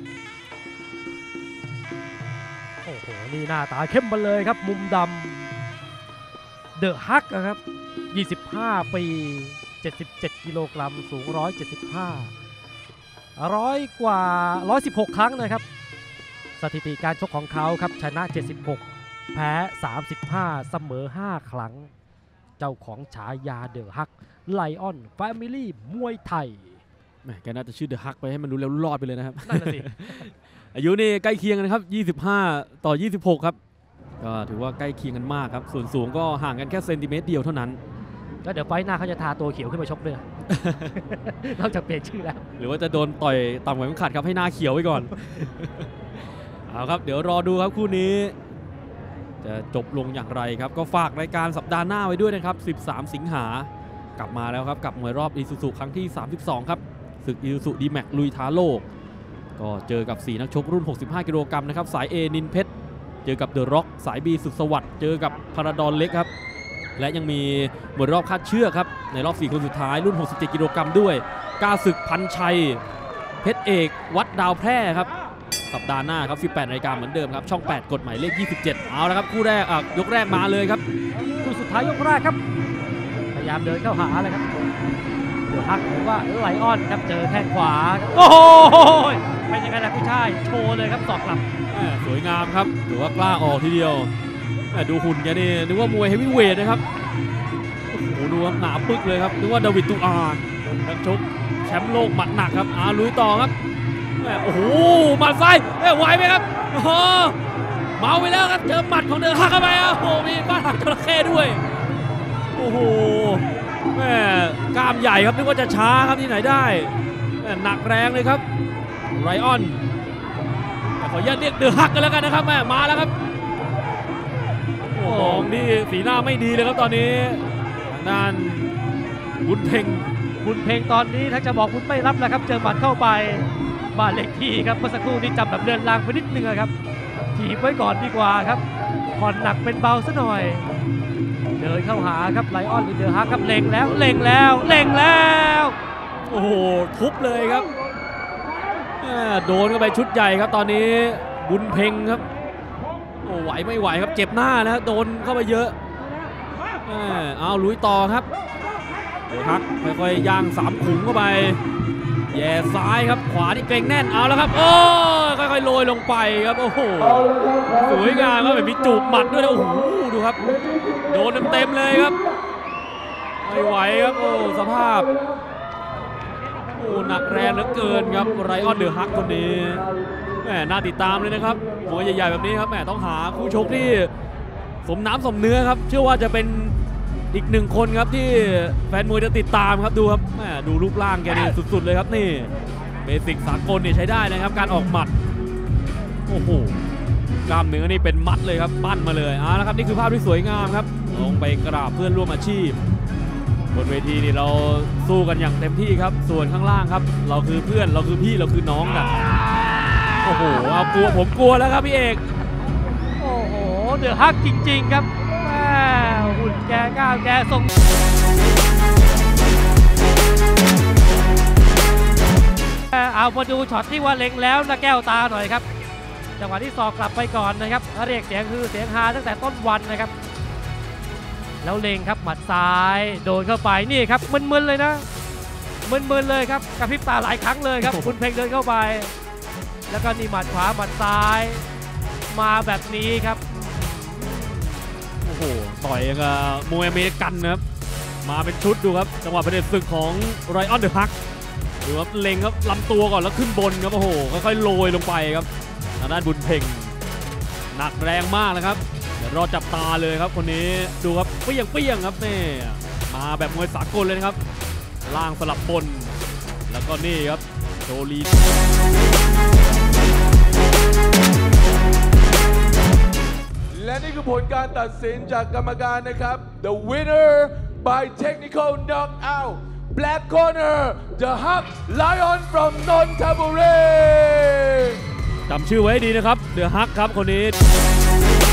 โอ้โหนี่หน้าตาเข้มมาเลยครับมุมดำเดอะฮักครับ25 ปี77 กิโลกรัมสูง175 100 กว่า116 ครั้งนะครับสถิติการชกของเขาครับชนะ76แพ้35เสมอ5 ครั้งเจ้าของฉายาเดอะฮักไลออนแฟมิลี่มวยไทยแหมแกน่าจะชื่อเดอะฮักไปให้มันรู้แล้วรอดไปเลยนะครับนั่นแหละสิอายุนี่ใกล้เคียงกันนะครับ25 ต่อ 26ครับก็ถือว่าใกล้เคียงกันมากครับส่วนสูงก็ห่างกันแค่เซนติเมตรเดียวเท่านั้นก็เดี๋ยวไฟหน้าเขาจะทาตัวเขียวขึ้นมาชกด้วยนอกจากเปลี่ยนชื่อแล้วหรือว่าจะโดนต่อยต่ำกว่าเข็มขัดครับให้หน้าเขียวไว้ก่อน เอาครับเดี๋ยวรอดูครับคู่นี้จะจบลงอย่างไรครับก็ฝากรายการสัปดาห์หน้าไว้ด้วยนะครับ13 สิงหากลับมาแล้วครับกับมวยรอบอีซูซูครั้งที่32ครับศึกอีซูซูดีแม็กลุยท้าโลกก็เจอกับ4นักชกรุ่น65 กิโลกรัมนะครับสาย A นินเพชรเจอกับเดอะร็อกสาย B สุขสวัสดิ์เจอกับพาราดอนเล็กครับและยังมีมวยรอบคาดเชือกครับในรอบ4คนสุดท้ายรุ่น67 กิโลกรัมด้วยกล้าศึกพันชัยเพชรเอกวัดดาวแพร่ครับสัปดาห์หน้าครับ 18 นาฬิกาเหมือนเดิมครับช่อง 8 กฎหมายเลข 27เอาละครับคู่แรกยกแรกมาเลยครับคู่สุดท้ายยกแรกครับพยายามเดินเข้าหาเลยครับเดือฮักหรือว่าไลออนครับเจอแข้งขวาโอ้โหเป็นยังไงล่ะผู้ชายโชว์เลยครับศอกกลับสวยงามครับถือว่ากล้าออกทีเดียวดูหุ่นแกนี่นึกว่ามวยเฮฟวีเวทนะครับโอ้โหดูครับหนาปึ๊กเลยครับนึกว่าดาวิดตูอาร์นักชกแชมป์โลกหมัดหนักครับลุยต่อครับโอ้โหหมัดซ้ายไหวไหมครับเมาไปแล้วครับเจอหมัดของเดือฮักเข้าไปโอ้โหมีฟาดหางจระเข้ด้วยโอ้โหแม่กล้ามใหญ่ครับนึกว่าจะช้าครับที่ไหนได้หนักแรงเลยครับไรออนขออนุญาตเรียกเดือฮักกันแล้วกันนะครับแม่มาแล้วครับโอ้โหนี่สีหน้าไม่ดีเลยครับตอนนี้ทางด้านบุญเพ็งตอนนี้ถ้าจะบอกคุณไม่รับแล้วครับเจอหมัดเข้าไปบ้านเล็กที่ครับเมื่อสักครู่นี้จำแบบเรือนรางไปนิดนึงครับถีบไว้ก่อนดีกว่าครับผ่อนหนักเป็นเบาซะหน่อยเดินเข้าหาครับไลออนหรือเดือฮักครับเล็งแล้วโอ้โหทุบเลยครับโดนเข้าไปชุดใหญ่ครับตอนนี้บุญเพ็งครับโอ้ไหวไม่ไหวครับเจ็บหน้าแล้วโดนเข้าไปเยอะเอาลุยต่อครับเดือฮักค่อยๆย่าง3ขุมเข้าไปแย่ซ้ายครับขวาที่เกรงแน่นเอาแล้วครับโอ้ค่อยๆโรยลงไปครับโอ้โหสวยงามครับแบบมีจูบหมัดด้วยนะโอ้โหดูครับโดนเต็มๆเลยครับไม่ไหวครับโอ้สภาพโอ้หนักแรงเหลือเกินครับไรออนเดือฮักคนนี้แหมน่าติดตามเลยนะครับมวยใหญ่ๆแบบนี้ครับแหมต้องหาคู่ชกที่สมน้ำสมเนื้อครับเชื่อว่าจะเป็นอีกหนึ่งคนครับที่แฟนมวยจะติดตามครับดูครับดูรูปร่างแกนี่สุดๆเลยครับนี่เบสิกสากลนี่ใช้ได้นะครับการออกหมัดโอ้โหกล้ามเนื้อนี่เป็นมัดเลยครับปั้นมาเลยแล้วครับนี่คือภาพที่สวยงามครับลงไปกราบเพื่อนร่วมอาชีพบนเวทีนี่เราสู้กันอย่างเต็มที่ครับส่วนข้างล่างครับเราคือเพื่อนเราคือพี่เราคือน้องกันโอ้โหผมกลัวแล้วครับพี่เอกโอ้โหเดือดฮักจริงๆครับหุ่นแกก้าวแกทรงเอามาดูช็อตที่ว่าเล็งแล้วนะแก้วตาหน่อยครับจังหวะที่ศอกกลับไปก่อนนะครับเรียกเสียงคือเสียงฮาตั้งแต่ต้นวันนะครับแล้วเล็งครับหมัดซ้ายโดนเข้าไปนี่ครับมึนๆเลยนะมึนๆเลยครับกระพริบตาหลายครั้งเลยครับคุณเพ่งเดินเข้าไปแล้วก็นี่หมัดขวาหมัดซ้ายมาแบบนี้ครับโอ้โหต่อยกับมวยอเมริกันนะครับมาเป็นชุดดูครับจังหวะประเด็นศึกของไรออนเดอะฮักดูครับเล็งครับลำตัวก่อนแล้วขึ้นบนครับโอ้โหค่อยๆโรยลงไปครับทางด้านบุญเพ่งหนักแรงมากนะครับเดี๋ยวรอจับตาเลยครับคนนี้ดูครับเปี้ยงครับนี่มาแบบมวยสากลเลยนะครับล่างสลับบนแล้วก็นี่ครับโจลีและนี่คือผลการตัดสินจากกรรมการนะครับ The winner by technical knockout Black corner The Hug Lion from Nonthaburi จำชื่อไว้ดีนะครับ The Hug ครับคนนี้